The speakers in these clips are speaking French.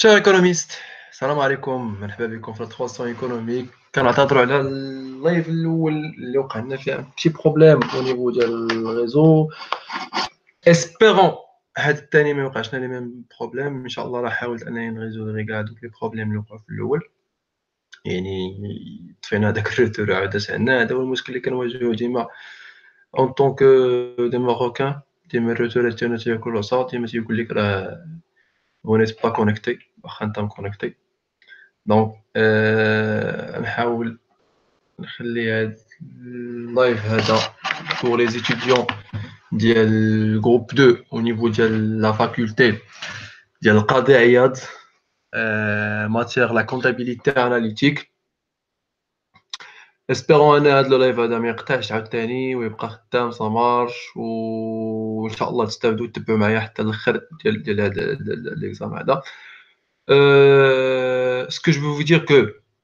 Chers économistes, salam alaikum, مرحبا بكم في 300 économique. كنعتذروا على اللايف الاول اللي وقع لنا فيه ان بتي بروبليم او نيفو ديال الريزو. اسبيرون هاد الثاني ما يوقعش لنا لي ميم بروبليم ان شاء الله. راه حاولت انني نريزولفي كاع دوك لي بروبليم اللي وقعوا في الاول، يعني طفينا هذاك الروتور عاودت عندنا. هذا هو المشكل اللي كنواجهوه ديما اون طونك دي ماروكان. ديما الروتورات ديالنا تياكل العصا، ديما تيقول لك راه vous n'êtes pas connecté واخا انت مكونيكتي. دونك نحاول نخلي هاد اللايف هذا pour les étudiants ديال groupe 2 au niveau ديال la faculté ديال القاضي عياض matière la comptabilité analytique. espérons ان هاد اللايف هذا ما يقطعش عاوتاني ويبقى خدام سا مارش، وان شاء الله تستافدوا وتتبعوا معايا حتى الاخر ديال هذا ليكزام هذا. Ce que je veux vous dire que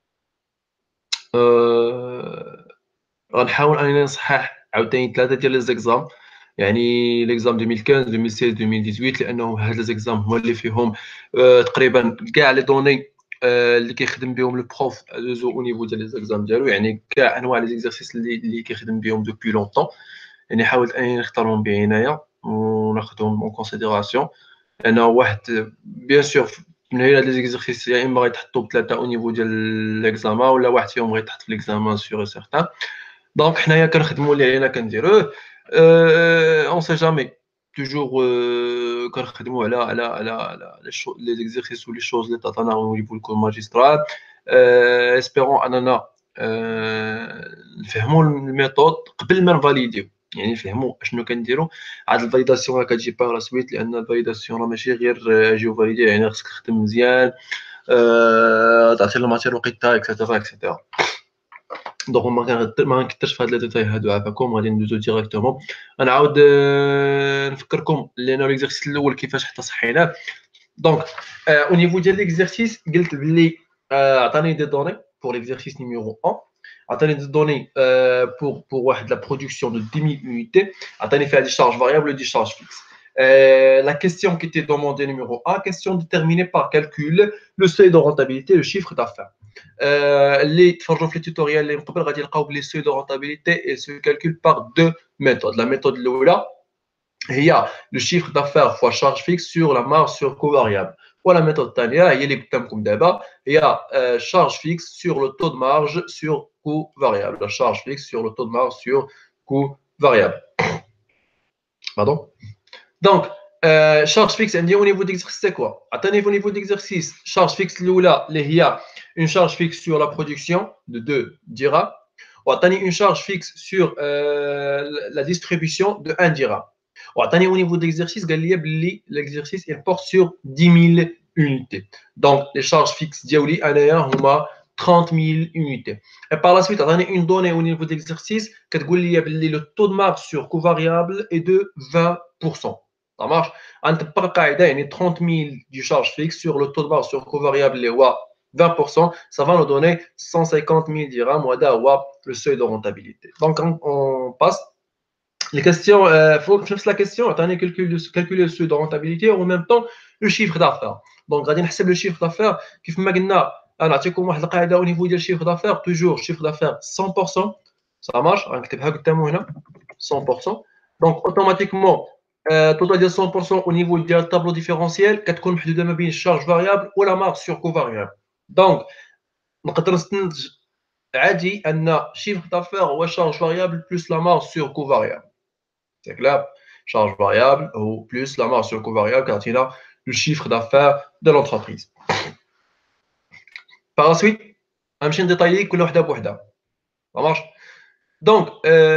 غنحاول انني نصحح عاوتاني 3 ديال لي زيكزام، يعني ليكزام 2015 2016 2018، لانه هاد لي زيكزام هما اللي فيهم تقريبا كاع لي دوني اللي كيخدم بهم لو بروف دوزو او نيفو ديال لي زيكزام ديالو، يعني كاع انواع لي زيكزارسيس اللي كيخدم بهم دوبي لونطون. يعني حاولت انني نختارهم بعنايه وناخذهم اون كونسيديراسيون، لانه واحد بيان سور من هاد لي زيكزارسيس يا اما غيتحطوا بثلاثه او نيفو ديال ليكزامان، ولا واحد فيهم غيتحط في ليكزامان سيغ سيغتان. دونك حنايا كنخدموا اللي علينا كنديروه. اون سي جامي توجور كنخدموا على لي زيكزارسيس ولي شوز اللي تعطانا او نيفو الكور ماجسترال. اسبيرون اننا نفهموا الميثود قبل ما نفاليديو، يعني نفهموا اشنو كنديروا. هاد الفاليداسيون راه كتجي باغ لا سويت، لان الفاليداسيون راه ماشي غير اجيو فاليدي، يعني خصك تخدم مزيان، تعطي الماتير وقيتها اكسيتيرا اكسيتيرا. دونك ما غنكثرش في هاد لي ديتاي هادو عافاكم، غادي ندوزو ديريكتومون. غنعاود نفكركم لان ليكزارسيس الاول كيفاش حتى صحيناه. دونك او نيفو ديال ليكزارسيس قلت بلي عطاني دي دوني pour l'exercice numéro 1، عطاني دي دوني pour واحد لا برودكسيون دو 10000 unités، عطاني فيها دي شارج فاريابل ودي شارج فيكس. La question qui était demandée numéro 1, question déterminée par calcul, le seuil de rentabilité, le chiffre d'affaires. اللي تفرجوا في التوتوريال اللي من قبل غادي يلقاو بلي سوي دو رونتابيليتي سو كالكول باغ دو ميثود. لا ميثود الاولى هي لو شيفر دافير فوا شارج فيكس سور لا مارج سور كو فاريابل، ولا ميثود الثانيه هي اللي قدامكم دابا، هي شارج فيكس سور لو تو دو مارج سور كو فاريابل. شارج فيكس سور لو تو دو مارج سور كو فاريابل. باردون. دونك charge fixe عندي au niveau d'exercice c'est quoi؟ عطاني au niveau d'exercice charge fixe الاولى اللي هي une charge fixe sur la production de 2 dirhams، وعطاني une charge fixe sur la distribution de 1 dirham، وعطاني au niveau d'exercice قال لي بلي l'exercice il porte sur 10000 unités. donc les charges fixes ديالي انايا هما 30000 unités. Et par la suite عطاني une donnée au niveau d'exercice كتقول لي بلي le taux de marge sur coût variable est de 20%. Ça marche. غنطبق القاعده، يعني 30000 du charge fixe sur le taux de marge sur coût variable اللي هو 20%، ça va nous donner 150000 dirhams، وهذا هو le seuil de rentabilité. Donc on passe les questions. في نفس la question عطاني calculer le seuil de rentabilité et en même temps le chiffre d'affaires. donc غادي نحسب le chiffre d'affaires كيف ما قلنا. نعطيكم واحد القاعده au niveau ديال chiffre d'affaires، toujours chiffre d'affaires 100%. ça marche. غنكتبها قدامو هنا 100%. donc automatiquement total ديال 100% au niveau ديال الطابلو ديفيرونسيال كتكون محدوده ما بين الشارج فاريابل ولا مارج سور كو فاريابل. دونك نقدر نستنتج عادي ان شيفر دافير هو شارج فاريابل بلس لا مارج سور كو فاريابل. سي كلير. شارج فاريابل او بلس لا مارج سور كو فاريابل كيعطينا لو شيفر دافير دو لونتربريز. باغ سويت غنمشي نديطايي كل وحده بوحدها. ça marche. دونك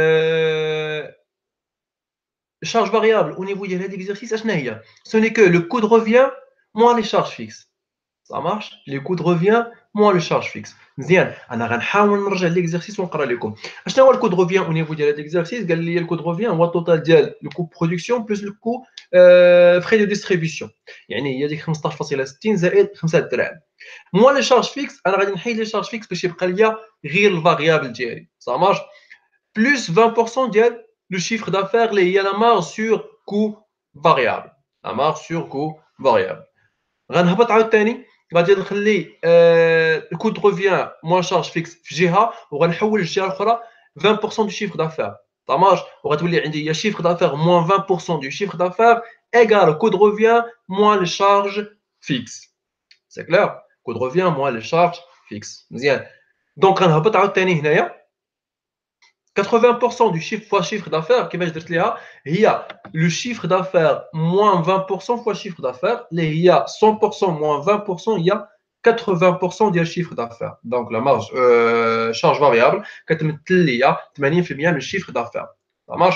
charge variable au niveau de l'exercice, ce n'est que le coût de revient moins les charges fixes. Ça marche. Les coûts de revient moins les charges fixes. مزيان. انا غنحاول نرجع لl'exercice ونقرا لكم اشنو هو الكود de revient au niveau ديال l'exercice. قال لي الكود de revient هو التوتال ديال le coût de production plus le coût frais de distribution، يعني هي ديك 15.60 زائد 5 دراهم moins les charges fixes. انا غادي نحيد les charges fixes باش يبقى ليا غير الفاريابل ديالي. Ça marche. plus 20% ديال le chiffre d'affaires اللي هي la marge sur coût variable. la marge sur coût variable. غنهبط عاوتاني غادي نخلي الكود ريفيان موان شارج فيكس في جهه وغنحول الجهه الاخرى 20% دو شيفر دافير طاماج وغتولي عندي يا شيفر دافير موان 20% دو شيفر دافير ايغال كود ريفيان موان لي شارج فيكس سي كلير كود ريفيان موان لي شارج فيكس مزيان دونك غنهبط عاوتاني هنايا 80% du chiffre fois chiffre d'affaires كيفاش درت ليها هي le chiffre d'affaires moins 20% fois chiffre d'affaires اللي هي 100% moins 20% هي 80% ديال الشيفر d'affaires donc la marge charge variable كتمثل ليا 80% من الشيفر d'affaires ça marche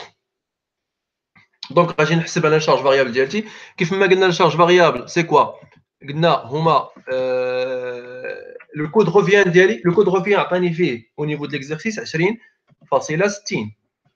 donc غادي نحسب على الشارج فاريابل ديالتي كيف ما قلنا الشارج فاريابل سي كوا قلنا هما لو كود روفيان ديالي لو كود روفيان عطاني فيه au niveau de l'exercice 20,60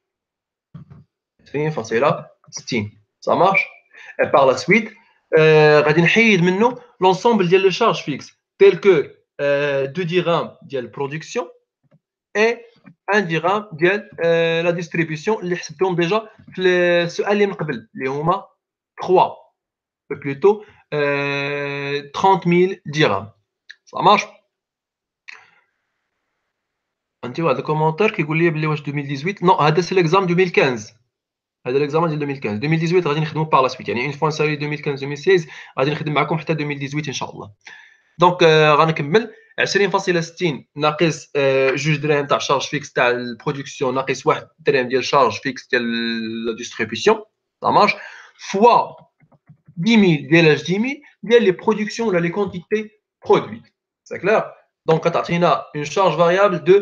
20,60 ça marche et par la suite غادي نحيد منه l'ensemble ديال لو شارج فيكس tel que 2 dirhams ديال production et 1 dirham ديال la distribution اللي حسبتهم ديجا في السؤال اللي من قبل اللي هما 3 plutôt 30,000 dirhams ça marche عندي واحد الكومونتير كيقول لي بلي واش 2018 نو هذا سي ليكزام 2015 هذا ليكزامان ديال 2015 2018 غادي نخدموا باغ لا سويت يعني اون فوا نسالي 2015 2016 غادي نخدم معكم حتى 2018 ان شاء الله دونك غنكمل 20,60 ناقص 2 دراهم تاع شارج فيكس تاع البرودكسيون ناقص 1 درهم ديال شارج فيكس ديال لا ديستريبيسيون ça marche فوا 10,000 ديال 10,000 ديال لي برودكسيون ولا لي كونتيتي برودويت سي كلير دونك كتعطينا اون شارج فاريابل دو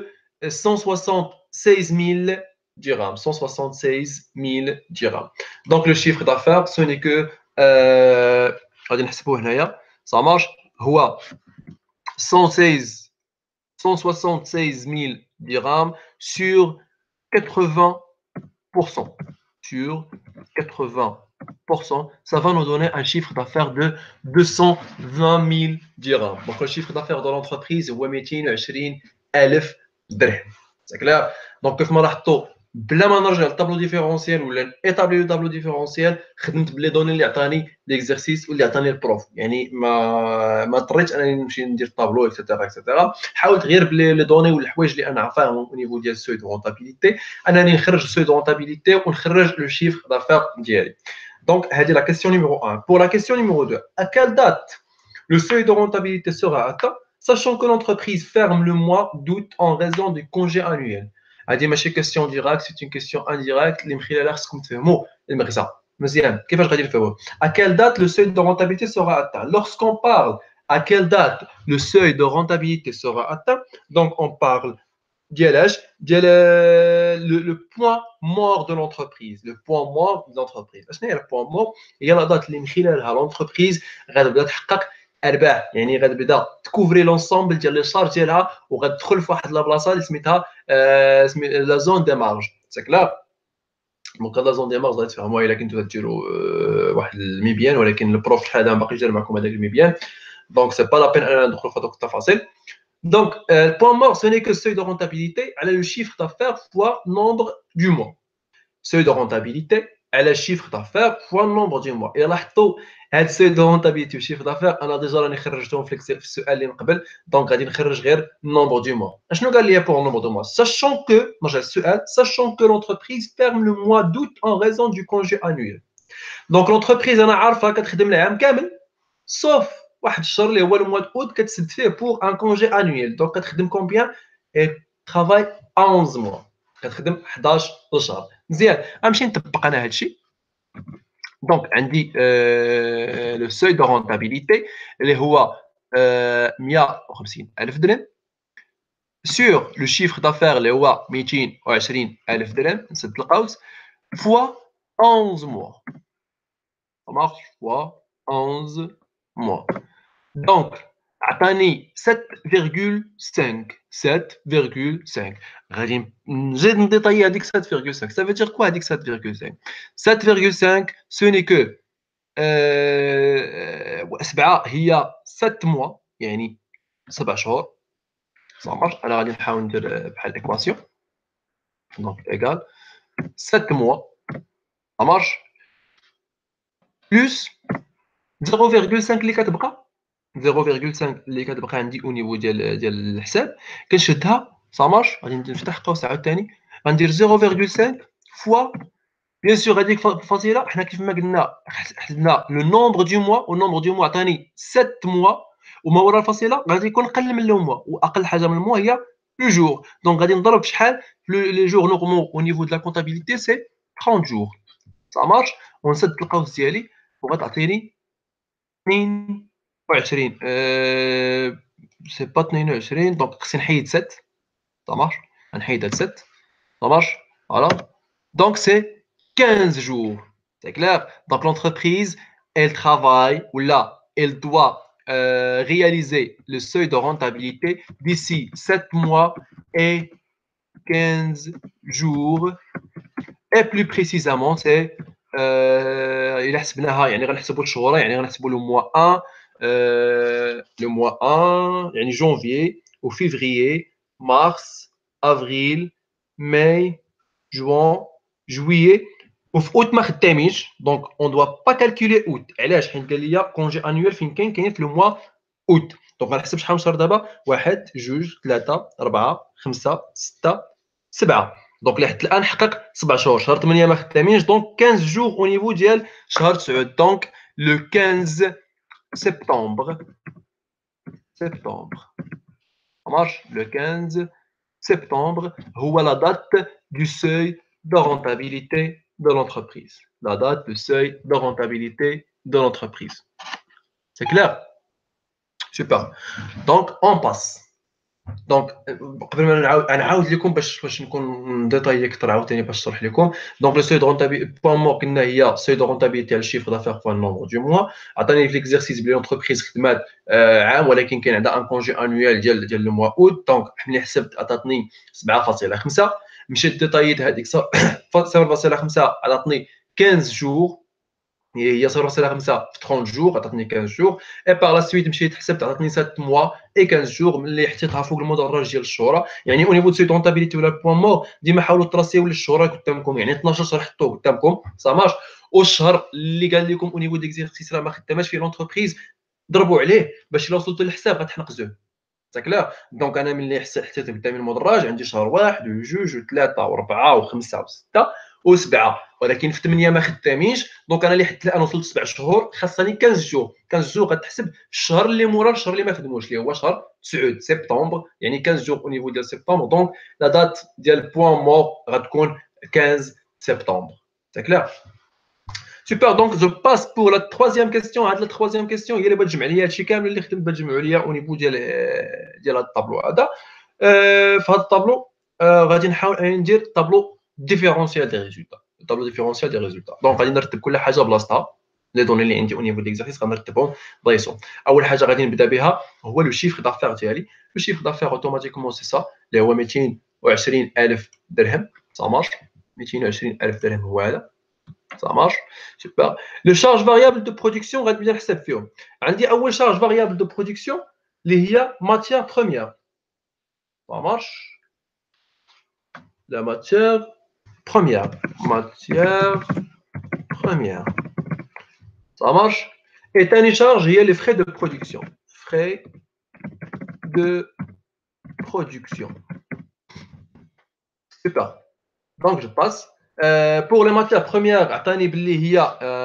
176,000 dirhams, 176,000 dirhams. Donc le chiffre d'affaires, ce n'est que, ça marche, 176,000 dirhams sur 80%. Sur 80%, ça va nous donner un chiffre d'affaires de 220,000 dirhams. Donc le chiffre d'affaires de l'entreprise, هو 220,000 dirhams. C'est clair? Donc كيف ما لاحظتوا بلا ما نرجع للطابلو ديفيرونسيال ولا نيطابلي لو طابلو ديفيرونسيال خدمت بلي دوني اللي عطاني ليكزرسيس واللي عطاني البروف يعني ما اضطريتش انني نمشي ندير طابلو اكسيتيرا حاولت غير بلي لي دوني والحوايج اللي انا عارفاهم او نيفو ديال السوي دو رونتابيليتي انني نخرج السوي دو رونتابيليتي ونخرج لو شيفر دافير ديالي دونك هذه لا كيسيون نيميرو 1 pour la question numéro 2 à quelle date le seuil de rentabilité sera atteint sachant que l'entreprise ferme le mois d'août en raison du congé annuel هذه ماشي كيسيون ديراكت سي اون كيسيون انديريكت اللي من خلالها خصكم تفهموا المغزى مزيان كيفاش غادي نفهموا à quelle date le seuil de rentabilité sera atteint lorsqu'on parle à quelle date le seuil de rentabilité sera atteint donc on parle ديال le point mort de l'entreprise le point mort de l'entreprise شنو هي le point mort هي لا دات اللي من خلالها l'entreprise غتبدا تحقق ارباح يعني غتبدا تكوفري لونسومبل ديال لي شارج ديالها وغتدخل في واحد البلاصه اللي سميتها لا زون دي مارج سي كلار دونك لا زون دي مارج غادي تفهموها الا كنتو ديروا واحد الميبيان ولكن البروف هذا باقي داير معكم هذاك الميبيان دونك سي با لا بين انا ندخل في هذوك التفاصيل Donc, le point mort, ce n'est que le seuil de rentabilité, elle a le chiffre d'affaires fois nombre du mois. Seuil de rentabilité, elle a le chiffre d'affaires fois nombre du mois. Et là, هذا السeuil de rentabilité والchiffre d'affaires انا ديجا راني خرجتهم في السؤال اللي من قبل دونك غادي نخرج غير nombre du mois. شنو قال لي pour nombre du mois sachant que نرجع للسؤال sachant que l'entreprise ferme le mois d'août en raison du congé annuel. Donc l'entreprise انا عارفه كتخدم العام كامل sauf واحد الشهر اللي هو الموا اوت كتسد فيه بور ان كونجي انويل دونك كتخدم كومبيان اي ترافاي 11 موا كتخدم 11 شهر مزيان غنمشي نطبق انا هادشي دونك عندي لو سوي دو رونتابيليتي اللي هو 150,000 درهم سور لو شيفر دافير اللي هو 220,000 درهم نسد القوس فوا 11 موا ça marche fois 11 mois. Donc, عطاني 7,5 7,5 غادي نزيد نديطاي هذيك 7,5 ça veut dire quoi هذيك 7,5 7,5 ce n'est que 7 هي 7 mois يعني 7 شهور ça marche انا غادي نحاول ندير بحال الايكواسيون donc égal 7 mois ça marche plus 0,5 اللي كتبقى 0,5 اللي كتبقى عندي au niveau ديال الحساب كنشدها ça marche غادي نفتح قوس عاوتاني غندير 0,5 fois bien sûr هذيك الفصيلة حنا كيف ما قلنا حسبنا le nombre du mois والnombre du mois عطاني 7 mois وما وراء الفصيلة غادي يكون قل من le mois وأقل حاجة من الموا هي le jour donc غادي نضرب شحال les jours normaux au niveau de la comptabilité c'est 30 jours ça marche ونسد القوس ديالي وغتعطيني 22 سي با 22 دونك خصني نحيد 7 ça marche غنحيد هاد 7 ça marche voilà donc c'est 15 jours c'est clair donc l'entreprise elle travaille ou là elle doit réaliser le seuil de rentabilité d'ici 7 mois et 15 jours et plus précisément c'est إلا حسبناها يعني غنحسبوا الشهور يعني غنحسبوا لو mois 1 le mois 1 يعني janvier ou février mars avril mai juin juillet وفي août ما خدامينش دونك on doit pas calculer août علاش حيت قال لي كونجي انويل فين كاين في لو mois août دونك غنحسب شحال من شهر دابا 1 2 3 4 5 6 7 دونك لحد الان حقق 7 شهور شهر 8 ما خدامينش دونك 15 جور او نيفو ديال شهر 9 دونك لو 15 سبتمبر مارش لو 15 سبتمبر هو لا دات du seuil de rentabilité de l'entreprise. La date du seuil de rentabilité de l'entreprise. C'est clair? Super. Donc, on passe. دونك قبل ما نعاود لكم باش نكون ديتايي اكثر عاوتاني باش نشرح لكم دونك لو سوي دو رونتابيليتي بوان مور قلنا هي سوي دو رونتابيليتي على الشيفر دافير فوا النومبر دو موا عطاني في ليكزارسيس بلي لونتربريز خدمات عام ولكن كاين عندها ان كونجي انويال ديال لو موا اوت دونك ملي حسبت عطاتني 7.5 مشيت ديتاييت هذيك 7.5 عطاتني 15 جور هي 0.5 في 30 جور عطاتني 15 جور اي باغ لا سويت مشيت حسبت عطاتني 7 موا اي 15 جور ملي حطيتها فوق المدرج ديال الشهره يعني او نيفو دو سويت رونتابيليتي ولا بوان مور ديما حاولوا تراسيو للشهره قدامكم يعني 12 شهر حطوه قدامكم سا مارش والشهر اللي قال لكم او نيفو ديكزيرسيس راه ما خداماش فيه لونتربريز ضربوا عليه باش الا وصلتوا للحساب غتحنقزوه كلا دونك انا ملي حطيت قدامي المدرج عندي شهر 1 و2 و3 و4 و5 و6 و7 ولكن في 8 ما خدامينش دونك انا اللي حدت الان وصلت 7 شهور خاصني 15 جور 15 جور غتحسب الشهر اللي مورا الشهر اللي ما خدموش اللي هو شهر 9 سبتمبر يعني 15 جور او نيفو ديال سبتمبر دونك لا دات ديال بوان مور غتكون 15 سبتمبر سي كلير سوبر دونك جو باس بور لا تروازيام كيستيون هاد لا تروازيام كيستيون هي اللي بغات تجمع لي هادشي كامل اللي خدمت باش تجمعوا لي او نيفو ديال هاد الطابلو هذا في هاد الطابلو غادي نحاول ندير طابلو ديفيرونسيال دي ريزولتا طابلو ديفيرونسيال دي ريزولتا دونك غادي نرتب كل حاجه بلاصتها لي دوني اللي عندي او نيفو ديكزارسيس غنرتبهم بلايصهم اول حاجه غادي نبدا بها هو لو شيفر دافير ديالي لو شيفر دافير اوتوماتيكمون سي سا اللي هو 220,000 درهم سا مارش 220,000 درهم هو هذا ça marche super les charges variables de production غادي نبدا نحسب فيهم عندي اول charge variable de production اللي هي matière première ça marche la matière première ça marche et ثاني charge هي les frais de production super donc je passe pour les matières premières عطاني باللي هي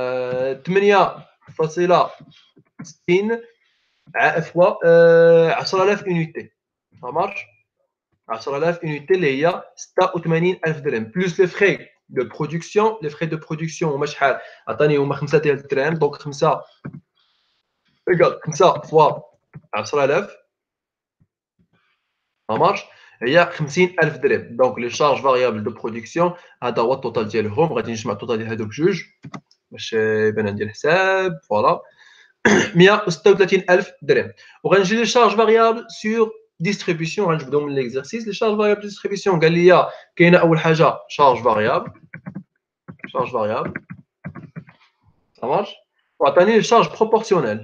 8.60 فوا 10,000 unité ça marche 10,000 unité اللي هي 86,000 درهم بلس لي فري دو برودكسيون لي فري دو برودكسيون هما شحال عطاني هما 5 ديال الدراهم دونك 5 ايكال 5 فوا 10,000 ça marche هي 50,000 درهم دونك لي شارج فاريابل دو برودكسيون هذا هو التوتال ديالهم غادي نجمع التوتال ديال هذوك جوج باش يبان عندي الحساب فوالا 136,000 درهم وغنجي لي شارج فاريابل سور ديستريبيسيون غنجبدهم من ليكزارسيس لي شارج فاريابل ديستريبيسيون قال لي كاينه اول حاجه شارج فاريابل ça marche وعطاني لي شارج بروبورسيونيل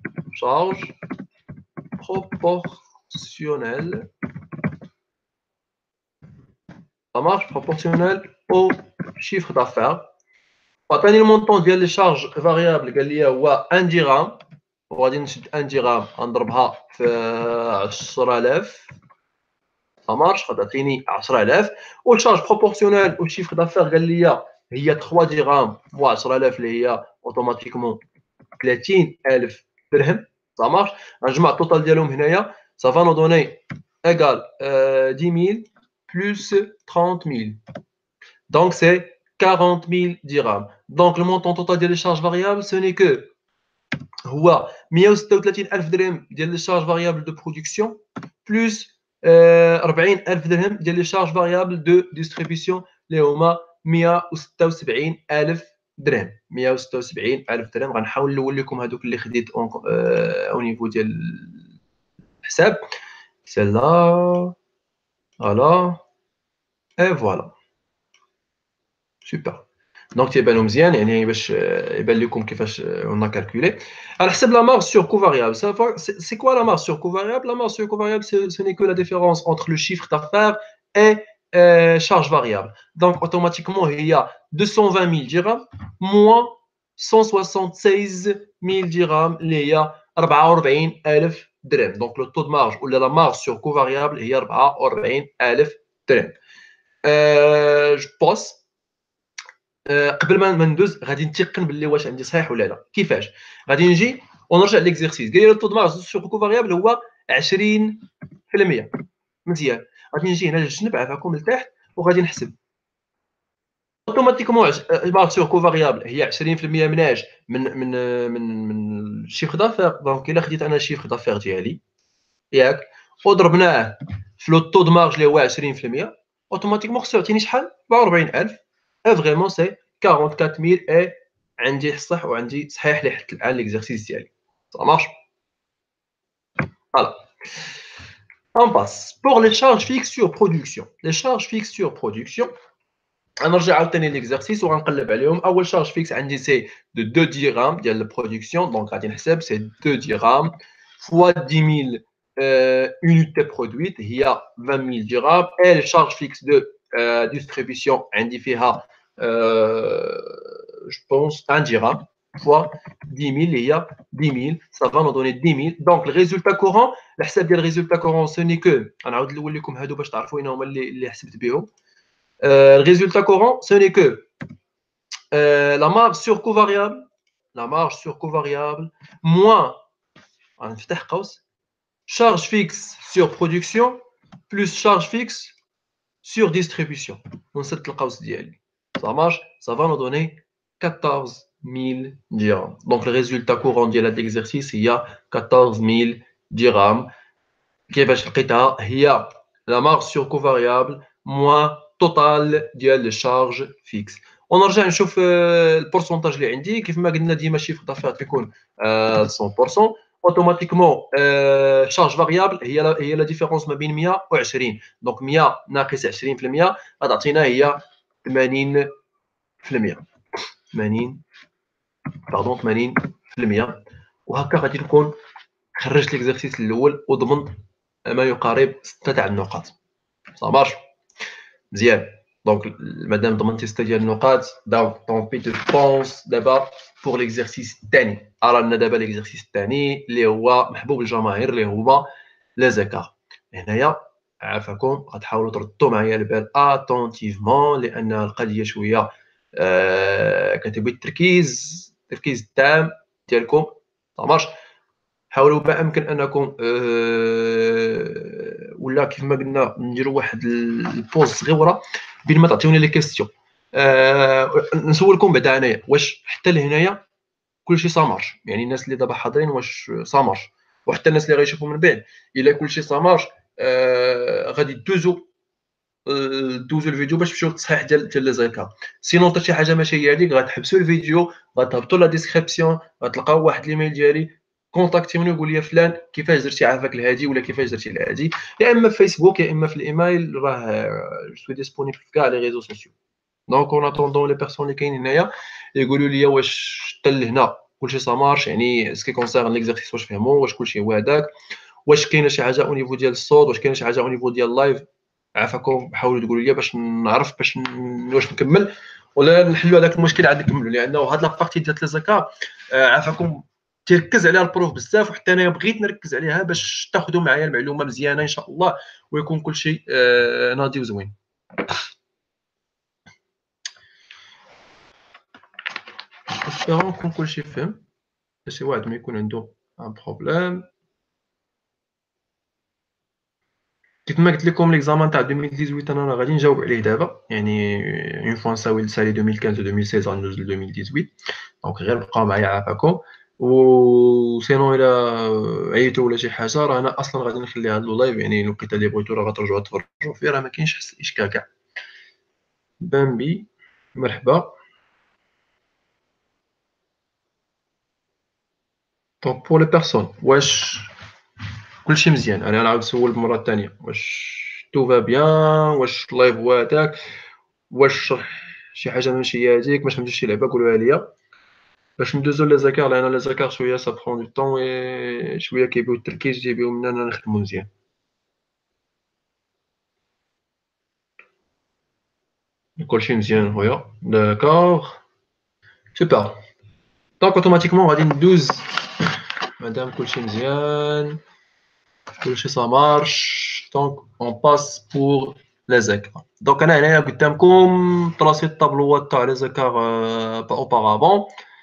ça marche proportionnel au chiffre d'affaires وعطاني المونطون ديال لي شارج فاريابل قال لي هو 1 درهم وغادي نشد 1 درهم غنضربها في 10000 مارش غتعطيني 10000 والشارج بروبورسيونيل والشيفر دافير قال لي هي 3 درهم و 10000 اللي هي اوتوماتيكمون 30000 درهم مارش غنجمع التوتال ديالهم هنايا صافا نو دوني ايغال 10000 بلس 30000 دونك سي 40000 درهم دونك المونطون توتال ديال لي شارج فاريابل سو ني كو هو 136000 درهم ديال لي شارج فاريابل دو برودكسيون بلس 40000 درهم ديال لي شارج فاريابل دو ديستريبيسيون اللي هما 176000 درهم 176000 درهم غنحاول نلول لكم هذوك اللي خديت او نيفو ديال الحساب سيلا فوالا اي فوالا سوبر دونك تيبانو مزيان يعني باش يبان لكم كيفاش اون كالكولي على حسب لا مارج sur coût variable. C'est quoi la marge sur coût variable? La marge sur coût variable, ce n'est que la différence entre le chiffre d'affaires et charge variable. Donc, automatiquement, il y a 220 000 dirhams moins 176 000 dirhams, il y a 44 000 dirhams. Donc, le taux de marge ou la marge sur coût variable, il y a 44 000 dirhams. Je pense قبل ما ندوز غادي نتيقن باللي واش عندي صحيح ولا لا. كيفاش غادي نجي ونرجع ليكزيرسيس قال لي الطو دو مارج سور كو فاريابل هو 20%. مزيان غادي نجي هنا للجنب عافاكم لتحت وغادي نحسب اوتوماتيكمون مارج سور كو فاريابل هي 20% مناش من الشيفر دافير. دونك الا خديت انا الشيفر دافير ديالي ياك وضربناه في لو طو دو مارج اللي هو 20% اوتوماتيكمون خصو يعطيني شحال 44000 فريمون سي 44000 اي عندي صح وعندي صحيح اللي حدت الان ليكزيرسيس ديالي ça marche. Voilà. On passe pour les charges fixes sur production. Les charges fixes sur production غنرجع عاوتاني ليكزيرسيس وغنقلب عليهم. اول شارج فيكس عندي سي دو 2 درهم ديال البرودكسيون دونك غادي نحسب سي 2 درهم فوا 10000 unité produite هي 20000 درهم et les charges fixes de distribution عندي فيها je pense 1 dirham fois 10 000 هي 10 000 ça va nous donner 10 000 donc le résultat courant الحساب ديال الريزولتا كورون ce n'est que غنعاود نلول لكم هادو باش تعرفوا وين هما اللي حسبت بهم. Le résultat courant, ce n'est que la marge sur coût variable, moins charge fixe sur production plus charge fixe sur distribution. Ça marche, ça va nous donner 14 000 dirhams. Donc le résultat courant de l'exercice, il y a 14 000 dirhams. Il y a la marge sur coût variable moins total ديال لي شارج فيكس. ونرجع نشوف البورسونتاج اللي عندي كيف ما قلنا ديما الشيفر دافير تيكون 100% اوتوماتيكمون شارج فاريابل هي لا ديفيرونس ما بين 120 دونك 100 ناقص 20% غتعطينا هي 80% 80% وهكا غادي نكون خرجت ليكزيرسيس الاول وضمنت ما يقارب 6 تاع النقاط. صافي مزيان دونك مادام ضمنتي 6 ديال النقاط دونك طومبي تو بونس دابا بور ليكزيرسيس الثاني. رانا دابا ليكزيرسيس الثاني اللي هو محبوب الجماهير اللي هو لي زيكار. هنايا عافاكم غتحاولوا تردوا معايا البال اتونتيفمون لان القضيه شويه كتبغي التركيز التام ديالكم. صافي حاولوا ما امكن انكم ولا كيف ما قلنا نديروا واحد البوز صغيره بين ما تعطيوني لي كيستيون. نسولكم بعدا انايا واش حتى لهنايا كلشي سامارش يعني الناس اللي دابا حاضرين واش سامارش وحتى الناس اللي غيشوفوا من بعد الا كلشي سامارش غادي دوزو الفيديو باش تمشيو للتصحيح ديال لي زيكار. سينون حتى شي حاجه ماشي هي هذيك غتحبسوا الفيديو غتهبطوا لا ديسكريبسيون غتلقاو واحد الايميل ديالي كونتاكتيوني وقول لي فلان كيفاش درتي عافاك لهادي ولا كيفاش درتي لهادي يا اما في فيسبوك يا اما في الايميل راه جو ديسپونيبل في كاع لي ريزو سوسيو. دونك اون اتوندون لي بيرسون اللي كاينين هنايا يقولوا لي واش حتى لهنا كلشي سامارش يعني سكي كونسيرن ليكزيرسيس واش فهموا واش كلشي هو هذاك واش كاينه شي حاجه او نيفو ديال الصوت واش كاينه شي حاجه او نيفو ديال اللايف. عافاكم حاولوا تقولوا لي باش نعرف باش واش نكمل ولا نحلوا هذاك المشكل عاد نكملوا لانه هاد لابارتي ديال لي زيكار عافاكم تركز عليها البروف بزاف، وحتى انا بغيت نركز عليها باش تاخذوا معايا المعلومه مزيانه ان شاء الله، ويكون كل شيء ناضي وزوين. اسبيرون يكون كل شيء فهم، شي واحد ما يكون عنده ان بروبليم. كيف ما قلت لكم ليكزامان تاع 2018 انا غادي نجاوب عليه دابا، يعني اون فوا نساوي لسالي 2015 و 2016 غندوز ل 2018، دونك غير بقاو معايا عافاكم. و سينو الا عييتوا ولا شي حاجه راه انا اصلا غادي نخلي هذا اللايف، يعني الوقيته اللي بغيتو راه غترجعوا تفرجوا فيه، راه ما كاينش اشكال كاع. بامبي مرحبا. دونك بور لي بيرسون واش كلشي مزيان؟ انا نعاود نسول المره الثانيه واش تو فا بيان، واش اللايف هو هذاك، واش شي حاجه ماشي هي هذيك، باش فهمتي شي لعبه قولوها ليا باش ندوزو لي زاكار، لان لي زاكار شويه سا برون دو طون و شويه كيبيو التركيز يجيبو مننا نخدمو مزيان. كلشي مزيان خويا، داكوغ سوبر. دونك اوتوماتيكمون غادي ندوز مادام كلشي مزيان كلشي سا مارش، دونك اون باس بور لي زاكار. دونك انا هنايا قدامكم طراسيت الطابلوات تاع لي زاكار اوبارافون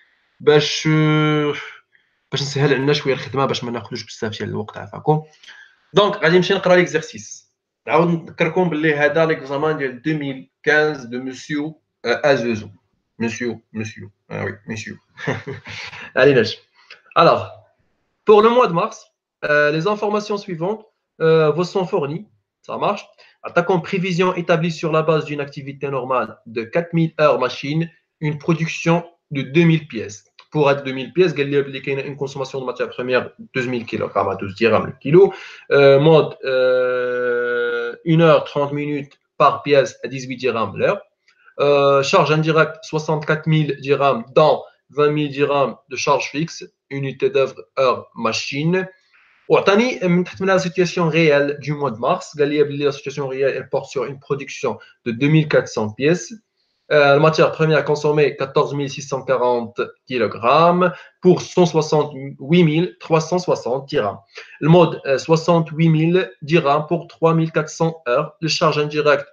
باش نسهل علينا شويه الخدمه، باش ما ناخذوش بزاف ديال الوقت عافاكم. دونك غادي نمشي نقرا ليكزارسيس. نعاود نذكركم باللي هذا ليكزامان ديال 2015 دو مسيو ازوزو. مسيو وي مسيو. عليناش. Alors, pour le mois de mars, les informations suivantes vous sont fournies. Ça marche. Attaquons prévision établie sur la base d'une activité normale de 4000 heures machine, une production de 2000 pièces. Pour être 2000 pièces, il y a une consommation de matière première de 2000 kg à 12 dirhams le kilo. Mode 1 heure 30 minutes par pièce à 18 dirhams l'heure. Charge indirecte 64 000 dirhams dans 20 000 dirhams de charge fixe, unité d'œuvre heure machine. وعطاني من تحت منها la situation réelle du mois de mars. قال لي la situation réelle elle porte sur une production de 2400 pièces. La matière première consommée 14 640 kg pour 168 360 dirhams. Le mode 68 000 dirhams pour 3400 heures. Le charge indirecte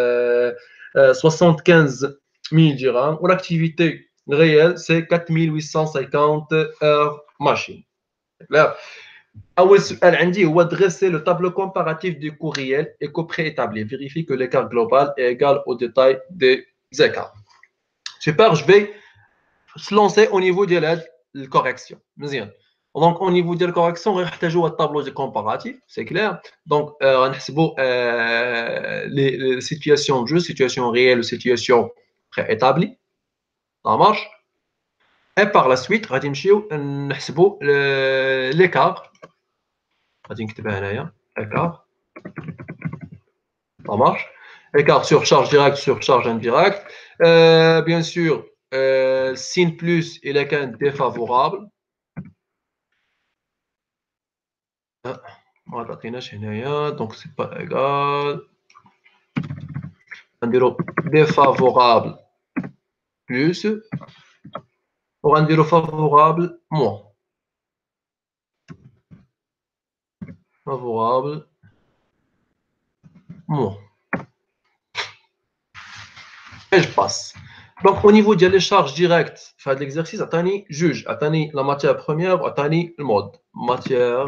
75 000 dirhams. L'activité réelle c'est 4850 heures machine. C'est clair. أول سؤال عندي هو dresser le tableau comparatif du coût réel et coût préétabli. Vérifie que l'écart global est égal au détail des écarts. Super, je vais se lancer au niveau de la correction. Donc, au niveau de la correction, on va jouer un tableau de comparatif, c'est clair. Donc, on a les situations de jeu, situation réelle ou situation préétablie. Ça marche. Et par la suite, on va l'écart. غادي نكتبها هنايا écart. Ça marche. Écart sur charge directe sur charge indirecte. Bien sûr, signe plus il est qu'un défavorable. ما تعطيناش هنايا donc c'est pas égal. غنديرو défavorable plus وغنديرو favorable moins. Favorable moins. Et je passe. Donc, au niveau des charges directes, faire de l'exercice, attani juge, attani la matière première, attani le mode. Matière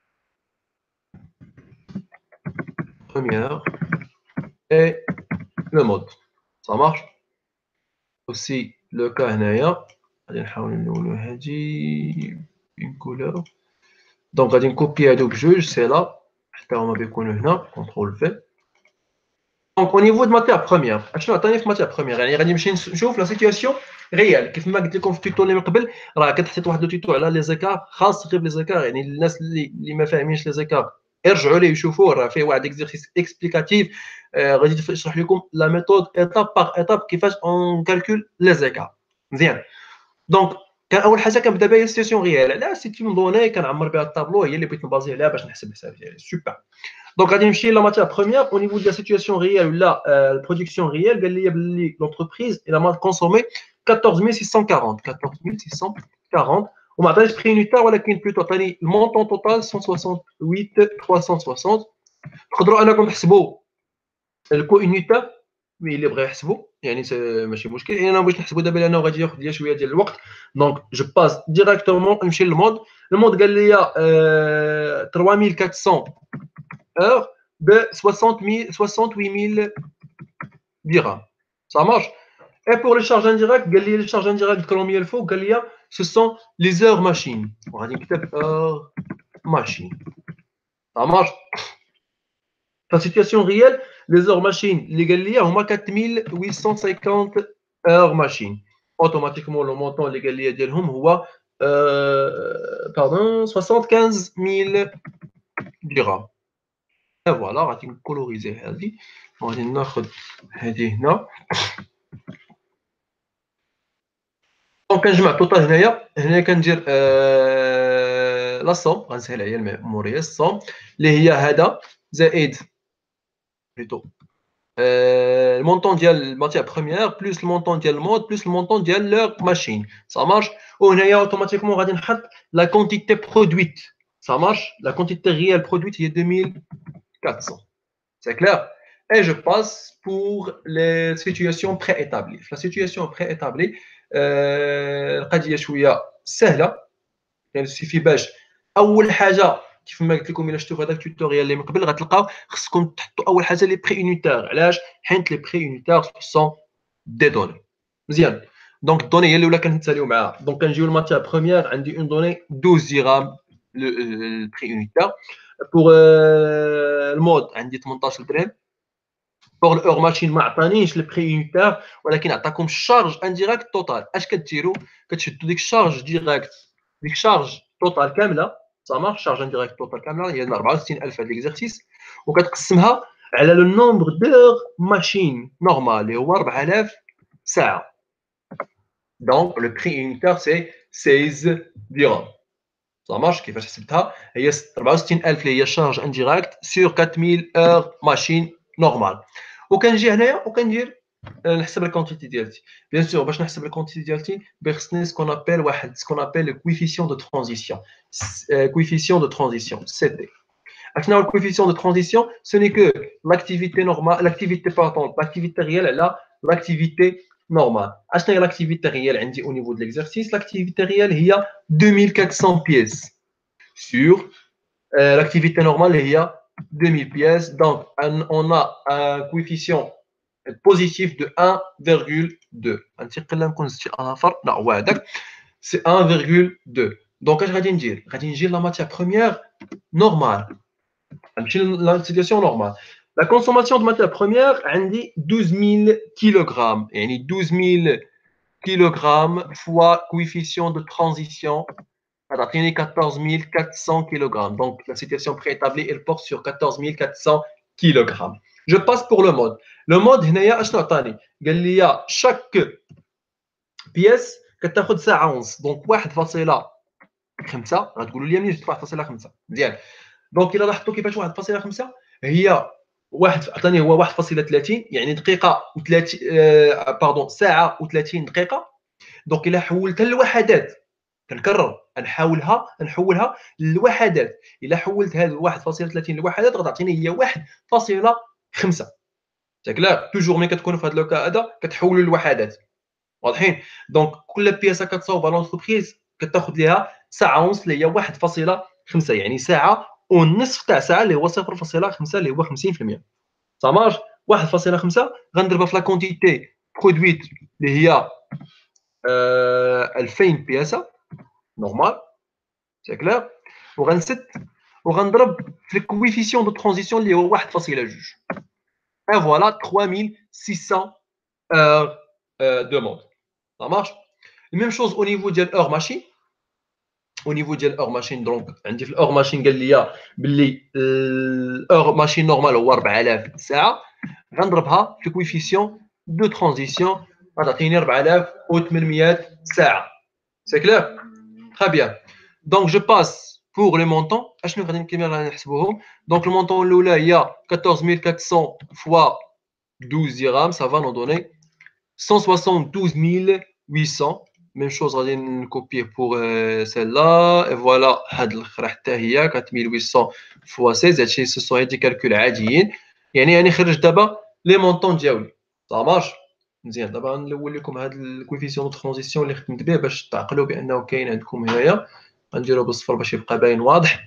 première et le mode. Ça marche. Aussi, le cas هنايا. غادي نحاول نولو هادي une couleur. Donc, غادي نكوبي هادو بجوج, c'est là. حتى هما بيكونوا هنا, contrôle V. Donc, au niveau de matière première, شنو عطاني في matière première؟ يعني غادي نمشي نشوف لا سيتوياسيون ريال. كيف ما قلت لكم في التوتو اللي من قبل راه كنت حطيت واحد التوتو على لي زيكار خاص غير بلي زيكار، يعني الناس اللي ما فاهمينش لي زيكار ارجعوا ليه يشوفوه، راه فيه واحد اكزرسيس اكسبليكاتيف غادي يشرح لكم لا ميثود ايتاب باغ ايتاب كيفاش اون كالكول لي زيكار. مزيان. دونك كان اول حاجه كنبدا بها هي السيتوياسيون ريال، على سيتيون دوني كنعمر بها الطابلو، هي اللي بغيت نبازي عليها باش نحسب الحساب ديالي. سوبر. Donc, la matière première, au niveau de la situation réelle, la production réelle, l'entreprise a consommé 14 640. 14 640 وما عطانيش بري يونيتار ولكن بلوتو عطاني المونطون توتال 168 360. نقدروا انكم تحسبوا الكو يونيتار اللي بغا يحسبوا، يعني ماشي مشكل. يعني انا باش نحسبوا دابا لانه غادي ياخذ ليا شويه ديال الوقت. دونك جو باس ديريكتومون نمشي للمود. المود قال لي 3400 اور ب 68000 dirhams. Ça marche. Et pour les charges indirectes, les charges indirectes comme il faut, ce sont les heures machines. On va dire heures machines. Ça marche. La situation réelle, les heures machines, les galia, on a 4850 heures machines. Automatiquement, le montant les galia d'Elhom, pardon, 75 000 dirhams. Et voilà, on va coloriser. On va dire, دونك كنجمع التوتال هنايا كندير لا صوم، غنسهل عليا الميموريه. الصوم اللي هي هذا زائد بلوتو المونطون ديال الماتيير بروميير بلس المونطون ديال المود بلس المونطون ديال لوغ ماشين. سا مارش. وهنايا اوتوماتيكمون غادي نحط لا كونتيتي برودويت. سا مارش. لا كونتيتي ريال برودويت هي 2400. سي كلير. Et je passe pour les situations préétablies. La situation préétablie, القضيه شويه سهله. يعني سيفي باش اول حاجه كيف ما قلت لكم الا شفتوا في هذاك التوتوريال اللي من قبل غتلقاو خصكم تحطوا اول حاجه لي بري يونيتار. علاش؟ حيت لي بري يونيتار سون دي دوني. مزيان. دونك الدوني هي الاولى كنتساليو معاها. دونك كنجيو الماتيير بروميير عندي اون دوني 12 درهم البري يونيتار. بور المود عندي 18 درهم. بور الاور ماشين ما عطانيش البري يونيتار ولكن عطاكم الشارج انديريكت توتال. اش كديروا؟ كتشدوا ديك الشارج ديريكت، ديك الشارج توتال كامله. سا مارش. شارج انديريكت توتال كامله هي 64000 هذا ليكزارسيس، وكتقسمها على لو نومبر دور ماشين نورمال اللي هو 4000 ساعه. دونك لو بري يونيتار سي 16 درهم. سا مارش. كيفاش حسبتها؟ هي 64000 اللي هي شارج انديريكت سور 4000 اور ماشين نورمال. وكنجي هنايا وكندير نحسب الكونتيتي ديالتي. بيان سور باش نحسب الكونتيتي ديالتي خصني سكون ابل واحد سكون ابل كويفيسيون دو ترانزيسيون. كويفيسيون دو ترانزيسيون سي تي. شنو هو الكويفيسيون دو ترانزيسيون؟ سو ني كو لاكتيفيتي نورمال، لاكتيفيتي باردون، لاكتيفيتي ريال على لاكتيفيتي نورمال. اشنو هي لاكتيفيتي ريال عندي او نيفو دو ليكزارسيس؟ لاكتيفيتي ريال هي 2400 بيس sur l'activité normale il y a 2000 pièces. Donc on a un coefficient positif de 1,2. C'est 1,2. Donc غادي نجي la matière première normale. La situation normale. La consommation de matière première عندي 12000 kg. يعني 12000 kg fois coefficient de transition. Alors, 14 400 kg. Donc, la situation préétablie, elle porte sur 14 400 kg. Je passe pour le mode. Le mode, chaque pièce كتاخذ ساعة ونص. Donc 1.5 غتقولوا لي منين جبت 1.5 مزيان. دونك الا لاحظتوا كيفاش 1.5 هي عطاني هو 1.30 يعني دقيقة و30 باردون ساعة و30 دقيقة. دونك الا حولتها للوحدات كنكرر نحولها للوحدات. الا حولت هذا 1.30 لوحدات غتعطيني هي 1.5. تاكلا توجور ملي كتكونوا في هذا لوكا هذا كتحولوا للوحدات. واضحين؟ دونك كل بياسه كتصاوبها لونتربريز كتاخذ ليها ساعه ونص اللي هي 1.5 يعني ساعه ونصف تاع ساعه اللي هو 0.5 اللي هو 50%. ça marche. 1.5 غنضربها في لا كونتيتي برودويت اللي هي 2000 بياسه نورمال. سي كلير. وغنضرب في الكويفيسيون دو ترانزيسيون اللي هو 1.2. et voilà 3600 heures de mode. Ça marche. Même chose au niveau de l'heure machine. Au niveau de l'heure machine, donc عندي في الheure machine قال لي باللي l'heure machine normale هو 4000 ساعه. غنضربها في الكويفيسيون دو ترانزيسيون غتعطيني 4800 ساعه. C'est clair. Très bien. Donc je passe pour les montants. اشنو غادي نحسبوهم؟ Donc le montant الاولى هي 14400 fois 12 dirhams, ça va nous donner 172 800. même chose غادي نكوبيه pour celle-là et voilà هاد الاخرى حتى هي 4800 fois 16 هادشي ce sont هادي كالكول عاديين يعني خرج دابا لي مونطون ديالي ça marche مزيان. دابا نلول لكم هاد الكوفيسيون دو ترانزيسيون اللي خدمت به باش تعقلوا بانه كاين عندكم هنايا. غنديرو بالصفر باش يبقى باين واضح.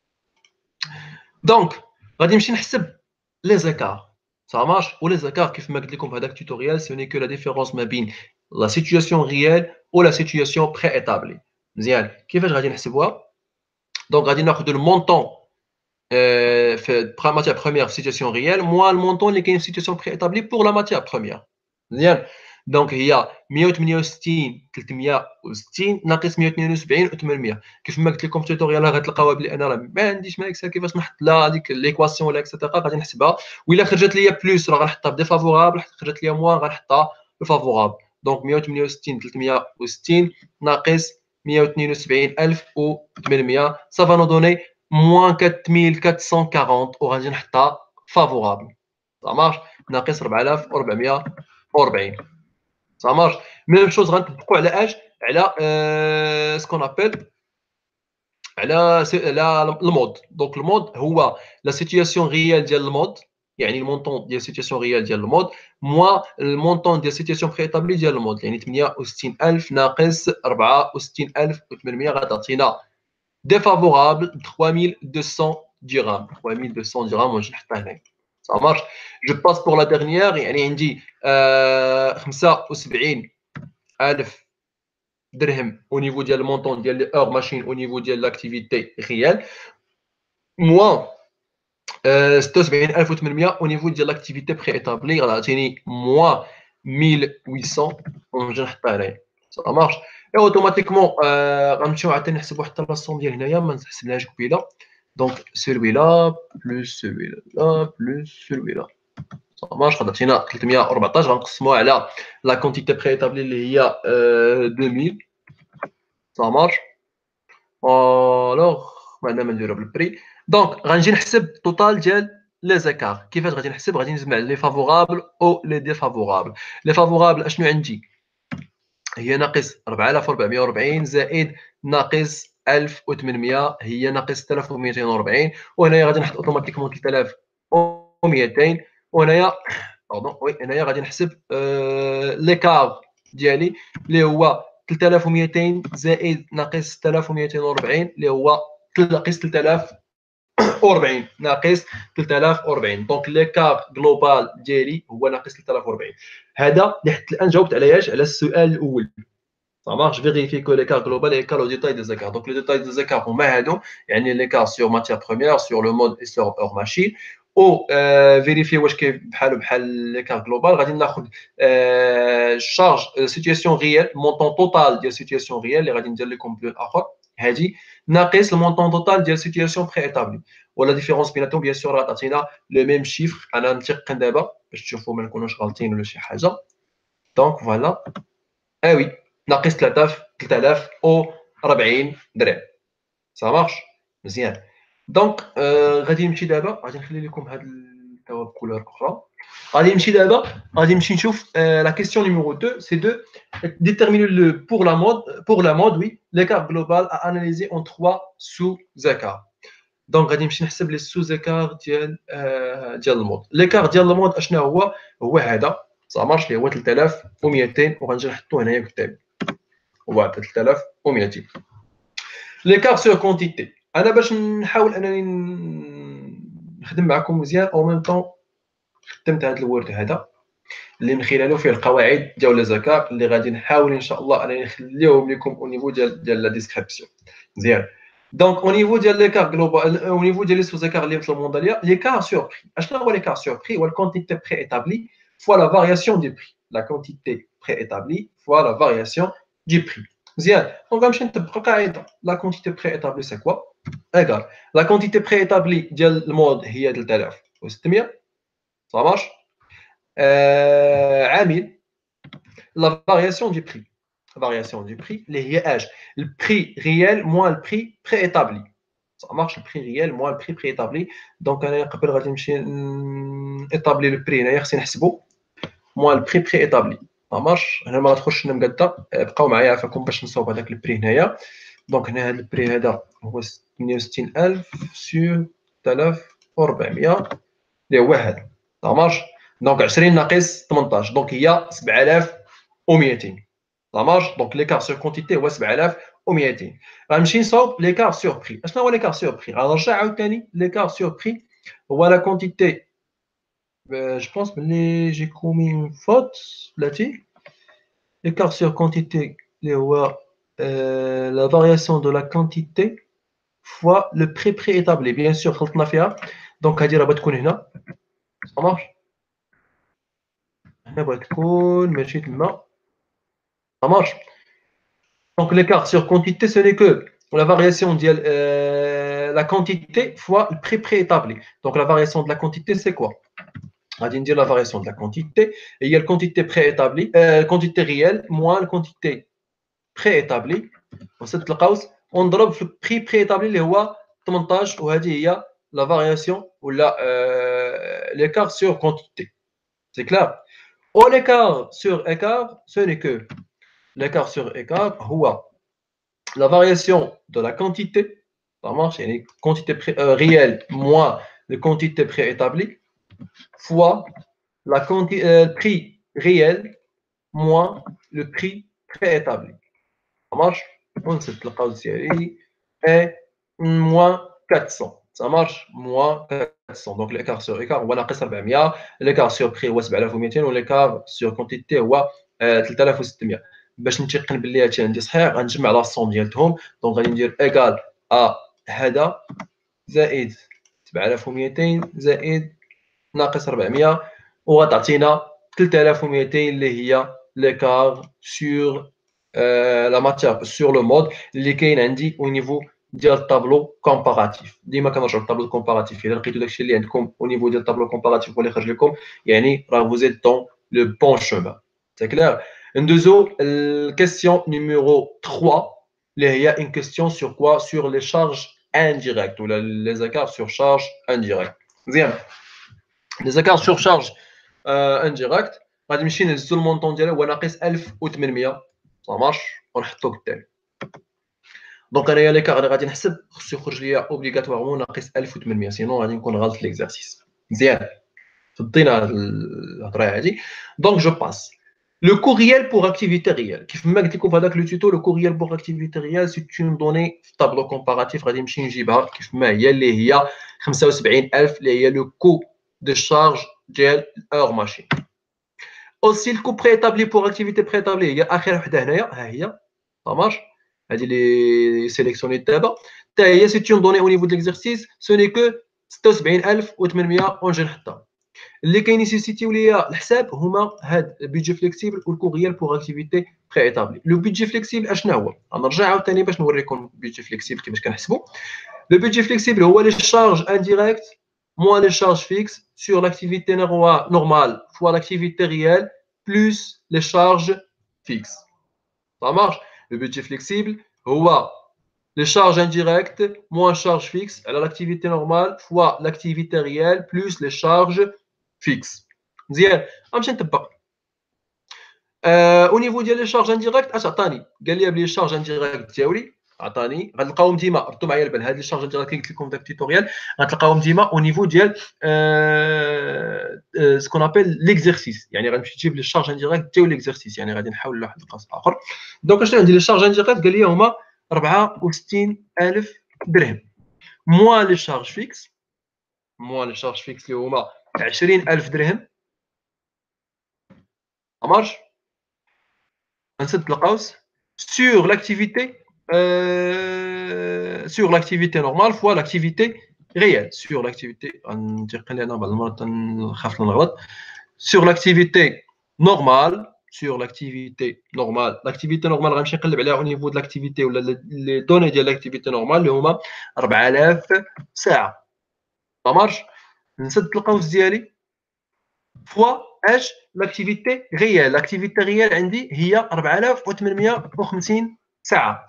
دونك غادي نمشي نحسب لي زيكار ça marche ou les écarts كيف ما قلت لكم في هذاك التوتوريال ce n'est que la différence ما بين la situation réelle ou la situation préétablie. مزيان كيفاش غادي نحسبوها؟ دونك غادي ناخذ المونطون في matière première في situation réelle moins المونطون اللي كاين في situation préétablie pour la matière première. مزيان دونك هي 168 360 ناقص 172 و800 كيف ما قلت لكم في التوتوريال غتلقاوها بلي انا راه ما عنديش ما اكسل كيفاش نحط لها هذيك ليكواسيون ولا اكسيتيرا غادي نحسبها وإلا خرجت ليا بلوس راه غنحطها بديفافورابل خرجت ليا موان غنحطها بفافورابل. دونك 168 360 ناقص 172800 صافا نو دوني موان 4440 وغادي نحطها فافورابل ça marche ناقص 4440 ça marche. ميم شوز غنطبقوا على اش على سكون ابل على المود. دونك المود هو لا سيتوياسيون ريال ديال المود يعني المونطون ديال سيتوياسيون ريال ديال المود موا المونطون ديال سيتوياسيون بري ايطابلي ديال المود يعني 68000 ناقص 64800 غتعطينا ديفافورابل 3200 درهم 3200 درهم ونجي نحطها هنا ça marche. Je passe pour la dernière يعني عندي 75000 درهم au niveau ديال المونطون ديال لي اور ماشين au niveau ديال لاكتيفيتي ريال moins 76800 au niveau ديال لاكتيفيتي بري ايطابلي غتعطيني moins 1800 ونجي نحطها هنايا ça marche. et automatiquement غنمشيو عاوتاني نحسبوا حتى لا سوم ديال هنايا ما نحسبلهاش قبيله. دونك celui-là plus celui-là plus celui-là ça marche غتعطينا 314 غنقسموها على لا كونتيتي بري ايطابلي اللي هي 2000 ça marche. الوغ معنا ما نديرو بالبري. دونك غنجي نحسب توتال ديال لي زيكار. كيفاش غادي نحسب؟ غادي نجمع لي فافورابل او لي ديفافورابل. لي فافورابل اشنو عندي؟ هي ناقص 4440 زائد ناقص 1800 هي ناقص 3240 وهنايا غادي نحط اوتوماتيكمون 3200 وهنايا باردون وي هنايا غادي نحسب ليكار ديالي اللي هو 3200 زائد ناقص 6240 اللي هو ناقص 3040 ناقص 3040. دونك ليكار جلوبال ديالي هو ناقص 3040. هذا اللي حتى الان جاوبت عليهاش على السؤال الاول ça marche. Vérifier que l'écart global est égal au détail des écarts. Donc, le détail des écarts, on met يعني l'écart sur matière première, sur le mode et sur hors machine. Ou vérifier واش كاين بحال l'écart global. غادي ناخذ charge situation réelle, montant total ديال situation réelle اللي غادي ندير لكم بالاخر هذه ناقص المونطون توتال ديال situation préétablie. ولا ديفيرونس بيناتهم بيان سور غتعطينا لو ميم شيفر. انا نتيقن دابا باش تشوفوا ما نكونوش غالطين ولا شي حاجه. دونك فوالا وي ناقص 3040 درهم ça marche مزيان. دونك غادي نمشي دابا غادي نخلي لكم هاد التوا بكولور اخرى. غادي نمشي دابا غادي نمشي نشوف لا كيسيون نيميرو 2 سي دو déterminer le pour la mode oui l'écart global à analyser en 3 sous-écarts. دونك غادي نمشي نحسب لي sous-écarts ديال المود. l'écart ديال المود اشنا هو هذا ça marche اللي هو 3200 وغنجي نحطو هنايا قدامي هو 3200. ليكار سور كونتيتي انا باش نحاول انني نخدم معكم مزيان او ميم طون خدمت هذا الورد هذا اللي من خلاله فيه القواعد ديال لي زكار اللي غادي نحاول ان شاء الله انني نخليهم لكم او نيفو ديال لا ديسكريبسيون مزيان. دونك او نيفو ديال ليكار جلوبال او نيفو ديال لي سو زكار اللي طلبوا داليا ليكار سور بري. اشنو هو ليكار سور بري؟ هو الكونتيتي بري ايتابلي فوا لا فارياسيون دي بري. لا كونتيتي بري ايتابلي فوا لا فارياسيون du prix. مزيان دونك غنمشي نطبق القاعده. لا كونتيتي بري ايطابلي سي كوا ايغال لا كونتيتي بري ايطابلي ديال المود هي 3600 ça marche عامل لا فارياسيون دي بري. فارياسيون دي بري اللي هي اش البري ريال موان البري بري ايطابلي ça marche البري ريال موان البري بري ايطابلي. دونك انا قبل غادي نمشي ايطابلي لو بري هنايا خصني نحسبو موان البري بري ايطابلي مارش. هنا ما غتخرجش لنا مقاده، بقاو معايا عافاكم باش نصاوب هذاك البري هنايا. دونك هنا هذا البري هذا هو 68000 سور 3400 اللي هو هذا مارش. دونك 20 ناقص 18 دونك هي 7200 مارش. دونك ليكار سور كونتيتي هو 7200. غنمشي نصاوب ليكار سور بري. اشنو هو ليكار سور بري؟ غنرجع عاوتاني ليكار سور بري هو لا كونتيتي. Je pense que j'ai commis une faute là-dessus. L'écart sur quantité, la variation de la quantité fois le prix préétabli. Bien sûr, خلطنا فيها. Donc هذه راه بتكون هنا. Ça marche. هنا بغات تكون ماشي تما. Ça marche. Donc l'écart sur quantité, ce n'est que la variation de la quantité fois le prix préétabli. Donc la variation de la quantité, c'est quoi? On va dire la variation de la quantité. Et il y a la quantité préétablie, quantité réelle moins la quantité préétablie. On drop le prix préétabli اللي هو 18 وهذه هي la variation ou l'écart sur quantité. C'est clair? Ou l'écart sur écart, ce n'est que l'écart sur écart هو la variation de la quantité, ça marche, il y a une quantité réelle moins la quantité préétablie fois le prix réel moins le prix préétabli. Ça marche? On sait que la série est moins 400. Ça marche? Moins 400. Donc l'écart sur écart, on va la 400. L'écart sur prix, on va 7200 ou l'écart sur quantité, on va 3600. باش نتيقن باللي هادشي عندي صحيح غنجمع لا سوم ديالهم. دونك غادي ندير ايكال ا هذا زائد 7200 زائد ناقص 400 وغتعطينا 3200 اللي هي ليكار سور لا ماتير سور لو مود اللي كاين عندي او نيفو ديال الطابلو كومباراتيف. ديما كنرجعوا للطابلو كومباراتيف. الا لقيتوا داكشي اللي عندكم او نيفو ديال الطابلو كومباراتيف واللي خرج لكم يعني راه فوزيت دون لو بون شومان. سي كلير. ندوزو الكيستيون نيميرو 3 اللي هي ان كيستيون سور كوا سور لي شارج انديريكت ولا لي زاكار سور شارج انديريكت. مزيان. لي زاكار سور شارج انديريكت غادي نمشي نهزو المونطون ديالها هو ناقص 1800. صا مارش ونحطو كالتالي. دونك انايا ليكار غادي نحسب خصو يخرج ليا اوبليغاتوارمون ناقص 1800 سينون غادي نكون غلط في ليكزارسيس. مزيان فضينا هاد الهضره هادي. دونك جو باس لو كو ريال بور اكتيفيتي ريال. كيف ما قلت لكم في هذاك لو توتو لو كو ريال بور اكتيفيتي ريال سي اون دوني في طابلو كومباراتيف غادي نمشي نجيبها كيف ما هي اللي هي 75000 اللي هي لو كو دو شارج ديال اور ماشين. اوسي الكو بريتابلي بور اكتيفيتي بريتابلي هي اخر وحده هنايا ها هي. Ça marche. هذه اللي سيليكسيوني دابا حتى هي سي اون دوني او نيفو دو ليكزارسيس سو ني كو 76800 ونجي نحطها. اللي كينيسيتيو ليا الحساب هما هاد بيدجي فليكسيبل والكو ريال بور اكتيفيتي بري ايتابلي. لو بيدجي فليكسيبل اشنا هو؟ غنرجع عاوتاني باش نوريكم بيدجي فليكسيبل كيفاش كنحسبوا. لو بيدجي فليكسيبل هو لي شارج انديريكت moins les charges fixes sur l'activité normale fois l'activité réelle plus les charges fixes. Ça marche. Le budget flexible, les charges indirectes moins charges fixes à l'activité normale fois l'activité réelle plus les charges fixes. Au niveau des charges indirectes, قال لي بلي charges indirectes ديالي عطاني غتلقاوهم ديما ردوا معايا البال. هاد لي شارج انديريكت اللي قلت لكم في التوتوريال غتلقاوهم ديما او نيفو ديال سكون ابل ليكزيرسيس. يعني غنمشي تجيب لي شارج انديريكت ديال ليكزيرسيس. يعني غادي نحاول لواحد القاس اخر. دونك شنو عندي لي شارج انديريكت؟ قال لي هما 64000 درهم موان لي شارج فيكس. موان لي شارج فيكس اللي هما 20000 درهم. مارش غنسد القوس sur l'activité normale fois l'activité réelle. Sur l'activité sur l'activité normale l'activité normale غنمشي نقلب عليها au niveau de l'activité ولا les données ديال l'activité normale اللي هما 4000 ساعه. ما مارش نسد القوس ديالي فوا اش لاكتيفيتي ريال. لاكتيفيتي ريال عندي هي 4850 ساعه.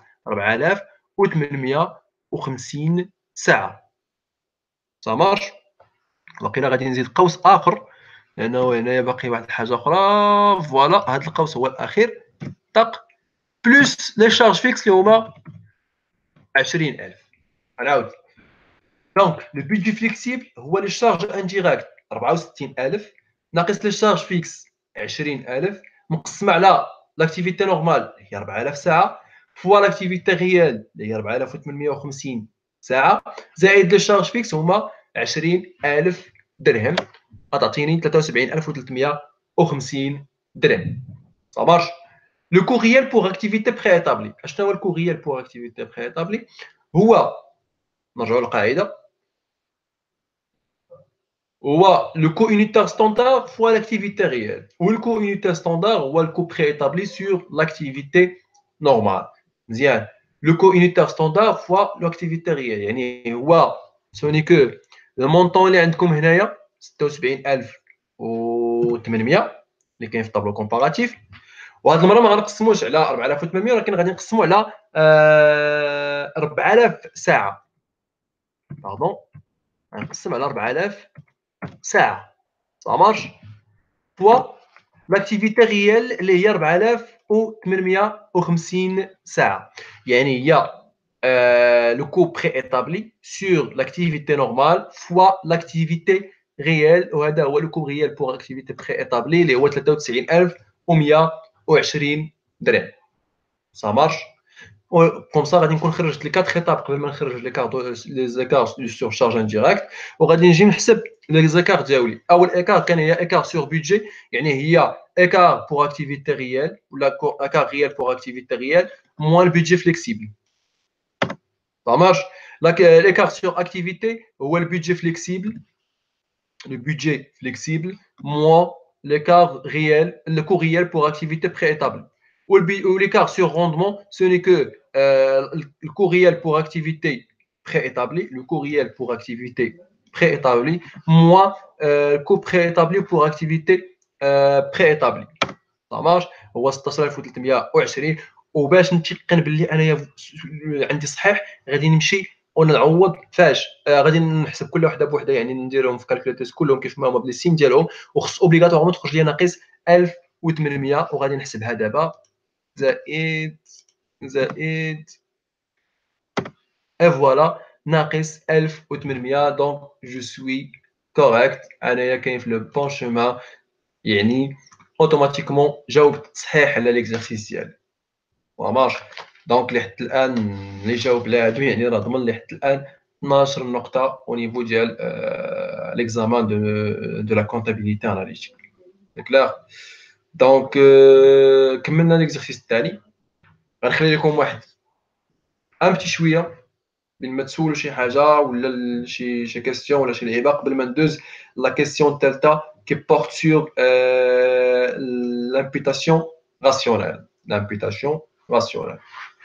4850 ساعه. صا مارش. وقيلا غادي نزيد قوس اخر لانه هنايا باقي واحد الحاجه اخرى. فوالا هاد القوس هو الاخير. طق بلس لي شارج فيكس اللي هما 20000. غنعاود. دونك لو بيدجي فليكسيبل هو لي شارج انديريكت 64000 ناقص لي شارج فيكس 20000 مقسم على لاكتيفيتي نورمال هي 4000 ساعه فوا لاكتيفيتي ريال اللي هي 4850 ساعه زائد لي شارج فيكس هما 20000 درهم غتعطيني 73350 درهم. Ça marche. Le courriel pour activité préétablie. شنو هو الكوريال pour activité préétablie؟ هو نرجعوا للقاعده هو le coût unitaire standard fois l'activité réelle. Ou le coût unitaire standard ou le coût préétabli sur l'activité normale. مزيان. Le coût unitaire standard fois l'activité réelle. يعني هو ce n'est que le montant اللي عندكم هنايا 76800 اللي كاين في الطابلو كومباراتيف. وهاد المره ما غنقسموش على 4800 ولكن غادي نقسمو على 4000 ساعه. باردون. غنقسم على 4000 ساعه. Ça marche. fois l'activité réelle اللي هي 4850 ساعة. يعني هي le coût préétabli sur l'activité normale fois l'activité réelle وهذا هو le coût réel pour l'activité préétablie اللي هو 93120 درهم. Ça marche. كوم سا غادي نكون خرجت لي 4 ايتاب قبل ما نخرج لي زيكار سور شارج انديريكت وغادي نجي نحسب لي زيكار ديالي. اول ايكار كان هي ايكار سور بيدجي يعني هي ايكار بور اكتيفيتي ريال ولا ايكار ريال بور اكتيفيتي ريال موان البيدجي فليكسيبل. Ça marche. L'écart sur activité هو البيدجي فليكسيبل le budget flexible moins l'écart réel, le coût réel pour activité préétablie. Ou l'écart sur rendement, ce n'est que le coût réel pour activité préétablie, le coût réel pour activité préétablie, moins le coût préétabli pour activité préétablie. Ça marche. هو 16320 وباش نتيقن باللي انايا عندي صحيح غادي نمشي ونعوض فاش غادي نحسب كل وحده بوحده يعني نديرهم في كالكوليتور كلهم كيف ما هما بالسيم ديالهم وخص اوبليغاتوارمون تخرج لي ناقص 1800 وغادي نحسبها دابا زائد اي فوالا ناقص 1800 دونك جو سوي كوريكت انايا كاين في لو بون شومان يعني اوتوماتيكمون جاوبت صحيح على ليكزارسيس ديالي. ومارش دونك اللي حتى الان اللي جاوب لا عدو يعني راه ضمن اللي حتى الان 12 نقطه او نيفو ديال ليكزامان دو لا كونتابيليتي اناليتيك. كلاغ. دونك كملنا ليكزارسيس الثاني. غنخلي لكم واحد بتي شويه بين ما تسولوا شي حاجه ولا شي كاستيون ولا شي لعيبه قبل ما ندوز لا كاستيون الثالثه كي بورت سور l'imputation rationnelle. L'imputation rationnelle.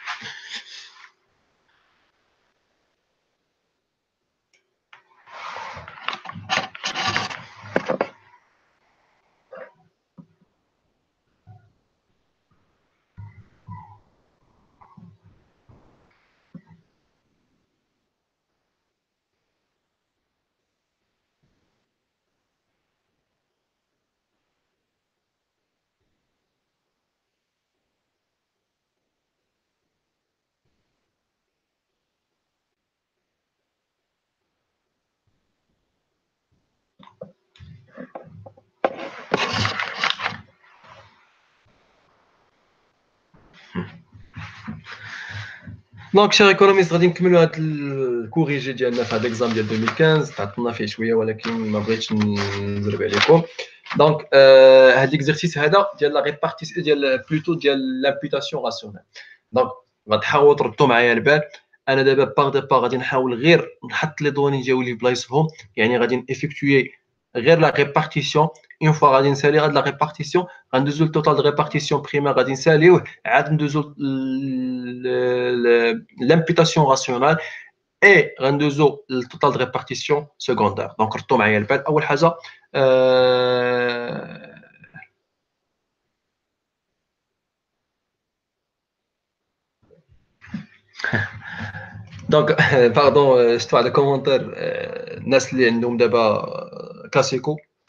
دونك شير ايكونوميست غادي نكملوا هذا الكوريجي ديالنا في هذا الاكزام ديال 2015 تعطلنا فيه شويه ولكن ما بغيتش نزرب عليكم. دونك هذا ليكزارسيس هذا ديال لا ريبارتيسيون ديال بلوتو ديال لامبيتاسيون راسيونيل. دونك غتحاولوا تردوا معايا البال. انا دابا باغ غادي نحاول غير نحط لي دوني ديالي في بلايصهم يعني غادي نيفيكتوي غير لا ريبارتيسيون اون فوا غادي نسالي هاد لا ريبارتيسيون غندوزو للتوتال دو ريبارتيسيون بريمير غادي نساليوه عاد ندوزو l'imputation rationnelle et غندوزو للتوتال دو ريبارتيسيون سكوندير. دونك ردوا معايا البال. اول حاجه دونك باردون شفت واحد الكومونتير الناس اللي عندهم دابا كلاسيكو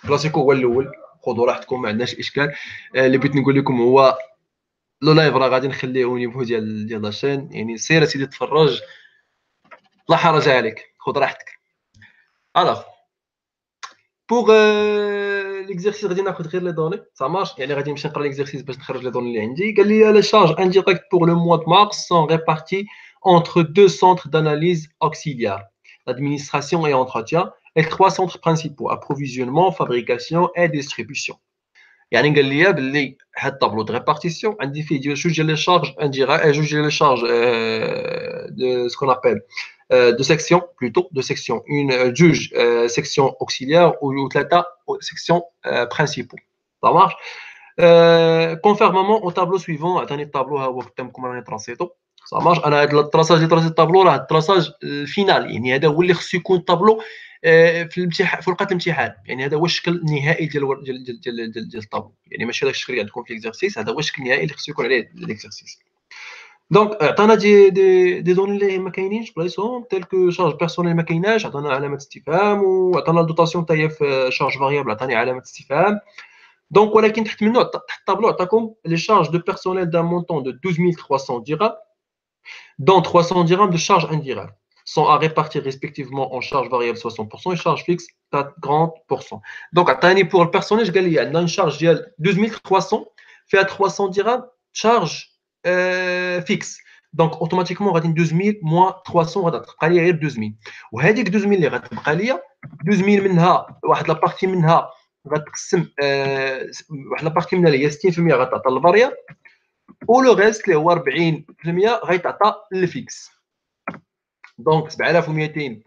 كلاسيكو هو الاول، خذوا راحتكم ما عندناش اشكال. اللي بغيت نقول لكم هو لو لايف راه غادي نخليه او نيفو ديال لاشين، يعني سير اسيدي تفرج، لا حرج عليك، خذ راحتك. الوغ بوغ ليكزيرسيس غادي ناخذ غير لي دوني سا مارش، يعني غادي نمشي نقرا ليكزيرسيس باش نخرج لي دوني اللي عندي. قال لي لي شارج انديريكت بوغ لو موا دو مارس سون ريبارتي entre deux centres d'analyse auxiliaires, l'administration et entretien, et trois centres principaux, approvisionnement, fabrication et distribution. يعني قال لي باللي هاد الطابلو دو ريبارتيسيون عندي فيه جوج ديال لي شارج انديريكت، جوج ديال لي شارج دو سكون ابل de sections plutôt, de sections, une juge section auxiliaire ou ثلاثة sections principaux. Ça marche. Conformément au tableau suivant, عطاني الطابلو ها هو قدامكم راني طراسيتو. Ça marche. انا هذا التراساج اللي طراسيت الطابلو راه التراساج الفينال، يعني هذا هو اللي خصو يكون الطابلو في الامتحان، في ورقه الامتحان، يعني هذا هو الشكل النهائي ديال الطابلو، يعني ماشي داك الشكل اللي عندكم في ليكزارسيس، هذا هو الشكل النهائي اللي خصو يكون عليه ليكزارسيس. دونك عطانا دي دوني اللي ما كاينينش بلايصهم، تيل كو شارج بيرسونيل ما كايناش، عطانا علامه استفهام، وعطانا الدوتاسيون حتى هي في شارج فاريابل عطاني علامه استفهام. دونك ولكن تحت منه تحت الطابلو عطاكم لي شارج دو بيرسونيل دان مونطون دو 12300 درهم dont 300 dirhams de charge indirecte sont à répartir respectivement en charge variable 60% et charge fixe 40%. Donc, pour le personnel, il y a une charge de 2300 fait à 300 dirhams charge fixe. Donc, automatiquement, on va dire 2000 moins 300, on va dire 2000. وهذيك 2000 اللي غتبقى ليا 2000 منها واحد لا بارتي منها غتقسم واحد لا بارتي منها اللي هي 60% غتعطى للفاريابل، ولو ريست اللي هو 40% غيتعطى للفيكس. دونك 7200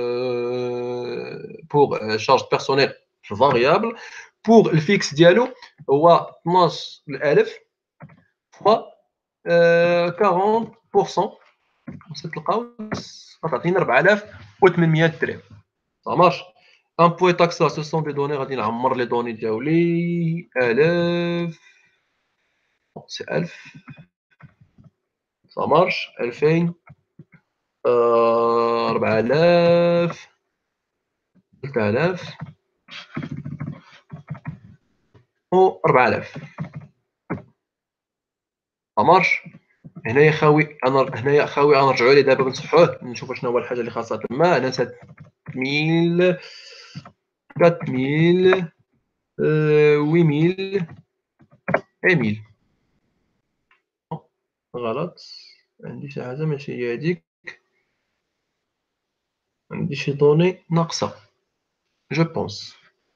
بوغ شارج بيرسونيل فاريابل، بوغ الفيكس ديالو هو 12000 فوا 40%، وصلت تلقاو غتعطينا 4800 درهم. ça marche. ان بوي تاكس سو سون دي دوني، غادي نعمر لي دوني ديالي 1000 سي 1000 ça marche 2000 4000 3000 و 4000. ça marche. هنايا خاوي غنرجعوا ليه دابا بنصحوه نشوفوا شنو هو الحاجه اللي خاصها تما. انا 7000 4000 8000 1000 غلط، عندي شي حاجه ماشي هي هذيك، عندي شي دوني ناقصه جو بونس.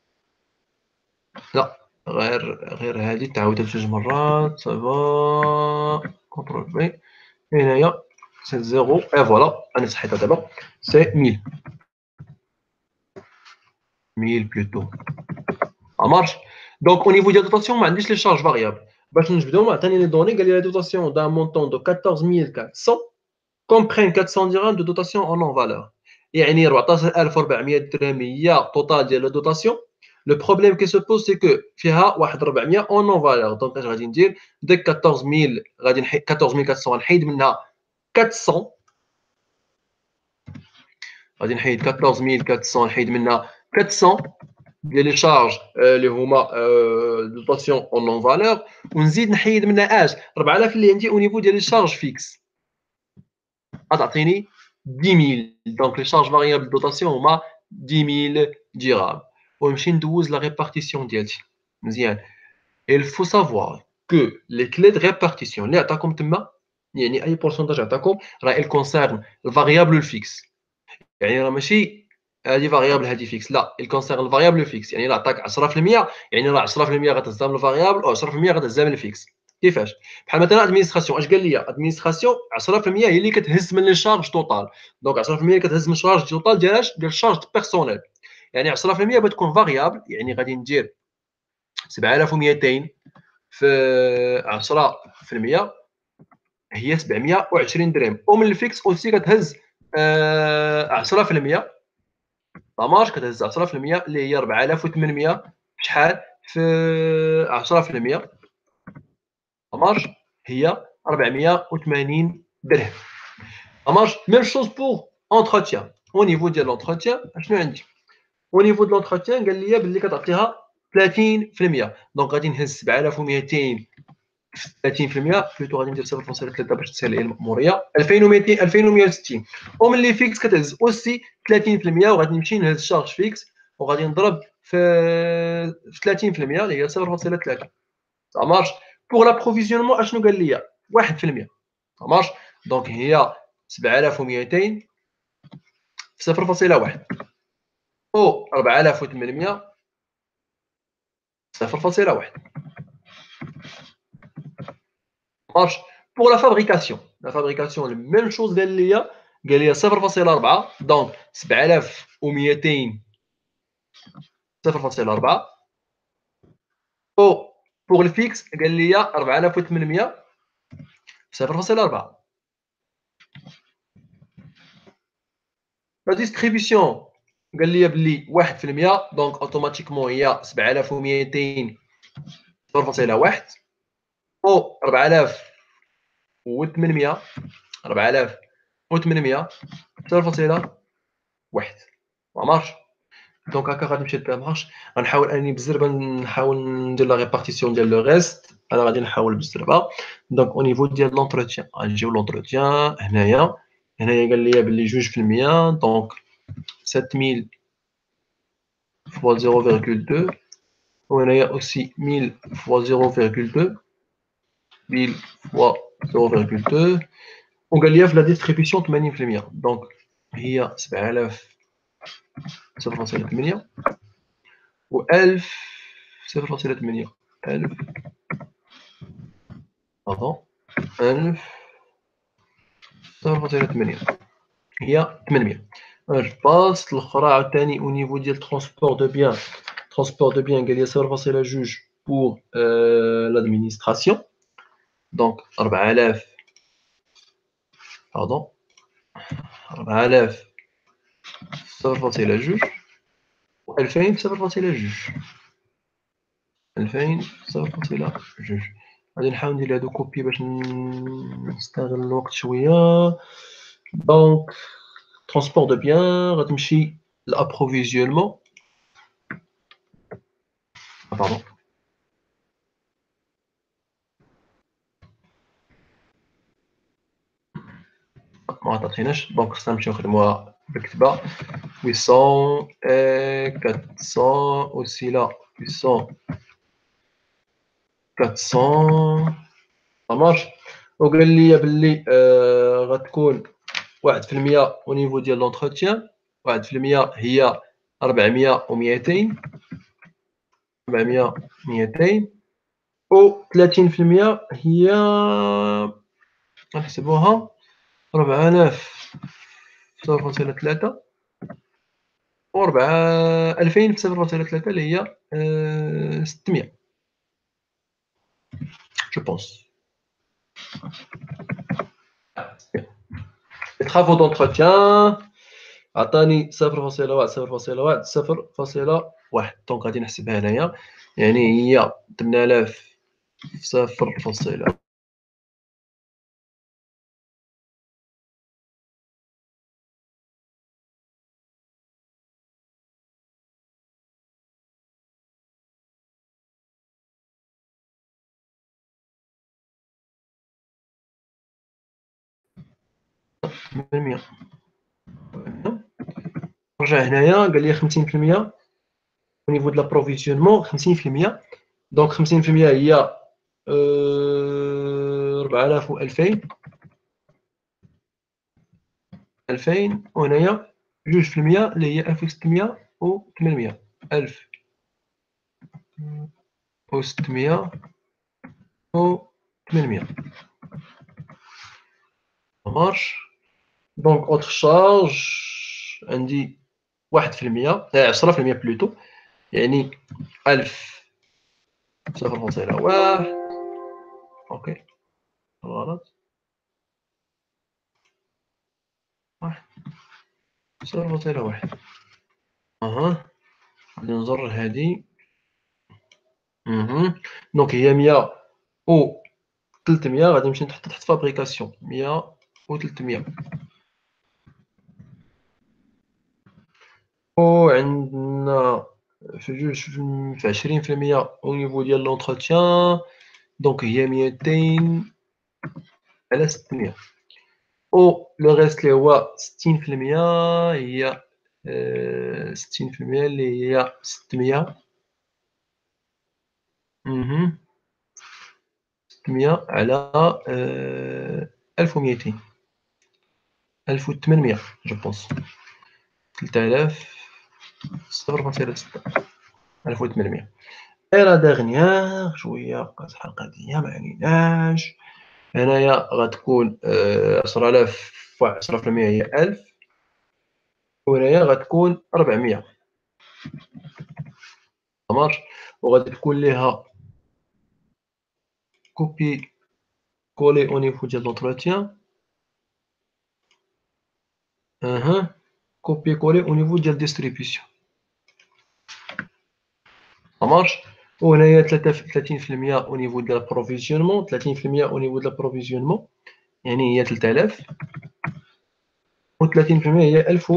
لا غير هذه تعاودت جوج مرات. سافا كونترول في هنايا سي زيرو اي فوالا انا صحيتها دابا سي 1000 بلوتو. ça marche. Donc au niveau de la dotation ما عنديش لي شارج فاريابل. باش نجبدهم عطاني لي دوني، قال لي لا دوتاسيون d'un montant de 14400 comprennent 400 dirhams de dotation en non valeur، يعني 14400 درهم هي توتال ديال لا دوتاسيون. لو بروبليم كي سو بوز سي كو فيها واحد 400 اون نون فالور. دونك اش غادي ندير؟ ديك 14000 غادي نحيد 14400 نحيد منها 400، غادي نحيد 14400 نحيد منها 400 ديال لي شارج اللي هما دوتاسيون اون نون فالور، ونزيد نحيد منها 4000 اللي عندي او نيفو ديال لي شارج فيكس، غتعطيني 10000. دونك لي شارج فاريابل دوتاسيون هما 10000 درهم. ونمشي ندوز لا ريبارتيسيون ديالتي مزيان. il faut savoir que les clés de répartition اللي عطاكم تما، يعني اي بورسونتاج عطاكم راه il concerne الفاريابل الفيكس، يعني راه ماشي هذه فاريابل هذه فيكس، لا il concerne الفاريابل الفيكس. يعني راه عطاك 10% يعني راه 10% غتهزها من الفاريابل و 10% غتهزها من الفيكس. كيفاش؟ بحال مثلا ادمينستراسيون اش قال لي؟ ادمينستراسيون 10% هي اللي كتهز من لي شارج توتال، دونك 10% كتهز من الشارج توتال ديال الشارج بيرسونيل، يعني 10% بتكون فاريابل، يعني غادي ندير 7200 في 10% هي 720 درهم، ومن الفيكس اوسي كتهز 10%. طاماج كتهز 10% اللي هي 4800 شحال في 10%. طاماج هي 480 درهم. طاماج ميم شوز بوغ entretien. au niveau ديال l'entretien شنو عندي؟ au niveau de l'entretien قال لي باللي كتعطيها 30%. دونك غادي نهز 7200 30%، بلوتو غادي ندير 0.3 باش تسهل عليا المأمورية، 2200 2160. وملي فيكس كتهز اوسي 30%، وغادي نمشي نهز شارج فيكس وغادي نضرب في 30% اللي هي 0.3. ça marche. pour l'approvisionnement اشنو قال لي 1%. ça marche. دونك هي 7200 في 0.1 او 4800 0.1. marche. pour la fabrication la même chose قال لي 0.4. donc 7200 0.4. او pour الفيكس قال لي 4800 0.4. la distribution قال لي بلي 1%. donc automatiquement هي 7200 0.1 او 4800 0.1. ما مارش. دونك هكا غتمشي مارش. غنحاول اني بالزربه نحاول ندير لا ريبارتيسيون ديال لو ريست. انا غادي نحاول بالزربه. دونك او نيفو ديال لونتروتيان غنجيو لونتروتيان. هنايا قال لي بلي 2%. دونك 7000 fois 0,2. وهنايا اوسي 1000 fois 0,2 1000 fois 0,2. وقال لي في لا ديستريبيسيون 80%. دونك هي 7000 0.8 و 1000 0.8 1000 pardon 1000 0.8 هي 800. جو باس الاخرى عاوتاني او نيفو ديال ترونسبور دو بيان. قال لي 0.2 pour l'administration. donc 4000 pardon 4000 0.2 و 2000 0.2 2000 0.2. غادي نحاول ندير هادو كوبي باش نستغل الوقت شويه. دونك ترونسبور دو بيان غتمشي لابروفيزيونمون. باردون ما عطاتيناش. دونك خصنا نمشيو نخدموها بالكتابه. 800 400 اوسي لا 800 400 ça marche. وقال لي باللي غتكون 1% au niveau ديال لونتروتيان. 1% هي 400 و 200 400 200 و 30% هي نحسبوها 4000 0.3 و 2000 0.3 اللي هي 600 جو بونس. les travaux d'entretien عطاني 0.1 0.1 0.1. دونك غادي نحسبها هنايا. يعني هي 8000 0.1 800. نرجع هنايا قال لي 50% au niveau de l'approvisionnement 50%. دونك 50% هي 4000 و 2000 وهنايا 2% اللي هي 1600 و 800 1600 و 800 مارش. دونك اوتر شارج عندي 1% 10% بلوتو. يعني 1000 0.1. اوكي غلط 0.1. اها غادي نزر هادي. دونك هي 100 و 300. غادي نمشي نحط تحت فابريكاسيون 100 و 300. وعندنا في 20% au niveau ديال l'entretien، دونك هي 200 على 600. لو ريست اللي هو 60% هي 60% اللي هي 600 600 على 1200 1800 جو بونس 3000 0.6 1800. اي لا ديرنيير شويه بقات الحلقه ديالنا ما عليناش. هنايا غتكون 10000 في 10% هي 1000، وهنايا غتكون 400 مارش، وغادي تكون ليها كوبي كولي او نيفو ديال لونتروتيان. كوبي كولي او نيفو ديال ديستريبيسيون مارش. وهنايا 30% او نيفو ديال البروفيزيونمون، 30% او نيفو ديال البروفيزيونمون يعني هي 3000، و 30% هي 1000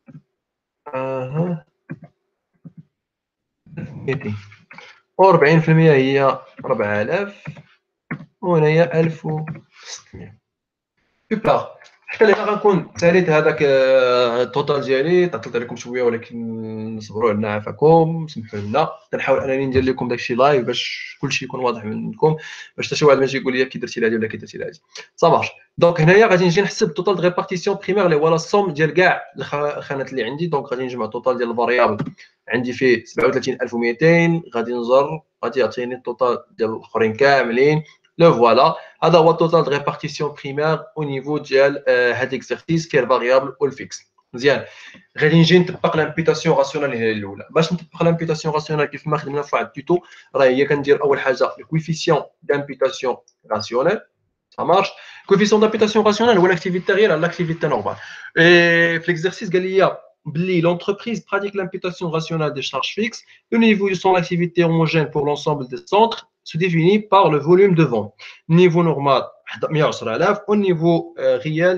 1200، و 40% هي 4000، وهنايا 1600. سوبر. حتى هنا غنكون ساليت هذاك التوتال ديالي، طلت عليكم شويه ولكن صبروا علينا عافاكم، سمحوا لنا. كنحاول انني ندير لكم داكشي لايف باش كلشي يكون واضح عندكم، باش حتى شي واحد ما يجي يقول لي كي درتي لهادي ولا كي درتي لهادي. صافي. دونك هنايا غادي نجي نحسب التوتال دو ريبارتيسيون بريمير اللي هو لا سوم ديال كاع الخانات اللي عندي. دونك غادي نجمع التوتال ديال الفاريابل عندي فيه 37200، غادي نجر غادي يعطيني التوتال ديال الاخرين كاملين. لو فوالا، هذا هو التوتال دو ريبارتيسيون بريمير او نيفو ديال هاد ليكزارسيس فيه الفاريابل والفيكس. مزيان. غادي نجي نطبق لامبيتاسيون راسيونال هي الاولى. باش نطبق لامبيتاسيون راسيونال كيف ما خدمنا في واحد التوتو، راه هي كندير اول حاجه الكويفيسيون دامبيتاسيون راسيونال. Ça marche. Coefficient d'imputation rationnelle ou l'activité réelle à l'activité normale. Et l'exercice Galia, l'entreprise pratique l'imputation rationnelle des charges fixes. Le niveau de son activité homogène pour l'ensemble des centres se définit par le volume de vente. Niveau normal, 110,000. Au niveau réel,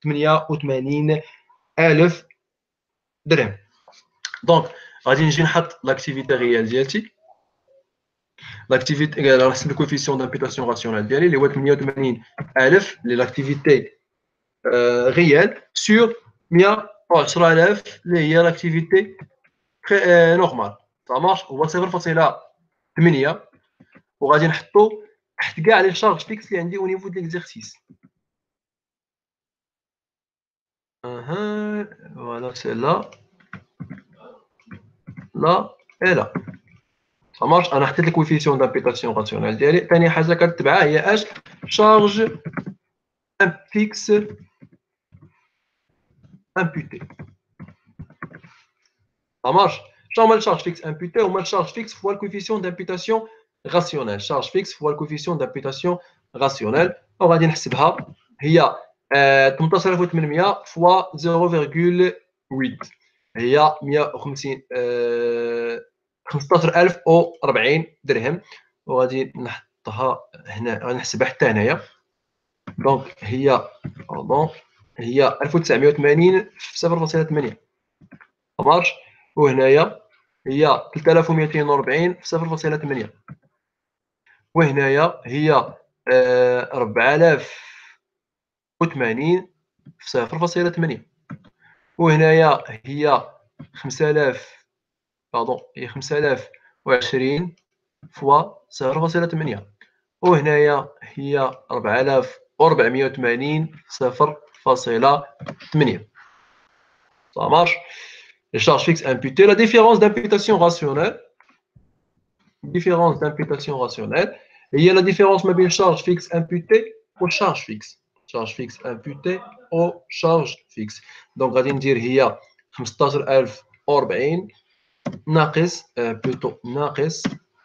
88,000 درهم. Donc, غادي نجي نحط l'activité réelle ديالتي. L'activité, le coefficient d'imputation rationnelle ديالي اللي هو 88,000 l'activité réelle sur 110,000 اللي هي l'activité normale. Ça marche. هو 0.8 وغادي نحطو تحت كاع لي شارج فيكس اللي عندي au niveau de l'exercice. Voilà, c'est là, là et là. Ça marche. انا حطيت الكويفيسيون دامبيتاسيون راسيونال ديالي. ثاني حاجه كتبعها هي اش؟ شارج فيكس امبوتي. Ça marche. شنو le charge fixe imputé ou le charge fixe fois le coefficient d'imputation rationnel. Charge fixe fois le coefficient d'imputation rationnel. وغادي نحسبها هي 18800 fois 0,8 هي 150 15040 درهم. وغادي نحطها هنا، غادي نحسبها حتى هنايا. دونك هي هي 1980 في 0.8 مارش. وهنايا هي 3240 في 0.8. وهنايا هي 4080 في 0.8. وهنايا هي 5000 هي 5020 فوا 0.8. وهنايا هي 4480 في 0.8. Ça marche. Les charges fixes imputées. La différence d'imputation rationnelle. Différence d'imputation rationnelle. Et il y a la différence entre les charges fixes imputées aux charges fixes. Charges fixes imputées aux charges fixes. Donc, غادي ندير هي 15040 ناقص plutôt ناقص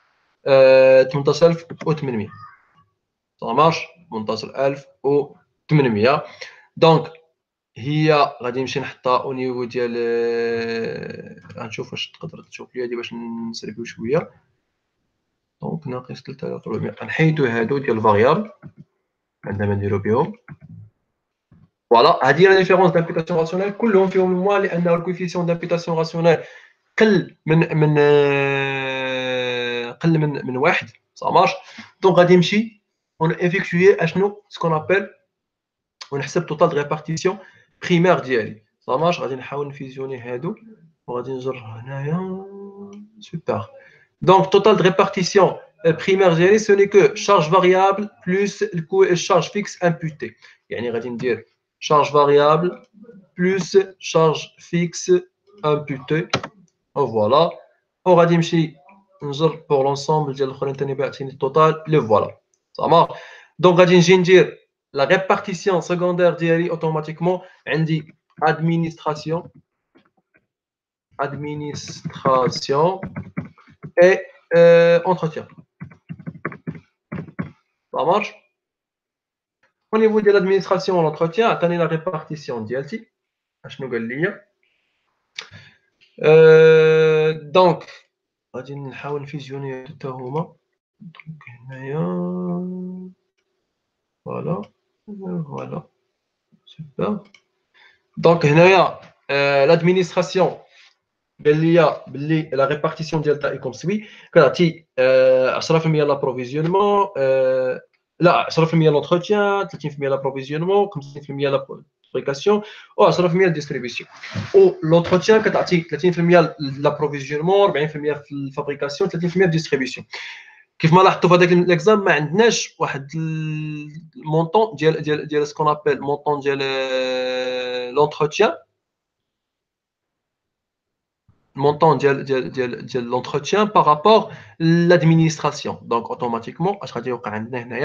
18800. Ça marche. 18800. Donc, هي غادي نمشي نحطها او نيفو ديال غنشوف واش تقدر تشوف لي هادي باش نسربيو شويه. دونك ناقص 3400 غنحيدو هادو ديال الفاريابل عندما نديرو بهم. فوالا هذه هي لا ديفيرونس دامبيتاسيون راسيونيل كلهم فيهم الموا لان الكوفيسيون دامبيتاسيون راسيونيل قل من واحد ça marche دونك غادي نمشي ونفيكتوي اشنو سكون ابل ونحسب توتال دو ريبارتيسيون بريمير ديالي ça marche غادي نحاول نفيزيوني هادو وغادي نجر هنايا سوبر donc total de répartition primaire ديالي ce n'est que charge variable plus charge fixe imputée يعني غادي ندير charge variable plus charge fixe imputée voilà وغادي نمشي نجر pour l'ensemble ديال الاخرين ثاني باعتيني التوتال لو فوالا ça marche donc غادي نجي ندير la répartition secondaire ديالي automatiquement عندي administration et entretien ça marche au niveau de l'administration et l'entretien عطاني la répartition ديالتي اشنو قال لي donc غادي نحاول نفيزيوني حتى هما دونك هنايا فوالا سوبر دونك هنايا l'administration قال لي باللي لا ريبارتيسيون ديالها اي كوم سوي كتعطي 10% لابروفيزيونمون لا 10% لونتروتيان 30% لابروفيزيونمون 50% لابريكاسيون و 10% للديستريبيسيون و لونتروتيان كتعطي 30% لابروفيزيونمون 40% في الفابريكاسيون 30% للديستريبيسيون كيف ما لاحظتوا في هذاك ليكزام ما عندناش واحد المونطون ديال سكون ابل مونطون ديال لونتروتيان montant de l'entretien par rapport à l'administration. Donc, automatiquement, je vais dire que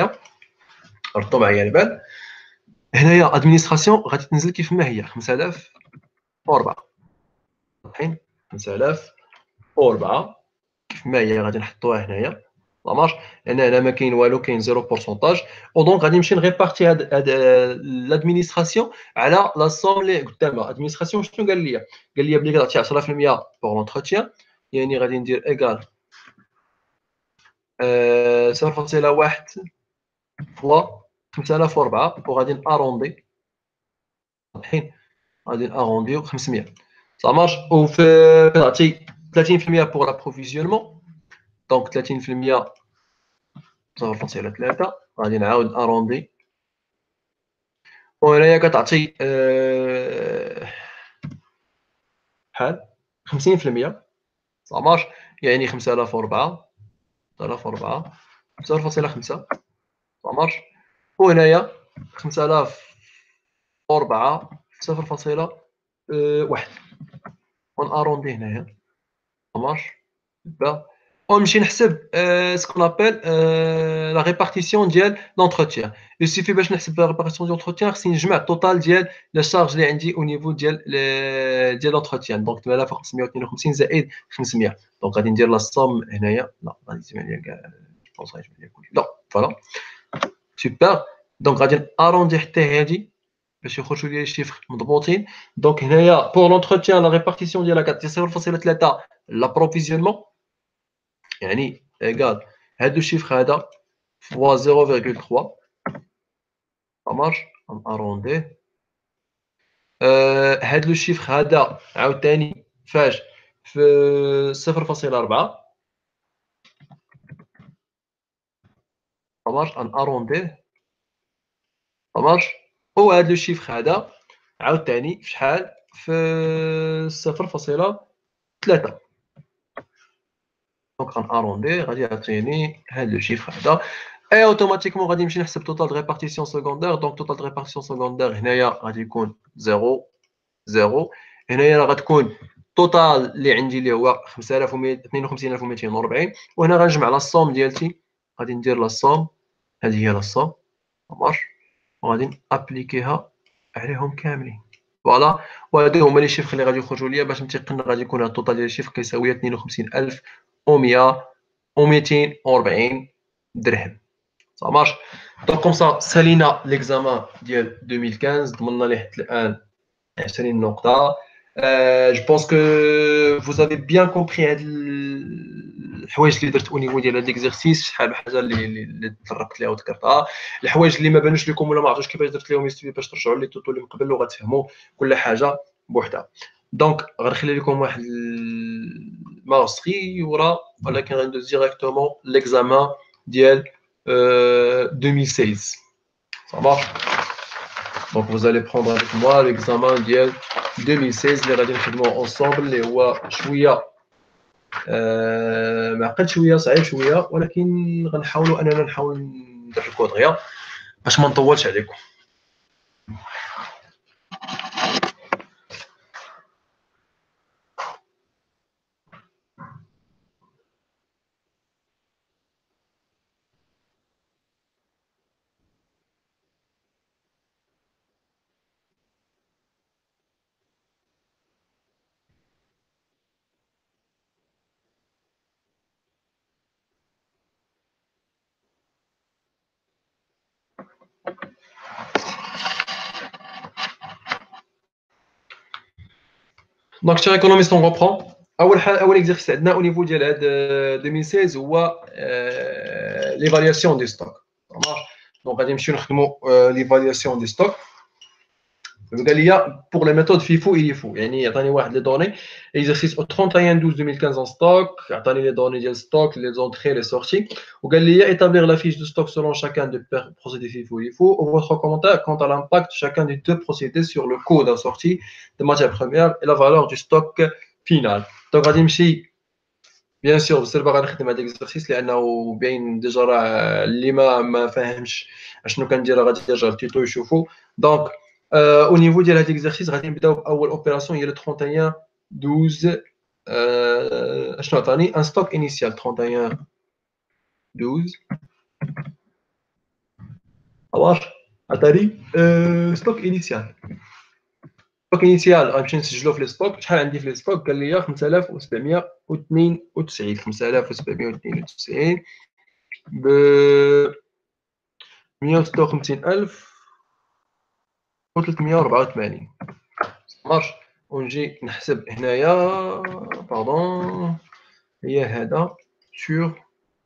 l'administration va تنزل كيف ما هي 5004 الحين 5004 كيف ما هي غادي نحطوها هنايا لا مارش لان هنا ما كاين والو كاين 0 بورسونتاج ودونك غادي نمشي نغيبارتي هاد لادمينستراسيون على لا سوم اللي قدامها ادمينستراسيون شنو قال لي بلي كتعطي 10% بور لونتروتيان يعني غادي ندير ايكال 0.1 فوا 5004 وغادي ناروندي الحين غادي نارونديو 500 ça marche وفي كتعطي 30% بور لابروفيزيونمون دونك 30% 0.3 غادي نعاود اروندي وهنايا كتعطي بحال 50% ça marche يعني 5004 0.5 ça marche وهنايا 5004 0.1 وناروندي هنايا ça marche ونمشي نحسب سكون ابل لا ريبارتيسيون ديال لونتروتيان يسيفي باش نحسب لا ريبارتيسيون ديال لونتروتيان خصني نجمع التوتال ديال لا شارج اللي عندي او نيفو ديال لونتروتيان دونك 8552 زائد 500 دونك غادي ندير لا صوم هنايا لا غادي يجمع ليا كاع جوبونس غيجمع ليا كلشي لا فوالا سوبر دونك غادي اروندي حتى هادي باش يخرجوا لي الشيفر مضبوطين دونك هنايا بور لونتروتيان لا ريبارتيسيون ديالها كتعطي 0.3 لابروفيزيونمون يعني ايكال هادو الشيفر هذا فوا 0.3 ça marche ارونديه هاد لو شيفر هذا عاوتاني فاش في 0.4 ça marche ارونديه ça marche وهاد لو شيفر هذا عاوتاني في شحال في 0.3 دونك غناروندي غادي يعطيني هاد لو شيفر هذا اي اوتوماتيكمون غادي نمشي نحسب توتال دو ريبارتيسيون سكوندير دونك توتال دو ريبارتيسيون سكوندير هنايا غادي يكون 0 0 هنايا راه غتكون توتال اللي عندي اللي هو 52240 وهنا غنجمع لا صوم ديالتي غادي ندير لا صوم هذه هي لا صوم مارش وغادي نابليكيها عليهم كاملين فوالا وهادو هما لي شيفر اللي غادي يخرجوا ليا باش نتيقن غادي يكون التوتال ديال الشيفر كيساوي 52140 درهم ça marche donc comme ça سالينا ليكزامان ديال 2015 ضمننا ليه حتى الان 20 نقطه je pense que vous avez bien compris هاد الحوايج اللي درت او نيفو ديال هاد ليكزيرسيس شحال من حاجه اللي تطرقت ليها وذكرتها، الحوايج اللي ما بانوش لكم ولا ما عرفتوش كيفاش درت لهم يستوي باش ترجعوا لي توتو اللي من قبل وغتفهموا كل حاجه بوحدها. دونك غنخلي لكم واحد الماستري ورا، ولكن غندوز ديريكتومون ليكزامان ديال 2016. Ça marche. Donc vous allez prendre avec moi l'examen ديال 2016 اللي غادي نخدموا ensemble، اللي هو شويه معقد شويه، صعيب شويه، ولكن غنحاولوا اننا نضحكوا دغيا باش ما نطولش عليكم. دونك شير ايكونوميست اون غوبرون. اول اكزرسيس عندنا او نيفو ديال هاد 2016 هو ليفالياسيون دي ستوك. دونك غادي نمشيو نخدموا ليفالياسيون دي ستوك. قال لي pour les méthodes FIFO et LIFO، يعني عطاني واحد لي دوني اكزرسيس au 31/12/2015 en stock، عطاني لي دوني ديال ستوك، لي زونتري لي سورتي، وقال لي établir la fiche de stock selon chacun des procédés FIFO et LIFO ou votre commentaire quant à l'impact de chacun des deux procédés sur le coût d'un sortie de matières premières et la valeur du stock final. دونك غادي نمشي بيان سور بالسربه غنخدم هذا الاكزرسيس لانه باين ديجا راه اللي ما فاهمش اشنو كندير غادي يرجع للتيتو يشوفو. دونك au niveau ديال هاد الاكزرسيس غادي نبداو باول اوبيراسيون هي 31/12. اشنو عطاني ان ستوك انيسيال 31/12 واش عطاني ستوك انيسيال. ستوك انيسيال غنمشي نسجلو في لي ستوك. شحال عندي في لي ستوك؟ قال لي 5792 5792 ب 156,000 و384 مارش. ونجي نحسب هنايا باردون هي هذا سور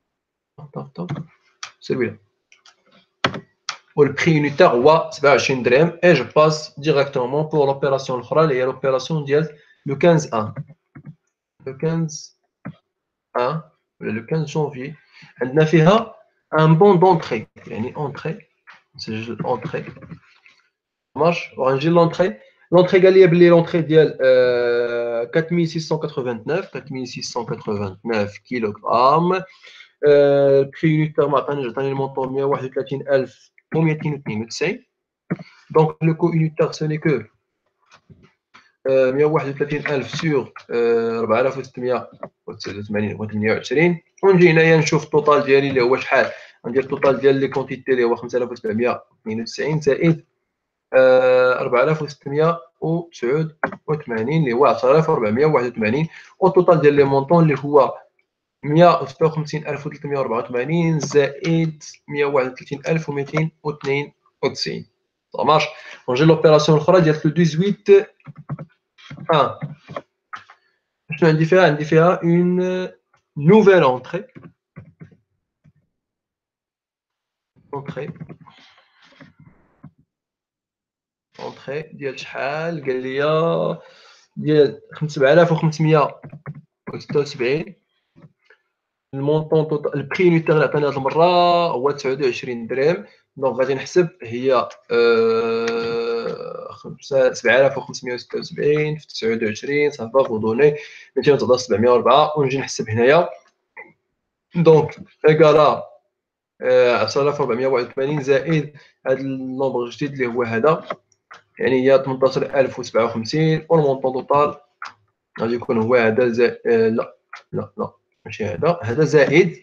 celui-là والبري يونيتير هو 27 درهم. اي جو باس ديريكتومون بور لوبيراسيون الاخرى اللي هي لوبيراسيون ديال لو 15 لو 15 ولا لو 15 جونفي. عندنا فيها ان بون دونتري، يعني اونتري، نسجل اونتري مارش. وغنجي لونتري. لونتري قال لي بلي لونتري ديال 4689 كيلوغرام. البري يونيتير ما عطانيش، عطاني المونطون 131,292. دونك لو كو يونيتير سو ني كو 131,000 سور 4689 و28. ونجي هنايا نشوف التوتال ديالي اللي هو شحال. ندير التوتال ديال لي كونتيتي اللي هو 5792 زائد 4689 اللي هو 10481. والتوتال ديال لي مونطون اللي هو 156,384 زائد 131,292. Ça marche. ونجي لوبيراسيون الاخرى ديال 18 شنو عندي فيها؟ عندي فيها اون نوفيل اونتري. اونتري ديال شحال؟ قال لي ديال 7576. المونطون توتال البري يونيتير اللي عطاني هاد المره هو 29 درهم. دونك غادي نحسب هي 7576 في 29 صافا فودوني 209,704. ونجي نحسب هنايا. دونك ايكالا 10481 زائد هاد النومبر الجديد اللي هو هذا، يعني هي 18057. والمونطون توتال غادي يكون هو هذا زائد لا ماشي هذا زائد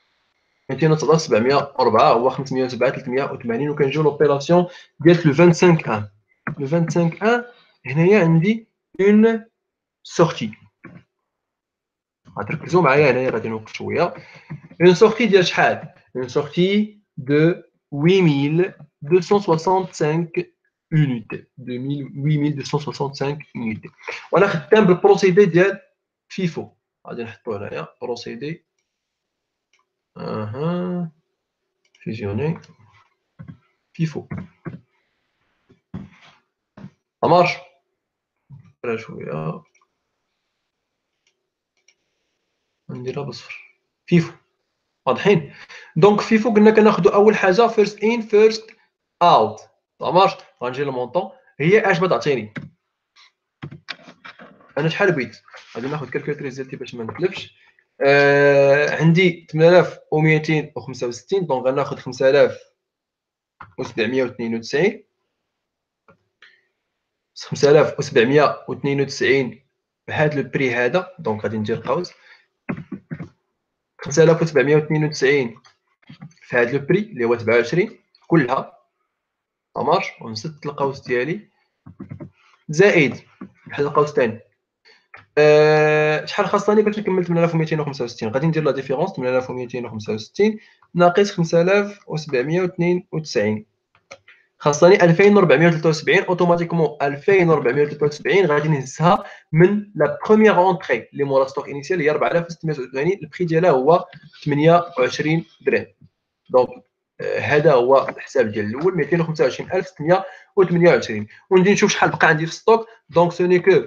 209,704 هو 507,380. وكنجيو لوبيراسيون ديال لو 25 لو 25 هنايا عندي اون سورتي. غتركزوا معايا هنايا غادي نوقف شويه. اون سورتي ديال شحال؟ اون سورتي دو 8265 unité 8265 unité. وانا خدام بالبروسيدي ديال فيفو. غادي نحطو هنايا بروسيدي فيزيوني فيفو مارش شويه نديرها بصفر. فيفو واضحين. دونك فيفو قلنا كناخذوا اول حاجه فيرست ان فيرست اوت. مارش غنجي للمونطون هي اش تعطيني. انا شحال بغيت غادي ناخذ كالكوليتريس ديالتي باش ما نتلفش. عندي 8265 دونك غناخذ 5792 5792 بهذا لو بري هذا. دونك غادي ندير قوس 5792 في هذا لو بري اللي هو 27 كلها مارش ونسد القوس ديالي زائد واحد القوس ثاني. شحال خاصني باش نكمل 8265 غادي ندير لا ديفيرونس 8265 ناقص 5792 خاصني 2473 اوتوماتيكمون 2473 غادي نهزها من لا بروميير اونطري اللي مورا ستوك انيسيال هي 4687 البري ديالها هو 28 درهم. دونك هذا هو الحساب ديال الاول 225628 ونجي نشوف شحال بقى عندي في ستوك. دونك سوني كو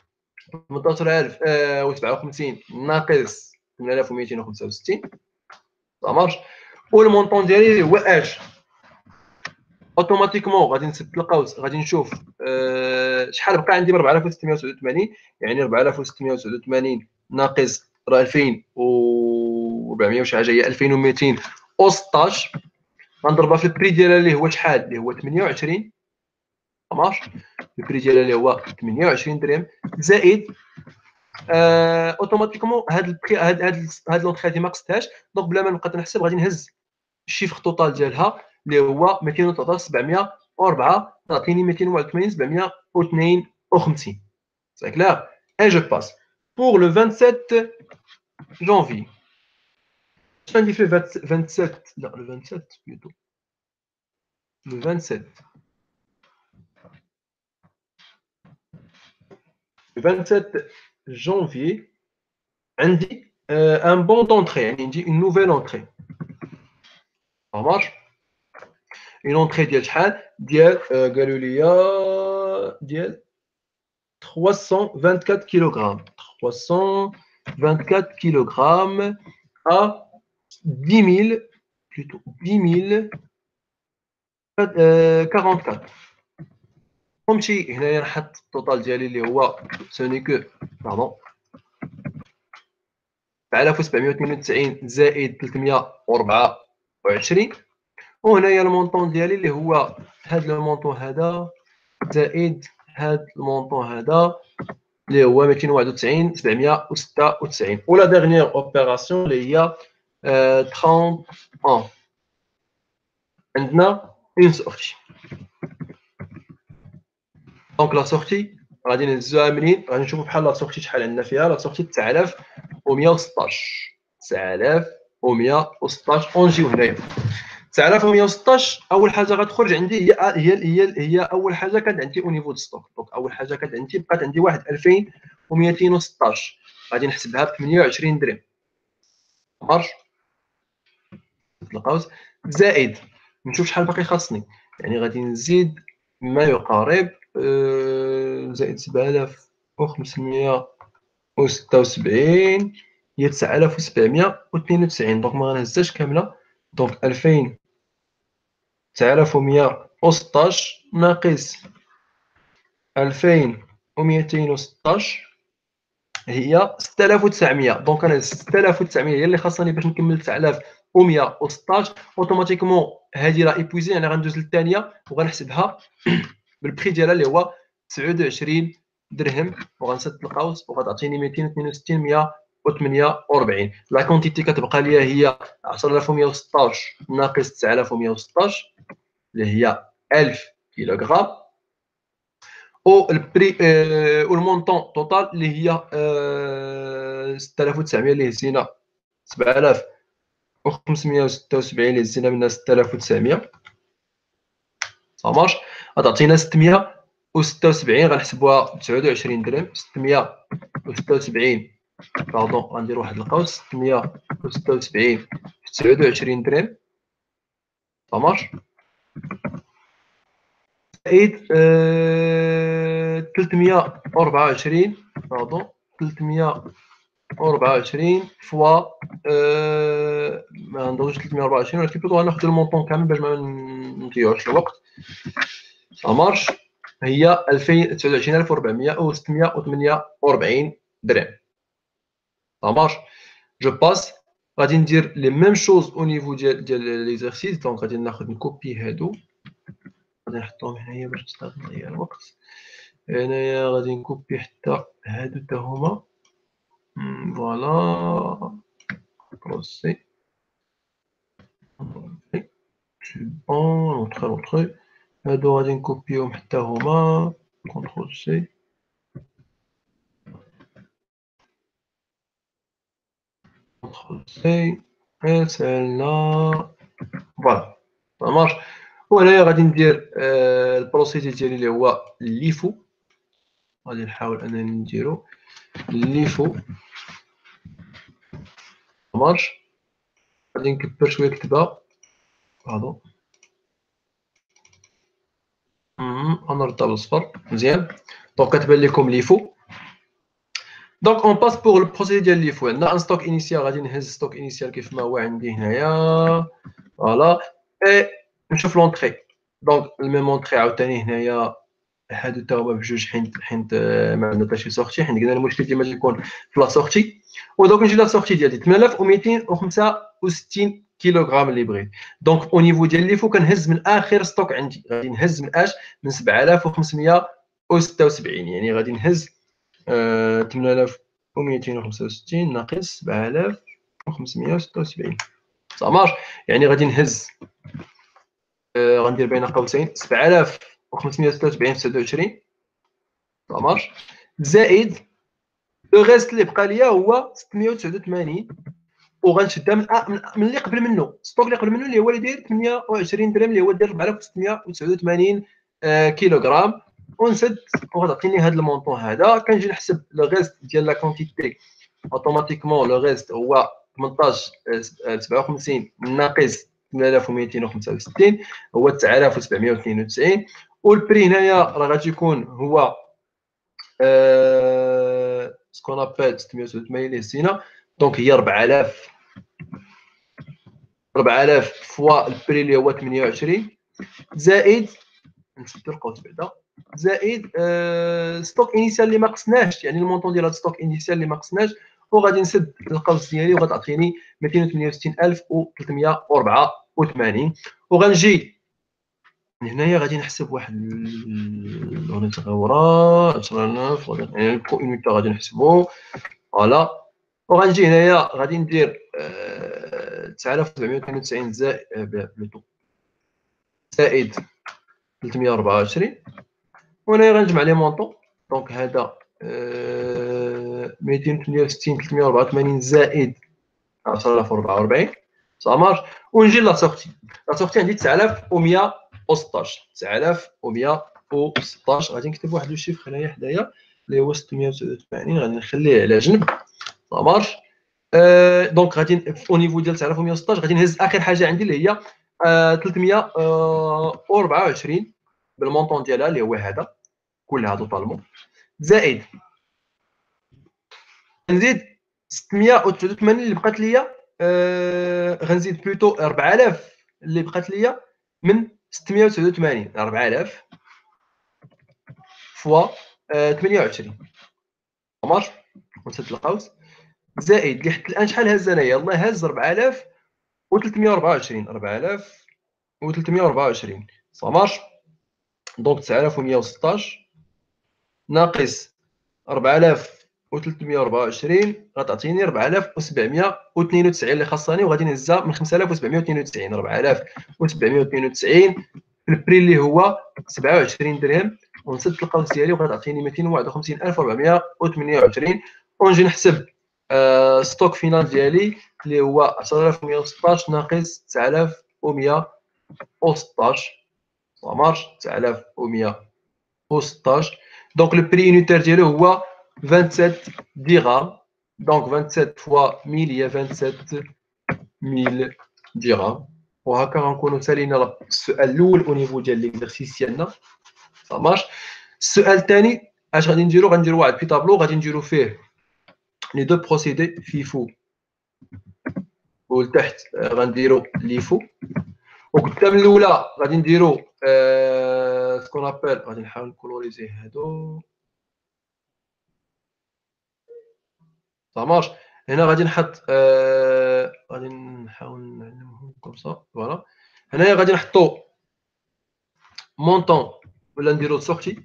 18057 ناقص 8265 مارش والمونطون ديالي هو اش. اوتوماتيكمون غادي نسد القوس غادي نشوف شحال بقى عندي ب 4689 يعني 4689 ناقص 2400 وشي حاجه هي 2216 غنضربها في البري ديالها اللي هو شحال اللي هو 28 مارش. البري ديالها اللي هو 28 درهم زائد اوتوماتيكمون هاد البري هاد لونطري هادي ما قصتهاش. دونك بلا ما نبقى نحسب غادي نهز الشيفر توتال ديالها اللي هو 213,704 تعطيني 281,752. C'est clair? Et je passe. Pour le 27 janvier. Je t'indique le 27. Non, le 27 plutôt. Le 27. Le 27 janvier, on dit un bon d'entrée. On dit une nouvelle entrée. Ça marche? Une entrée ديال شحال ديال قالوا لي ديال 324 kg 324 kg à 10 000 plutôt 10 044 نمشي هنايا نحط التوتال ديالي اللي هو سوني كو باردون 4792 زائد 324 وهنايا المونطون ديالي اللي هو هذا المونطون هذا زائد هذا المونطون هذا اللي هو 291,796 ولا ديرنيير اوبيراسيون اللي هي 31 عندنا اون سورتي. دونك لا سورتي غادي نهزوها منين غادي نشوفوا بحال لا سورتي شحال عندنا فيها. لا سورتي 9116 9116 ونجيو هنايا 9116 اول حاجه غتخرج عندي هي اول حاجه كانت عندي او نيفو دو ستوك. دونك اول حاجه كانت عندي بقات عندي واحد 2216 غادي نحسبها ب 28 درهم مارش القوس زائد نشوف شحال باقي خاصني يعني غادي نزيد ما يقارب زائد 7576 هي 9792 دونك ما غنهزهاش كامله. دونك 9116 ناقص 2216 هي 6900. دونك انا 6900 هي اللي خاصني باش نكمل 9116 اوتوماتيكمون هذه راه ايبويزي يعني غندوز للثانيه وغنحسبها بالبري ديالها اللي هو 29 درهم وغنسد القوس وغتعطيني 262,148. لا كونتيتي كتبقى ليا هي 10116 ناقص 9116 اللي هي 1000 كيلوغرام والبري والمونطون توتال اللي هي 6900 اللي هزينا 7576 اللي هزينا منها 6900 صافاش غتعطينا 676 غنحسبوها ب 29 درهم 676 باردون غندير واحد القوس 676 في 29 درهم صامارش زائد 324 باردون 324 فوا ما ندوزوش 324 ولكن بلوطو غناخد المونطون كامل باش ما نضيعوش الوقت صامارش هي 29448 درهم صامارش جو باس غادي ندير لي ميم شوز او نيفو ديال ليزيرسيس دونك غادي ناخد نكوبي هادو غادي نحطهم هنايا باش نستغل الوقت هنايا غادي نكوبي حتى هادو حتى هما فوالا بروسي سي بون لونطخي هادو غادي نكوبيهم حتى هما كونترول سي كونترول سي سالنا فوالا صامارش وهنايا غادي ندير البروسيدي ديالي اللي هو ليفو غادي نحاول انني نديرو ليفو صامارش غادي نكبر شويه الكتابه باردون غنردها بالصفر مزيان دونك كتبان لكم ليفو دونك اون باس بوغ البروسيدي ديال ليفو عندنا ان ستوك انيسيال غادي نهز ستوك انيسيال كيف ما هو عندي هنايا فوالا اي نشوف لونطري دونك الميم اونطري عاوتاني هنايا هادو تا هما بجوج حيت ما عندنا حتى شي سورتي حيت قلنا المشكل ديما تيكون في لا سورتي ودونك نجي لا سورتي ديالي 8265 كيلوغرام اللي بغيت دونك او نيفو ديال ليفو كنهز من اخر ستوك عندي غادي نهز من اش من 7576 يعني غادي نهز 8265 ناقص 7576 صامارش يعني غادي نهز غندير بين قوسين 7576 في 29 صامارش زائد لو ريست اللي بقى ليا هو 689 وغنشدها من اللي قبل منه ستوك اللي قبل منه اللي هو اللي داير 28 درهم اللي هو داير 4689 كيلوغرام ونسد وغتعطيني هذا المونطون هذا كنجي نحسب لو ريست ديال لا كونتيتي اوتوماتيكمون لو ريست هو 18 57 ناقص 8265 هو 9792 والبري هنايا راه غادي يكون هو سكون ابل 680 اللي هزينا دونك هي 4000 فوا البري اللي هو 28 زائد نسد القوس بعدا زائد ستوك انيسيال اللي ما قسناش يعني المونطون ديال هاد ستوك انيسيال اللي ما قسناش وغادي نسد القوس ديالي وغتعطيني 268384 وغنجي هنايا غادي نحسب واحد الاونيت غورا 109 يعني الكوميتا غادي نحسبو فوالا وغنجي هنايا غادي ندير 9792 زائد بلوتو زائد 324 وهنايا غنجمع لي مونطون دونك هذا 268 384 زائد 10044 صامارش ونجي لا سورتي عندي 9116 9116 غادي نكتب واحد لو شيفر هنايا حدايا اللي هو 689 غادي نخليه على جنب صامارش دونك غادي او نيفو ديال 9116 غادي نهز اخر حاجه عندي اللي هي 324 بالمونطون ديالها اللي هو هذا كلها توتالمون زائد نزيد 689 اللي بقات ليا غنزيد بلوتو 4000 اللي بقات ليا من 689 4000 فوا 28 مارش ونسد القوس زائد اللي حتى الان شحال هز انايا يلاه هز 4324 صامارش دونك 9116 ناقص 4324 غتعطيني 4792 اللي خاصني وغادي نهزها من 5792 4792 البري اللي هو 27 درهم ونسد القوس ديالي وغتعطيني 251428 ونجي نحسب ستوك فينال ديالي اللي هو 10116 ناقص 9116 صامارش 9116 دونك لو بري يونيتير ديالو هو 27 درهم Donc 27 fois 1000 هي 27000 درهم. وهكا غنكونوا سالينا السؤال الاول او نيفو ديال ليكزارسيس ديالنا. مارش. السؤال الثاني اش غادي نديرو؟ غنديرو واحد بي طابلو غادي نديرو فيه لي دو بروسيدي فيفو ولتحت غنديرو ليفو، وقدام الاولى غادي نديرو سكون ابل. غادي نحاول نكولوريزي هادو. مارش. هنا غادي نحط غادي نحاول نعلمهم كومسا فوالا. هنايا غادي نحطو مونطون ولا نديرو سورتي.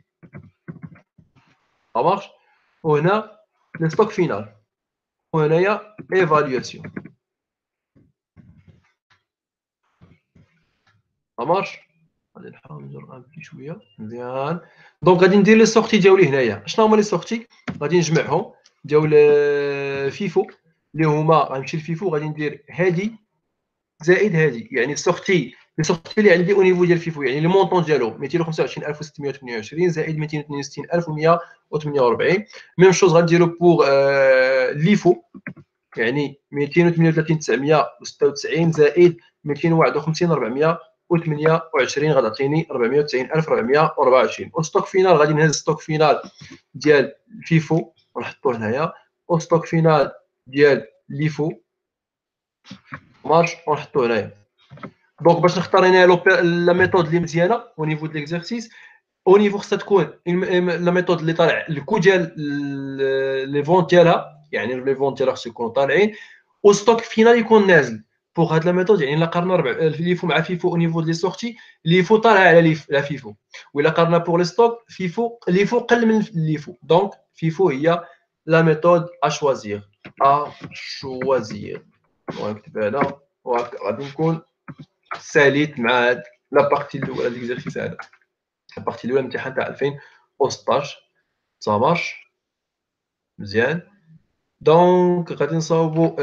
مارش. وهنا لي ستوك فينال، وهنايا ايفالياسيون. مارش. غادي نحاول ندير ان بي شويه مزيان. دونك غادي ندير لي سورتي ديالي هنايا. شنو هما لي سورتي؟ غادي نجمعهم ديال فيفو اللي هما غنمشي لفيفو غادي ندير هادي زائد هادي، يعني السورتي لي سورتي اللي عندي او نيفو ديال فيفو، يعني لي مونطون ديالو 225628 زائد 262148. ميم شوز غنديرو بوغ ليفو، يعني 238996 زائد 251428 غتعطيني 490424. وستوك فينال غادي نهز ستوك فينال ديال فيفو ونحطوه هنايا، وستوك فينال ديال ليفو مارش ونحطوه هنايا. دونك باش نختار هنا لا ميثود اللي مزيانه او نيفو ديال ليكزارسيس، او نيفو خصها تكون لا ميثود اللي طالع الكو ديال لي فونت ديالها، يعني لي فونت ديالها خصو يكونوا طالعين، وستوك فينال يكون نازل. بوغ هاد لا ميثود يعني الا قارنا ليفو مع فيفو او نيفو دي سورتي، ليفو طالع على فيفو، وإلا قارنا بوغ لي ستوك فيفو ليفو قل من ليفو. دونك فيفو هي لا ميثود اشوازير. ونكتبها هنا وهكا غادي نكون ساليت مع هاد لا بارتي الاولى ديال ليكزارسيس هذا، لا بارتي الاولى الامتحان تاع 2016. صا مارش مزيان. دونك غادي نصاوبو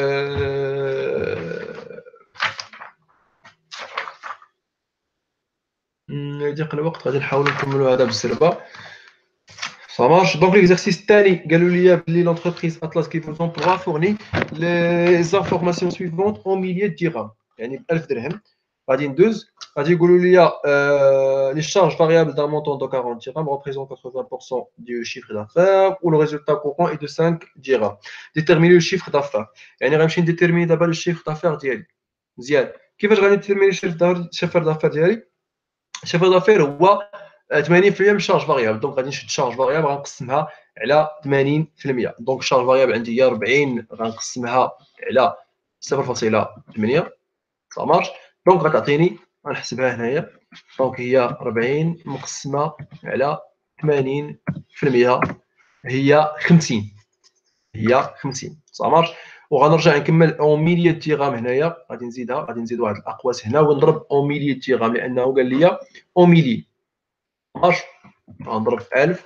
يضيق الوقت، غادي نحاولوا نكملوا هذا بالسربه. Ça marche. Donc l'exercice الثاني قالوا لي بلي l'entreprise Atlas qui vous pourra fournir les informations suivantes en milliers de dirhams، يعني ب 1000 درهم. غادي ندوز غادي يقولوا لي les charges variables d'un montant de 40 dirhams représentent 80% du chiffre d'affaires ou le résultat courant est de 5 dirhams. Déterminer le chiffre d'affaires، يعني غنمشي نديتيرميني دابا le chiffre d'affaires ديالي. مزيان. كيفاش غادي نديتيرميني الشيفر دافير ديالي؟ الشيفر دافير هو 80% من الشارج فاريابل. دونك غادي نشد الشارج فاريابل غنقسمها على 80%. دونك الشارج فاريابل عندي هي 40 غنقسمها على 0.8. صا مارش. دونك غتعطيني غنحسبها هنايا. دونك هي 40 مقسمه على 80% هي 50. هي 50. صا مارش. وغنرجع نكمل اون ميليي ديغرام هنايا. غادي نزيدها، غادي نزيد واحد الاقواس هنا ونضرب اون ميليي ديغرام لانه قال لي اون ميليي. مارش. غنضرب في 1000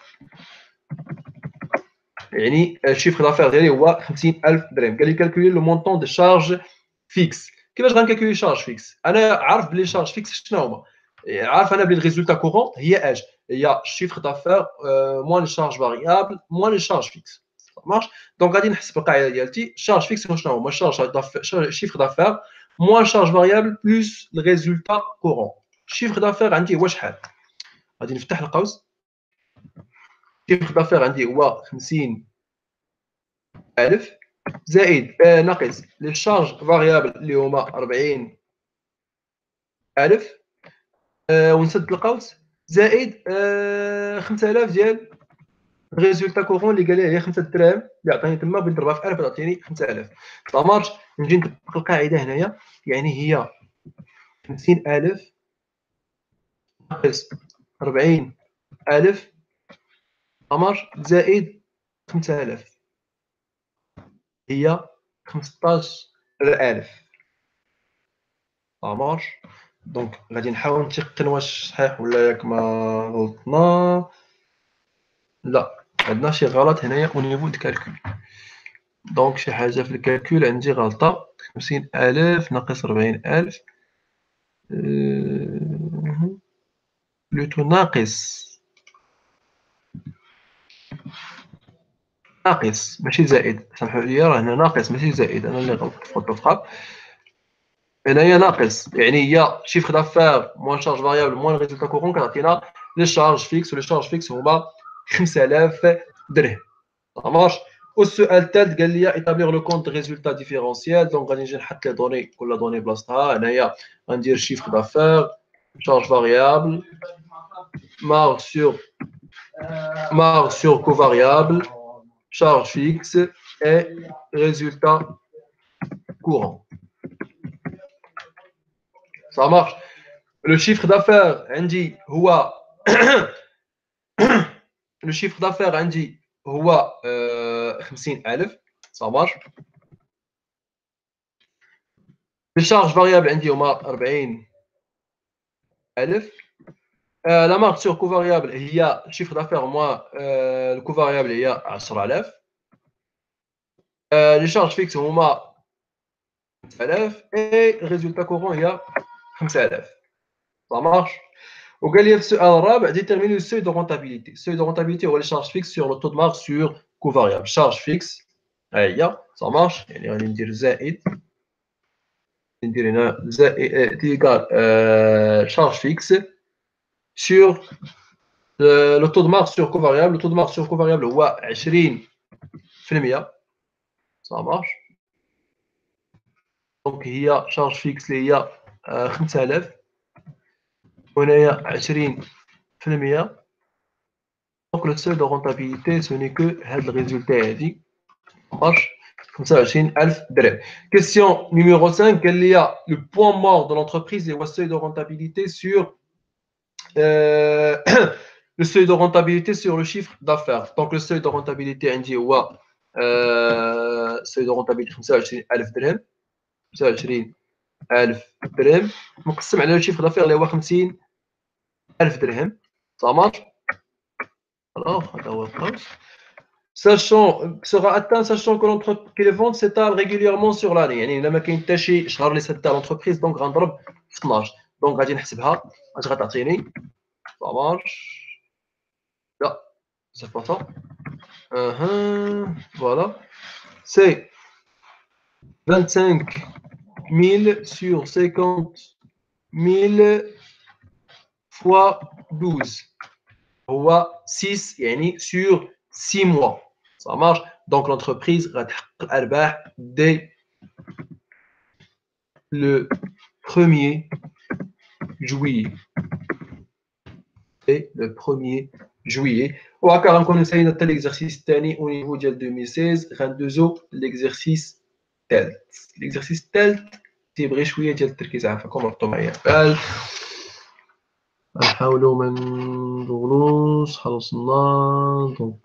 يعني الشيفر دافير ديالي هو 50000 درهم. قال لي كالكولي لو مونطون دو شارج فيكس. كيفاش غنكالكولي شارج فيكس؟ انا عارف بلي شارج فيكس شنو هما، عارف انا بلي الريزولتا كورون هي اش هي الشيفر دافير موان لي شارج فاريابل موان لي شارج فيكس. مارش. دونك غادي نحسب القاعده ديالتي. شارج فيكس شنو هما؟ شيفر دافير موان شارج فاريابل بلس الريزولتا كورون. الشيفر دافير عندي هو شحال؟ غادي نفتح القوس. الشيفر دافير عندي هو 50000 زائد ناقص لي شارج فاريابل اللي هما 40000 ونسد القوس زائد 5000 ديال الريزولتا كورون اللي قال لي هي 5 دراهم اللي عطاني تما بنضربها في 1000 تعطيني 5000. لا مارش. نجي نطبق القاعده هنايا، يعني هي 50000 ناقص 40000 لا مارش زائد 5000 هي 15000. لا مارش. دونك غادي نحاول نتيقن واش صحيح ولا ياك ما غلطنا. لا، عندنا شي غلط هنايا او نيفو دو كالكول. دونك شي حاجه في الكالكول عندي غلطه. 50000 ناقص 40000 بلوتو ناقص ناقص ماشي زائد، سامحوا لي راه هنا ناقص ماشي زائد، أنا اللي غلطت في الفوتوغراف. هنايا ناقص، يعني هي شيفر دافير موان شارج فاريابل موان ريزولتا كورون كتعطينا لي شارج فيكس، ولي شارج فيكس هما 5000 درهم. مارش. والسؤال الثالث قال لي établir لو كونت ريزولتا ديفيرونسيال، دونك غادي نجي نحط لي دوني كل دوني بلاصتها. هنايا غندير شيفر دافير شارج فاريابل marge sur covariable, charge fixe et résultat courant. Ça marche. Le chiffre d'affaires, عندي هو le chiffre d'affaires عندي هو 50,000. Ça marche. Les charges variables عندي هما 40,000. La marge sur covariable هي chiffre d'affaires moins le covariable هي 10,000. Les charges fixes هما 5,000 et le résultat courant هي 5,000. Ça marche. وقال لي في السؤال الرابع déterminer le seuil de rentabilité. Le seuil de rentabilité هو les charges fixes sur le taux de marge sur coût variable. Charge fixe هي ça marche. يعني غادي ندير زائد، ندير هنا زائد égal charge fixe sur le taux de marge sur coût variable. Le taux de marge sur coût variable هو 20%. ça marche. دونك هي charge fixe اللي هي 5000 وهنايا 20%. Donc le seuil de rentabilité ce n'est que هذا الريزولتا هذه marche 25,000 درهم. Question numéro 5 قال لي le point mort de l'entreprise est le seuil de rentabilité sur le seuil de rentabilité sur le chiffre d'affaires. Donc le seuil de rentabilité عندي هو seuil de rentabilité 25,000 درهم. 25,000 درهم مقسم على الشيفر دافير اللي هو 50,000 درهم. ça marche. Alors, sera atteint sachant que les ventes s'étalent régulièrement sur l'année. يعني لما كاين حتى شي شهر اللي سدها l'entreprise donc غنضرب في 12. donc غادي نحسبها اش غتعطيني. ça marche. لا c'est pas ça. Voilà. C'est 25,000 sur 50,000 fois 12. هو 6 يعني sur 6 mois. Ça marche. Donc l'entreprise غتحقق الأرباح dès le 1er juillet. Dès le 1er juillet. وهكا غنكونو نسينا حتى l'exercice الثاني au niveau ديال 2016. غندوزو l'exercice الثالث. l'exercice الثالث تيبغي شويه ديال التركيز. عافاكم ربطوا معايا البال. نحاولوا ما نطولوش. شحال وصلنا؟ دونك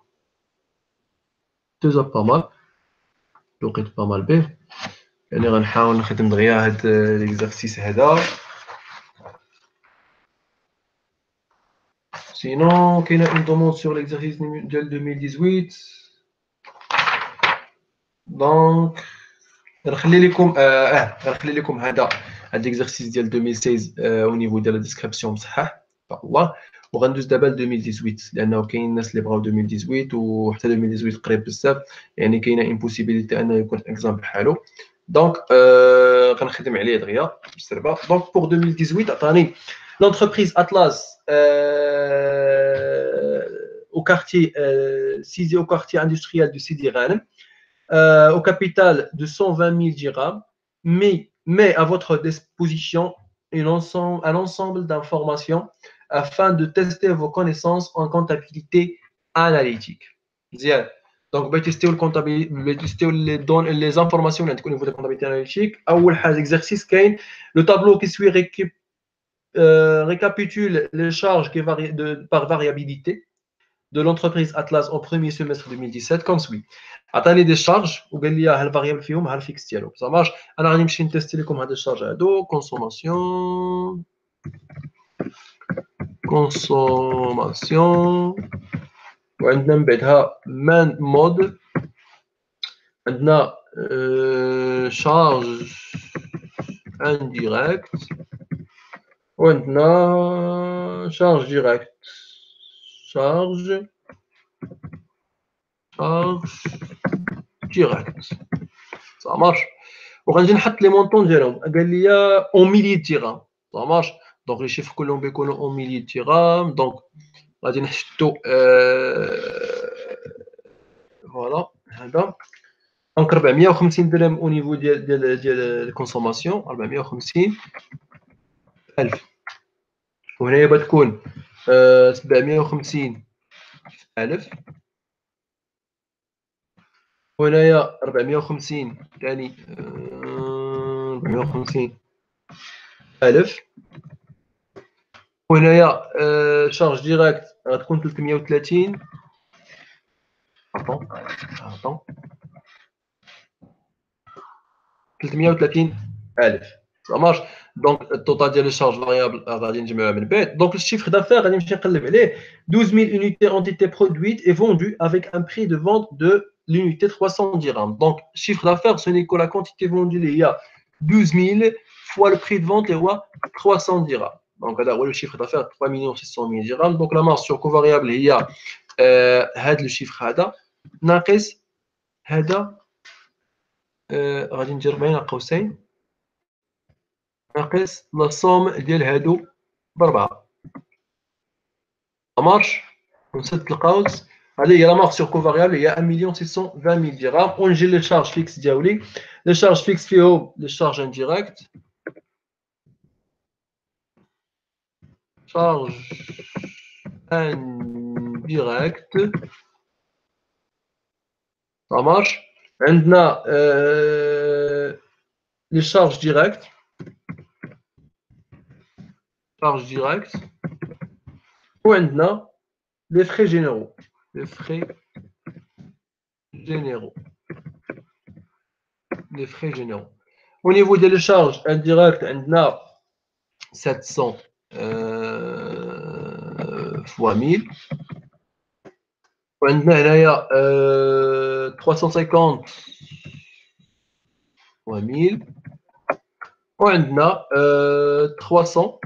déjà pas mal. لقيت pas mal به. يعني غنحاول نخدم دغيا هاد l'exercice هذا. Sinon, il y a une demande sur l'exercice de 2018. Donc, غنخلي لكم هذا l'exercice ديال 2016 au niveau ديال la description بصحح ان شاء الله. وغندوز دابا ل 2018 لانه كاين الناس اللي بغاو 2018 وحتى 2018 قريب بزاف. يعني كاينه امبوسيبيليتي انه يكون اكزامبل بحالو. دونك غنخدم عليه دغيا بالسربه. دونك بور 2018 عطاني l'entreprise Atlas au quartier au quartier industriel de Sidi Ghanem au capital de 120 000 dirhams, mais à votre disposition un ensemble d'informations afin de tester vos connaissances en comptabilité analytique. Bien. Donc, tester les informations au niveau de comptabilité analytique. Exercice le tableau qui suit récapitule les charges qui varient par variabilité de l'entreprise Atlas au premier semestre 2017 comme suit. عطاني des charges وقال لي ها الفاريابل فيهم ها الفيكس ديالهم. ça marche. انا غادي نمشي نتيستي لكم هاد الشارج هادو. consommation وعندنا من بعدها man mode. عندنا charge indirect وعندنا charge direct. charge charge direct. Ça marche. وغنجي نحط لي مونطون ديالهم قال لي اون ميلي درهم. Ça marche. Donc les chiffres كلهم بيكونوا اون ميلي درهم. Donc غادي نحطوا فوالا هذا. دونك 450 درهم او نيفو ديال الكونسوماسيون 450 ألف. وهنايا بتكون 750 ألف. وهنايا 450 ثاني 450 ألف. وهنايا شارج ديريكت غتكون 330. attends 330 ألف. Ça marche. Donc التوتال ديال الشارج فاريابل غادي نجمعوها من بعد. Donc le chiffre d'affaires غادي نمشي نقلب عليه 12000 unités ont été produites et vendues avec un prix de vente de l'unité 300 dirhams. Donc chiffre d'affaires ce n'est que la quantité vendue il y a 12000 fois le prix de vente les 300 dirhams. Donc هذا هو le chiffre d'affaires 3 600 000 dirhams. Donc la marge sur co-variable هي هذا le chiffre هذا ناقص هذا غادي ندير بين قوسين ناقص لا سوم ديال هادو بربعة. مارش ونسد القوس. هذه هي لا مارك سور كو فاريابل هي 1 620 000 درهم. ونجي لي شارج فيكس ديالي. لي شارج فيكس فيهم لي شارج انديريكت. شارج انديريكت ça marche. عندنا لي شارج ديريكت. charge directe. وعندنا les frais généraux. Les frais généraux. Les frais généraux. Au niveau des charges indirectes, on a 700 fois 1000. On a 350 fois 1000. On a 300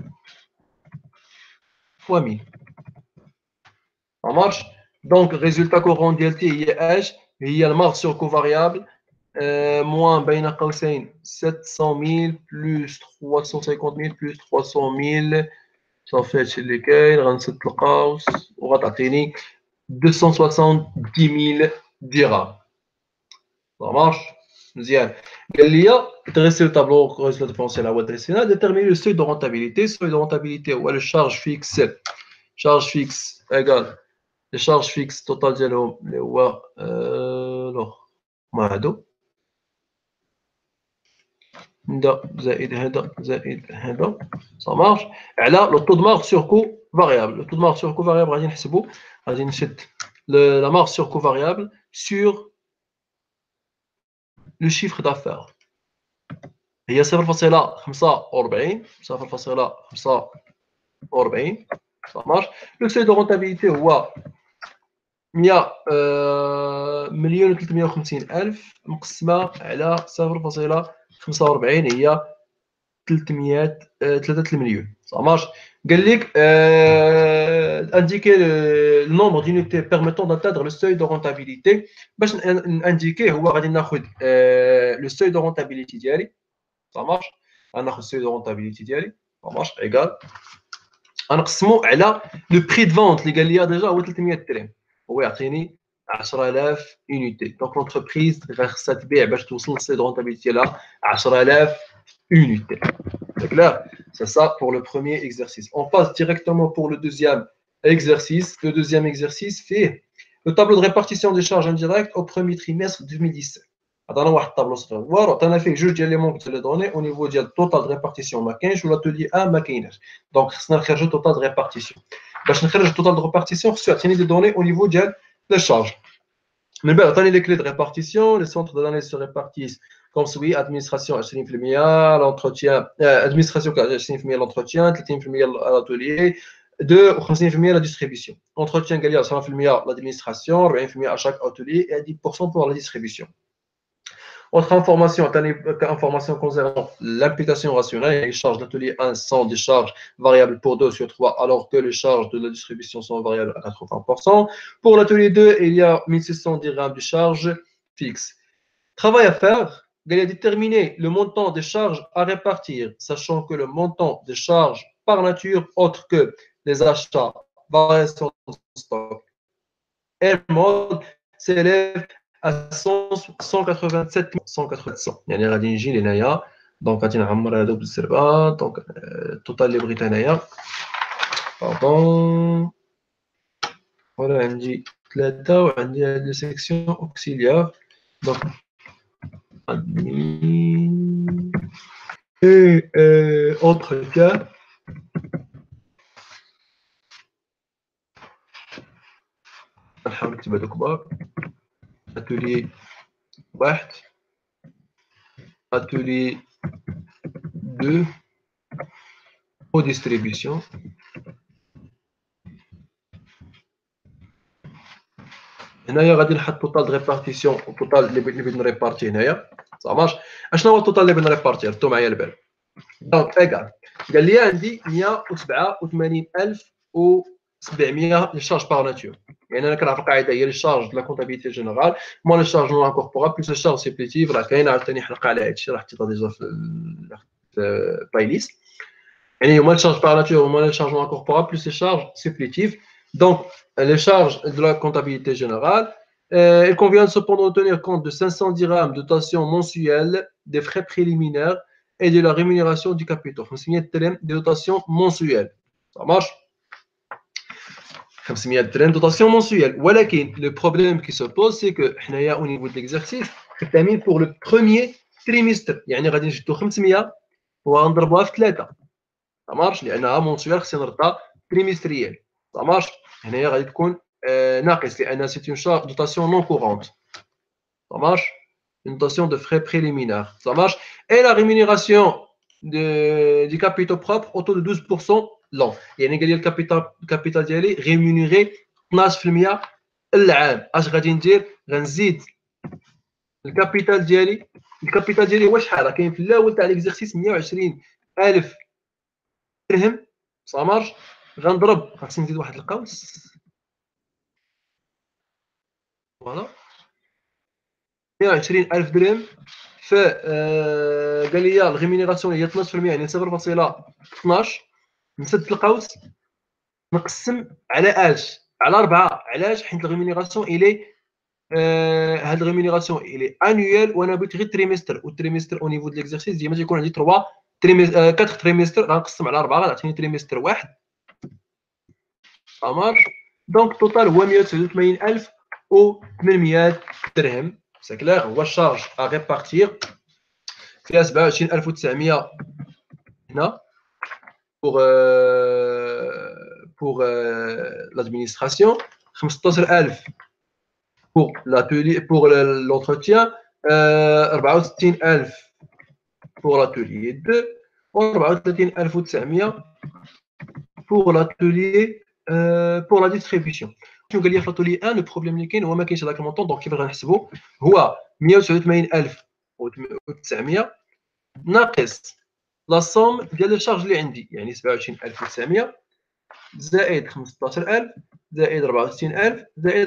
fois 1000. Ça marche. Donc, résultat courant DLT, il y a le marge sur covariable, moins بين قوسين 700 000 plus 350 000 plus 300 000 صافي هادشي اللي كاين. غنسد القوس وغتعطيني 270 000 درهم. Ça marche. مزيان. قال لي dresser le tableau résultat différentiel هو دريسينا. déterminer le seuil de rentabilité. Seuil de rentabilité هو le charge fixe égal les charges fixes total ديالهم اللي هو هما هادو هذا زائد هذا زائد هذا. ça marche. على لو طو دو مارج سور كو فاريابل. لو طو دو مارج سور كو فاريابل غادي نحسبو. غادي نشد لا مارج سور كو فاريابل sur le chiffre d'affaires هي 0.45 0.45. ça marche. le seuil de rentabilité هو 1,350,000 مقسمة على 0.45 هي 3 مليون. ça marche. قال لك indiquer le nombre d'unités permettant d'atteindre le seuil de rentabilité. باش indiquer هو غادي ناخذ le seuil de rentabilité ديالي. ça marche. غناخذ seuil de rentabilité ديالي. ça marche égal غنقسمو على le prix de vente اللي قال لي ديجا هو 300 درهم. هو يعطيني 10,000 unités. Donc l'entreprise خاصها تبيع باش توصل للسي دو رونتابيليتي ديالها 10,000 unités. C'est clair? C'est ça pour le premier exercice. On passe directement pour le deuxième exercice. Le deuxième exercice fait le tableau de répartition des charges indirectes au premier trimestre 2017. عطانا واحد الطابلو صغير وعطانا فيه جوج ديال لي مونط لي دوني au niveau ديال التوتال دو ريبارتيسيون ما كاينش والاتولي ا ما كايناش. دونك خصنا نخرجوا التوتال دو ريبارتيسيون. باش نخرج التوتال دو ريبارتيسيون خصو يعطيني دي دوني au niveau ديال لي شارج. من بعد عطاني لي كلي دو ريبارتيسيون. لي سونتر دو دوني se répartissent comme suit. administration 20%, l'entretien administration 20%, l'entretien 30% l'atelier 52% la distribution. Entretien قال لي 10% l'administration 40% à chaque atelier et 10% pour la distribution. Autre information concernant l'imputation rationnelle, les charges d'atelier 1 sont des charges variables pour 2 sur 3, alors que les charges de la distribution sont variables à 80%. Pour l'atelier 2, il y a 1600 dirhams de charges fixes. Travail à faire, il y a déterminer le montant des charges à répartir, sachant que le montant des charges par nature, autre que les achats, variations de stock et mode, s'élève à 187 187. يعني غادي نجي لهنايا دونك غادي نعمر هذوك بالزربه دونك التوتال اللي بغيت انايا باردون ولا عندي 3 وعندي هاد لي سيكسيون اوكسيليار دونك et autre cas نحاول نكتب هادو كبار atelier 1 atelier 2 aux distributions هنايا غادي نحط توتال دو ريبارتيسيون التوتال اللي بغيت نريبارتي هنايا صافاش اشنو هو التوتال اللي بغيت نريبارتي ردوا معايا البال دونك ايكال قال لي عندي 187700 لي شارج بار ناتور يعني انا كنعرف القاعده هي لي شارج دو لا كونتابيليتي جينيرال مون لي شارج نون انكوربورابل بلس لي شارج سيبليتيف راه كاينه عاوتاني حلقه على هادشي راه حطيتها ديجا في البلاي ليست يعني هما لي شارج بار ناتور هما لي شارج نون انكوربورابل بلس لي شارج سيبليتيف دونك les charges de la comptabilité générale. Il convient cependant de tenir compte de 500 dirhams de dotation mensuelle, des frais préliminaires et de la rémunération du capital. 500 dirhams de dotation mensuelle. Ça marche 500 dirhams de dotation mensuelle. ولكن le problème qui se pose, c'est que au niveau de l'exercice, خدامين pour le premier trimestre. يعني غادي نشدو 500 وغنضربوها في 3. Ça marche لأنها mensuelle خصني نردها trimestriel. Ça marche هنايا غادي تكون ناقص لأن c'est une charge dotation non courante. Ça marche une dotation de frais préliminaires. Ça marche et la rémunération du capital propre autour de 12% l'an. يعني قال لي الكابيتال ديالي rémunéré 12% العام. اش غادي ندير غنزيد الكابيتال ديالي هو شحال راه كاين في الاول تاع ليكزيرسيس 120000 درهم. Ça marche غنضرب خاصني نزيد واحد القوس فوالا 120000 درهم ف قال لي الريمينيراسيون هي 12% يعني 0.12 نسد القوس نقسم على اش على 4 علاش حيت الريمينيراسيون الي هاد الريمينيراسيون الي انويل وانا بغيت غير تريمستر والتريمستر او نيفو دو ليكزيرسيس ديما تيكون عندي 3 4 تريمستر غنقسم على 4 غتعطيني تريمستر واحد صامر دونك توتال هو 188800 درهم سي كلير هو الشارج ا ريبارتير فيها 27900 هنا pour l'administration 15000 pour l'atelier pour l'entretien 64000 pour l'atelier 2 و34900 pour l'atelier pour la distribution. شنو قال لي في l'atelier 1 le problème اللي كاين هو ما كاينش هذاك المونطون دونك كيف غنحسبوا هو 189900 ناقص لا سوم ديال لي شارج اللي عندي يعني 27900 زائد 15000 زائد 64000 زائد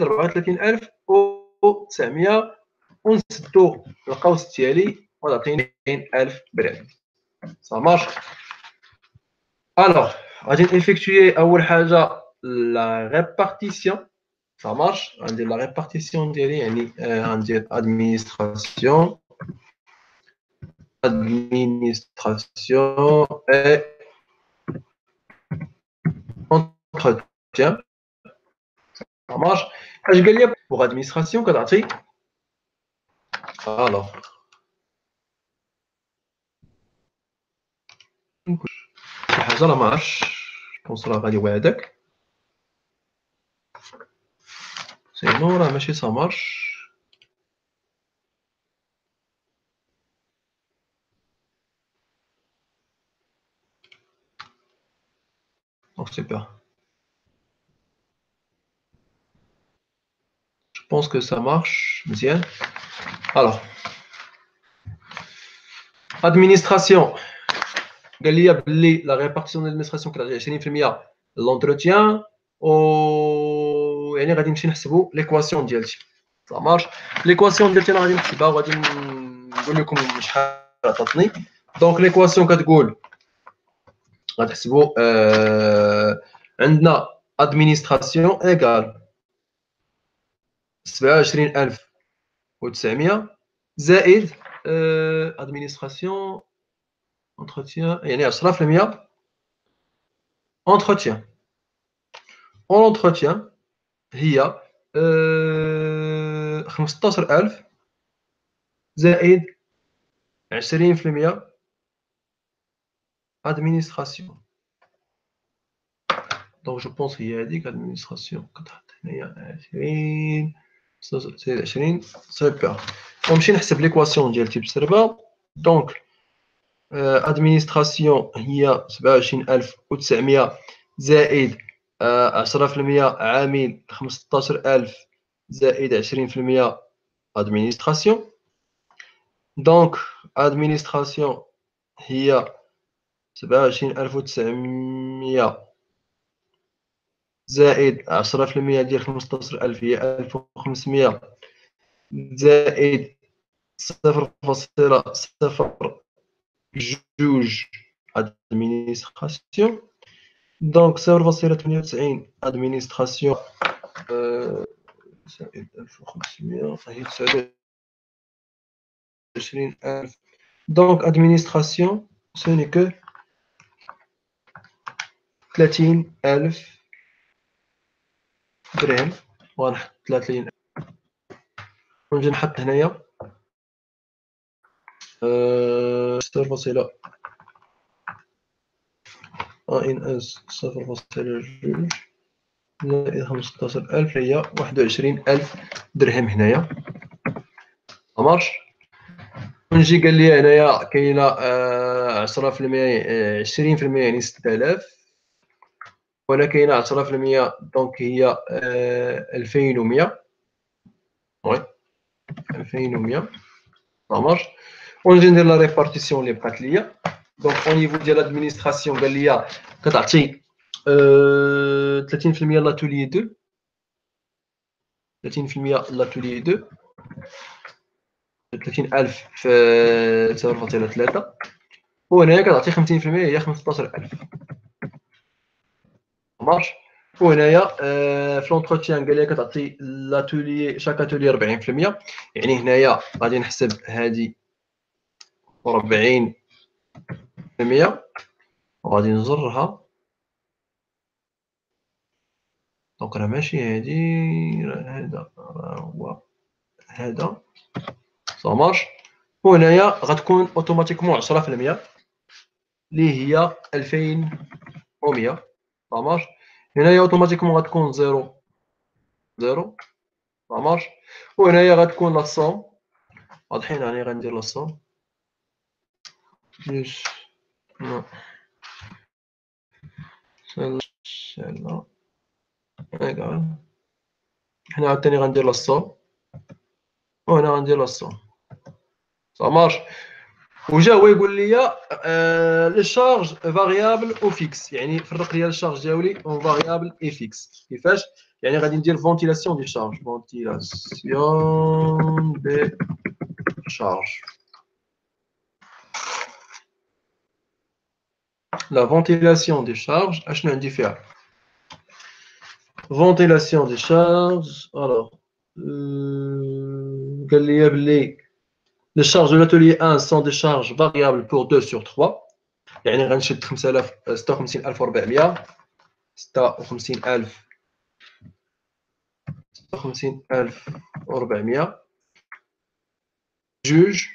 34900 ونسدو القوس ديالي وتعطيني 20000 درهم. Ça marche. Alors, غادي نفيكتوي اول حاجه لا ريبارتيسيون. Ça marche. غندير لا ريبارتيسيون ديالي يعني غندير administration et entretien. Ça marche. اش قال لي pour administration كتعطي alors شي حاجه راه ما عرفتش كونص راه غادي هو هذاك سينو راه ماشي سا مارش دونك سوبر je pense que ça marche مزيان alors administration قال لي باللي لا ريبارتيسيون ديال الادمنستراسيون كتعطي 20% لونتروتيان و يعني غادي نمشي نحسبوا ليكواسيون ديالتي صا مارش. ليكواسيون ديالتي انا غادي نحسبها وغادي نقول لكم شحال عطاتني. دونك ليكواسيون كتقول غتحسبوا عندنا ادمنستراسيون ايكال 27900 زائد ادمنستراسيون entretien يعني 10% entretien. entretien هي 15000 زائد 20% administration. Donc je pense هي هذيك administration كتحط هنايا 20 زائد 20 سوبر. ونمشي نحسب ليكواسيون ديالتي بسربه. دونك administration هي 27900 زائد 10% عامل 15000 زائد 20% administration. دونك administration هي 27900 زائد 10% ديال 15000 هي 1500 زائد 0.02 administration. دونك 0.98 administration زائد 1500 هي 29000. دونك administration ce n'est que 30000 درهم. وغنحط 30 ونجي نحط هنايا 0.1 -0.2 زائد 15000 هي 21000 درهم هنايا مارش. ونجي قال لي هنايا كاينه 10% 20% يعني 6000 ولا كاينه 10% دونك هي 2100 وي 2100 مارش. ونجي ندير لا ريبارتيسيون اللي بقات ليا. دونك او نيفو ديال الادمنستراسيون قال لي كتعطي 30% لاتولي 2 30% لاتولي 2 30000 في 0.3 وهنايا كتعطي 50% هي 15000 مارش. وهنايا في لونتروتيان قال لي كتعطي لاتولي شاك اتولي 40%. يعني هنايا غادي نحسب هادي 40% وغادي نزرها. دونك راه ماشي هادي هذا هو هذا صا مارش. وهنايا غتكون اوتوماتيكمون 10% اللي هي 2100 صا مارش. هنايا اوتوماتيكمون غتكون 0 0 صا مارش. وهنايا غتكون لا صوم واضحين. يعني غندير لا صوم بلس سلا ايكال. هنا عاوتاني غندير لا صوم وهنا غندير لا صوم صا مارش. وجا هو يقول لي لي شارج فاريابل او فيكس. يعني فرق لي الشارج ديالي اون فاريابل اي فيكس. كيفاش؟ يعني غادي ندير فونتيلاسيون دي شارج فونتيلاسيون دي شارج. لا فونتيلاسيون دي شارج اشنو عندي فيها؟ فونتيلاسيون دي شارج الوغ قال لي بلي les charges de l'atelier 1 sont des charges variables pour 2 sur 3. يعني غنشد 56400 56400 جوج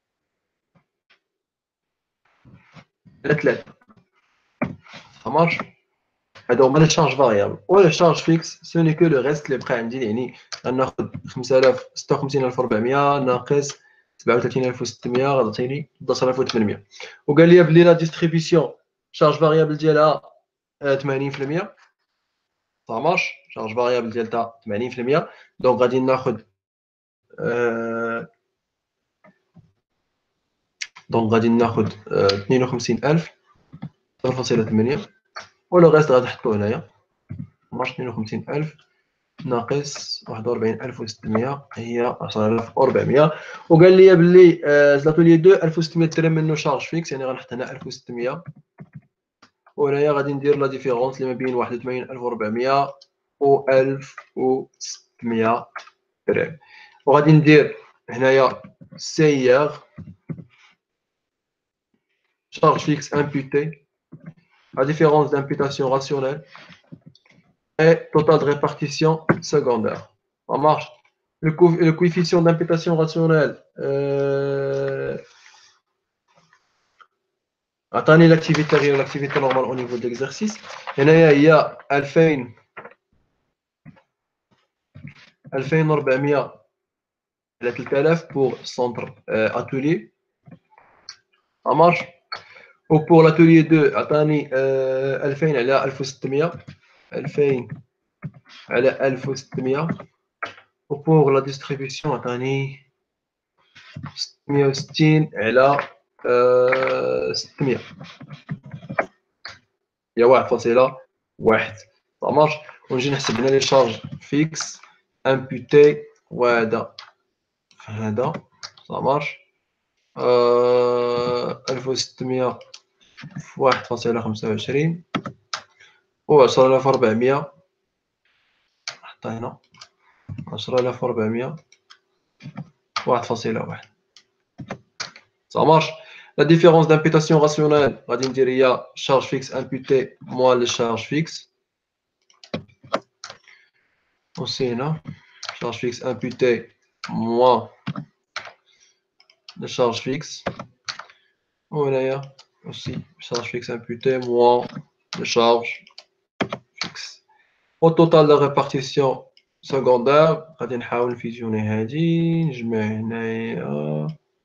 على 3 مارش. هادو هما لي شارج فاريابل. و لي شارج فيكس سو ني كو لو ريست اللي بقى عندي. يعني غناخد 56400 ناقص 37600 غتعطيني 11800. وقال لي بلي لا ديستريبيسيون شارج فاريابل ديالها 80% صا مارش. شارج فاريابل ديالها 80%. دونك غادي ناخد دونك غادي ناخد 52000 0.8 ولو غيست غادي نحطو هنايا. 52000 ناقص 41600 هي 10400. وقال لي باللي زلاتولي 2 1600 درهم منه شارج فيكس، يعني غنحط هنا 1600 وهنايا غادي ندير لا ديفيرونس اللي ما بين 81400 و 1600 درهم. وغادي ندير هنايا سيغ charge fixe imputée, la différence d'imputation rationnelle et total de répartition secondaire. Ça marche. Le coefficient d'imputation rationnelle, attendez l'activité réelle, l'activité normale au niveau de l'exercice. Il y a 2400 على 3000 pour centre atelier. Ça marche. Ou pour l'atelier 2 عطاني 2000 على 1600 2000 على 1600. و pour la distribution عطاني 660 على 600 هي 1.1. ça marche. ونجي نحسب هنا لي شارج فيكس امبوتي وهذا هذا ça marche. 1600 في 1.25 و 10400 حطها هنا 10400 1.1. ça marche. La différence d'imputation rationnelle غادي ندير هي charge fixe imputée moins le charge fixe. aussi هنا charge fixe imputée moins le charge fixe. وهنايا aussi charge fixe imputée moins le charge fixe. Au total de la répartition secondaire غادي نحاول نفيزيوني هادي نجمع هنايا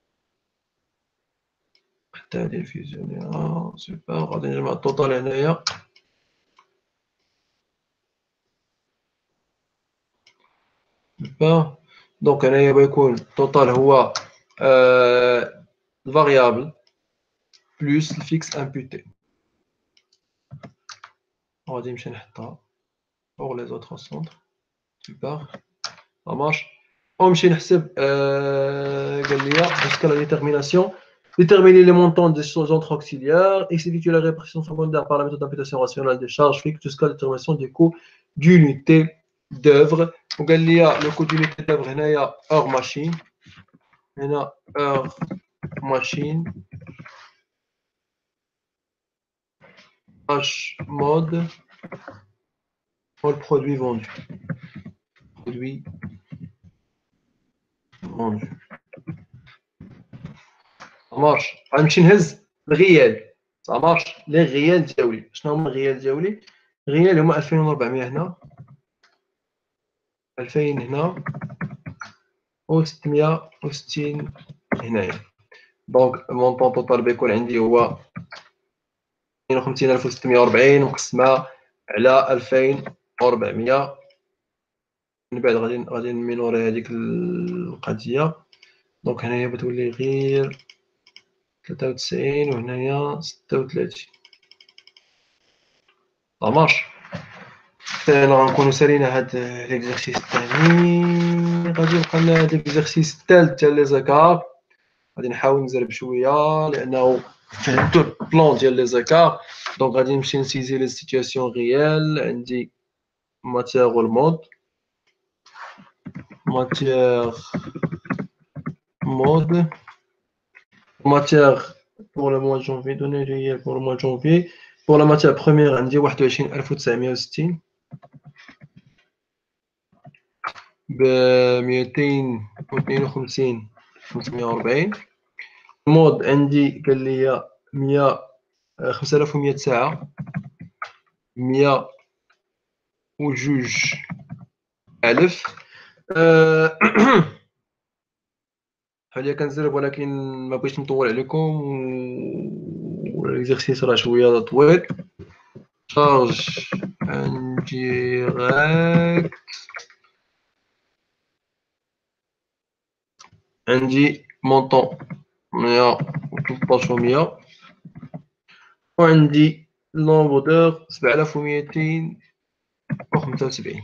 حتى هادي نفيزيوني سوبر. غادي نجمع التوتال هنايا سوبر. دونك هنايا بيكون التوتال هو الفاريابل بلس الفيكس امبوتي. غادي نمشي نحطها pour les autres centres. Super. Ça marche. ونمشي نحسب قال لي jusqu'à la détermination. Déterminer les montants des centres auxiliaires, exécuter la répartition secondaire par la méthode d'imputation rationnelle des charges fixes jusqu'à la détermination du coût d'unité d'œuvre. وقال لي le coût d'unité d'œuvre هنايا heure machine. هنا heure machine H mode pour le produit vendu. Produit vendu. Ça marche. غنمشي نهز الغيال. Ça marche. لي غيال ديالي. شنو هما الغيال ديالي؟ الغيال هما 2400 هنا 2000 هنا و 660 هنايا. دونك المونطون توتال بيكون عندي هو 52640 مقسمة على 2400. من بعد غادي نمينوري هذيك القضية. دونك هنايا بتولي غير 93 وهنايا 36. ça marche. حنا غنكونو سالينا هاد ليكزارسيس الثاني. غادي يبقى لنا هاد ليكزارسيس الثالث ديال لي زيكار. غادي نحاول نزرب شويه لانه فهمتو البلان ديال لي زيكار. دونك غادي نمشي نسيزي لي سيتوياسيون ريال. عندي ماتيير والمود. matière mode matière pour le mois de janvier. données réelles pour le mois de janvier. pour la matière première عندي 21960 ب 252 540. المود عندي قال لي 5100 ساعة 102,000. حاليا كنزرب ولكن ما بغيتش نطول عليكم والاكزرسيس راه شويه طويل. شارج انديريكت عندي مونطون 11300 وعندي النومبر دور 7275.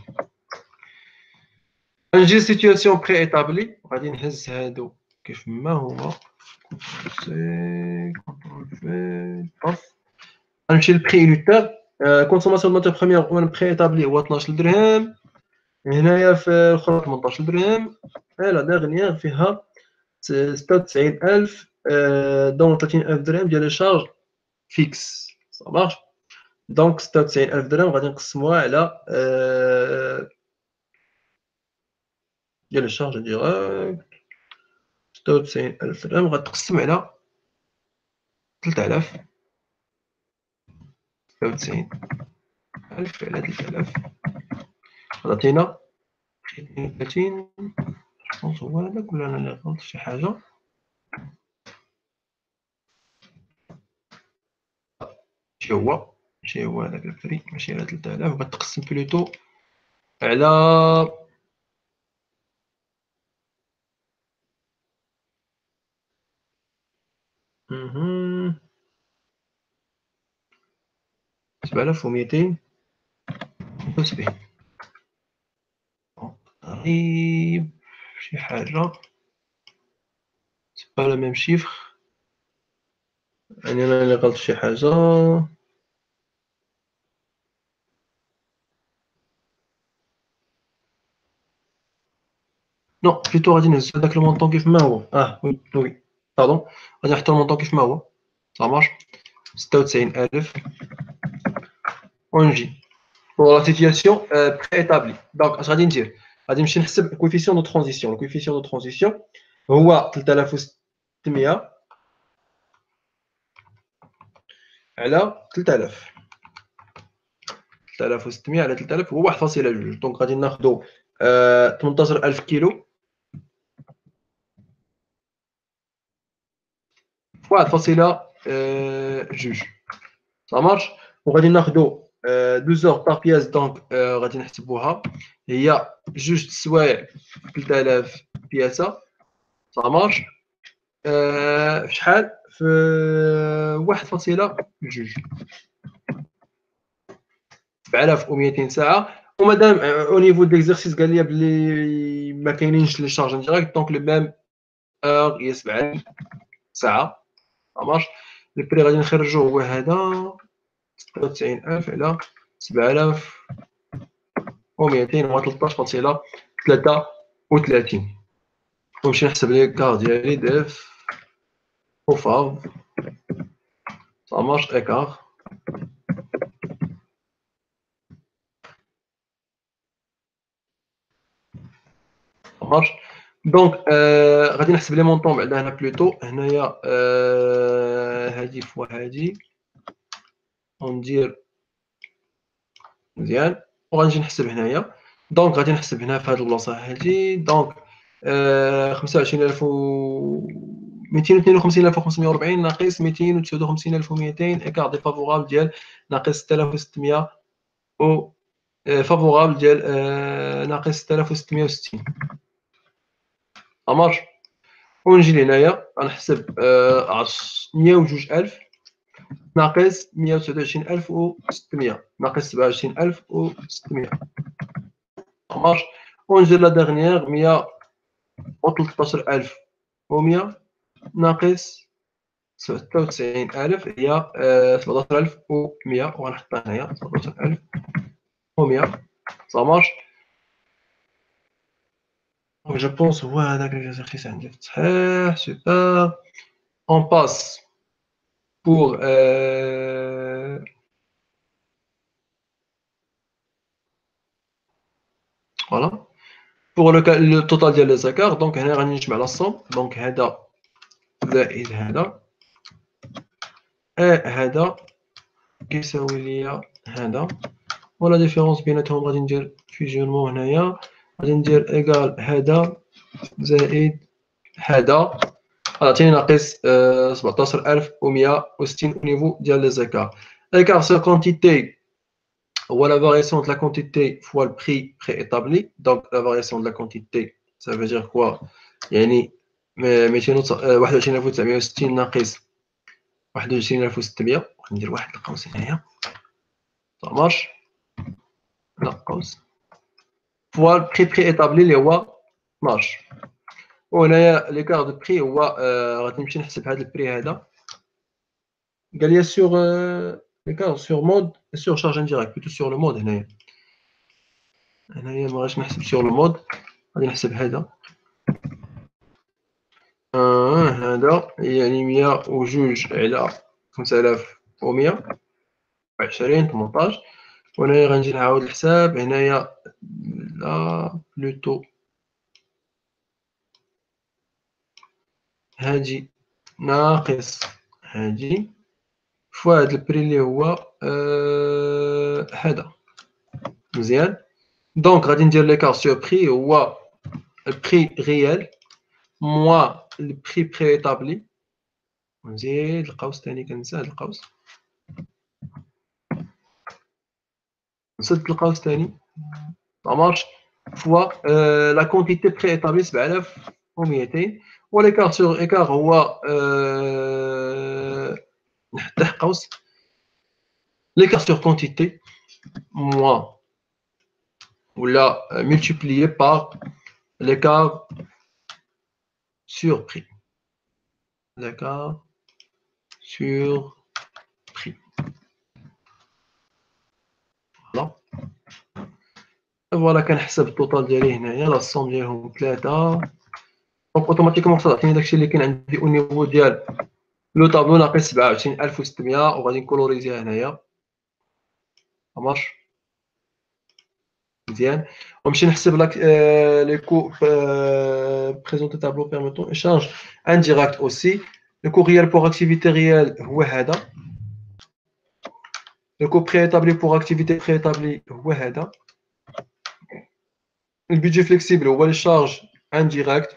غنجي لسيتياسيون بري ايتابلي، غادي نهز هادو كيف ما هما. غنمشي للبري يونيتير. كونسوماسيون ماتير بروميير وانا بري ايتابلي هو 12 درهم، هنايا في الاخرى 18 درهم، لا داغنيير فيها 96000 دون 30000 درهم ديال لي شارج فيكس صافي. دونك 96000 درهم غادي نقسموها على ديال لي شارج ديريكت. 96000 درهم غتقسم على 3000. 96000 على 3000 غتعطينا 30. جوبونس هو هذاك ولا انا اللي غلطت شي حاجه؟ ماشي هو هذاك البري، ماشي على 3000. غتقسم بلوتو على اها 7275. غريب شي حاجه، سي با لا ميم شيفر، يعني انا اللي غلطت شي حاجه. نو بليتو غادي نهز هذاك المونطون كيف ما هو. وي باردون، غادي نحط المونطون كيف ما هو صافي. 96000 ونجي pour la situation préétablie. Donc اش غادي ندير؟ غادي نمشي نحسب الكويفيسيون دو ترانزيسيون. الكويفيسيون دو ترانزيسيون هو 3600 على 3000. 3600 على 3000 هو 1.2. دونك غادي ناخذوا 18000 كيلو في 1.2 ça marche. وغادي ناخذوا 12 بار بياس. دونك غادي نحسبوها هي جوج سوايع 3000 بياسه ça marche. في شحال؟ في 1.2 7200 ساعه. ومادام او نيفو ديكزارسيس قال لي بلي ما كاينينش لي شارج انديريكت، دونك لو ميم اور هي 7 ساعه ça marche. البري غادي نخرجوه هو هذا 96000 على 7200 هو 13.33. ونمشي نحسب لي كار ديالي ديف او فاف ça marche écart. ça marche. دونك غادي نحسب لي مونطون بعدا هنا بلوتو. هنايا هادي فوا هادي وندير مزيان وغنجي نحسب هنايا. دونك غادي نحسب هنا في هاد البلاصه هادي. دونك 252540 ناقص 259200 ايكار ديفافورابل ديال ناقص 6600 و فافورابل ديال ناقص 6660 امارش. ونجي لهنايا غنحسب 102000 ناقص 129600 ناقص 27600 امارش. ونجي لا ديرنيير 113100 ناقص 96000 هي 17100 وغنحطها هنايا 17100 ça marche. Je pense هو هذاك l'exercice عندي صحيح. super. On passe pour voilà pour le total ديال les écarts. donc هنا غادي نجمع لا somme. donc هذا زائد هذا هذا كيساوي ليا هذا، ولا ديفيرونس بيناتهم غادي ندير فيجنمون. هنايا غادي ندير ايكال هذا زائد هذا غتعطيني ناقص 17160 au niveau ديال لي زيكار. écart sur quantité هو la variation de la quantité fois le prix préétabli. donc la variation de la quantité ça veut dire quoi؟ يعني 21960 ناقص 21600. ندير واحد القوس هنايا مارش لا قوس فوا البري ايطابلي اللي هو 12. وهنايا ليكار دو بري هو غادي نمشي نحسب هذا البري هذا قال لي سور ليكار سور مود سور شارج انديريكت بلوتو سور لو مود. هنايا ما غاديش نحسب سور لو مود، غادي نحسب هذا هذا يعني 102 على 5120 18. وهنايا غنجي نعاود الحساب هنايا لا بلوتو هادي ناقص هادي فوا هاد البري اللي هو هذا مزيان. دونك غادي ندير ليكار سو بري هو البري ريال موا البري بري ايطابلي. نزيد القوس ثاني، كنسى هاد القوس، نسد القوس ثاني مارش فوا لا كونتيتي بري ايطابلي 7200. وليكار سور ايكار هو نفتح قوس l'écart sur quantité moins ou là multiplié par l'écart sur prix. L'écart sur prix. Voilà. Voilà كنحسب التوتال ديالي هنايا لا الصوم ديالهم 3. دونك اوتوماتيكمون تعطيني داكشي اللي كاين عندي او نيفو ديال لو طابلو ناقص 27600. وغادي نكولوريزيها هنايا مارش مزيان. ونمشي نحسب لك لي كو بريزونتي تابلو بيرميتون ايشانج انديريكت اوسي. لو كو ريال بور اكتيفيتي ريال هو هذا، لو كو بري ايطابلي بور اكتيفيتي بري ايطابلي هو هذا، البيدجي فليكسيبل هو لي شارج انديريكت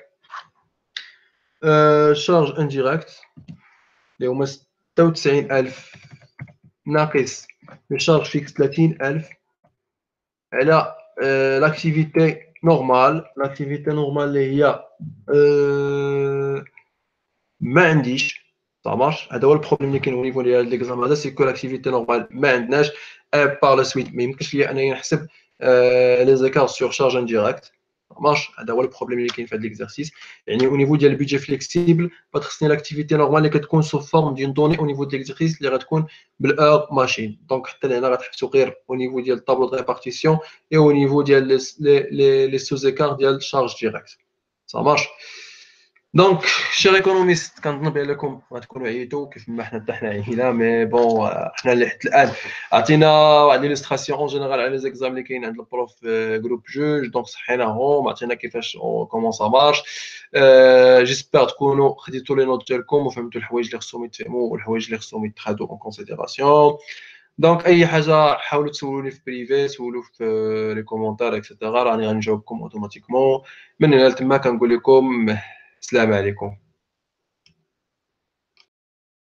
شارج انديريكت اللي هما 96000 ناقص لي شارج فيكس 30000 على لاكتيفيتي نورمال. لاكتيفيتي نورمال اللي هي ما عنديش مارش. هذا هو البروبليم اللي كاين au niveau ديال ليكزام هذا، سي كو لاكتيفيتي نورمال ما عندناش. بار لا سويت ما يمكنش ليا انني نحسب لي زيكار سور شارج انديريكت مارش. هذا هو البروبليم اللي كاين في هذا ليكزارسيس. يعني au niveau ديال البيدجي فليكسيبل خصني لاكتيفيتي نورمال اللي كتكون سو فورم ديال دوني au niveau ديال ليكزارسيس اللي غتكون بالاور ماشين. دونك حتى لهنا غتحبسوا غير au niveau ديال الطابلو دو ريبارتيسيون et au niveau ديال لي سو زيكار ديال شارج ديريكت ça marche. دونك شير ايكونوميست كنظن بانكم غتكونوا عييتوا كيف ما حنا عيينا، مي بون حنا اللي حتى الان عطينا واحد ليلستراسيون اون جينيرال على لي زيكزام اللي كاين عند البروف جروب جوج. دونك صحيناهم، عطينا كيفاش كومون سا مارش. جيسبر تكونوا خديتوا لي نوت ديالكم وفهمتوا الحوايج اللي خصهم يتفهموا والحوايج اللي خصهم يتخادوا اون كونسيديراسيون. دونك اي حاجه حاولوا تسولوني في بريفي، سولوا في لي كومونتير اكسيتيرا، راني غنجاوبكم اوتوماتيكمون. من هنا لتما كنقول لكم السلام عليكم.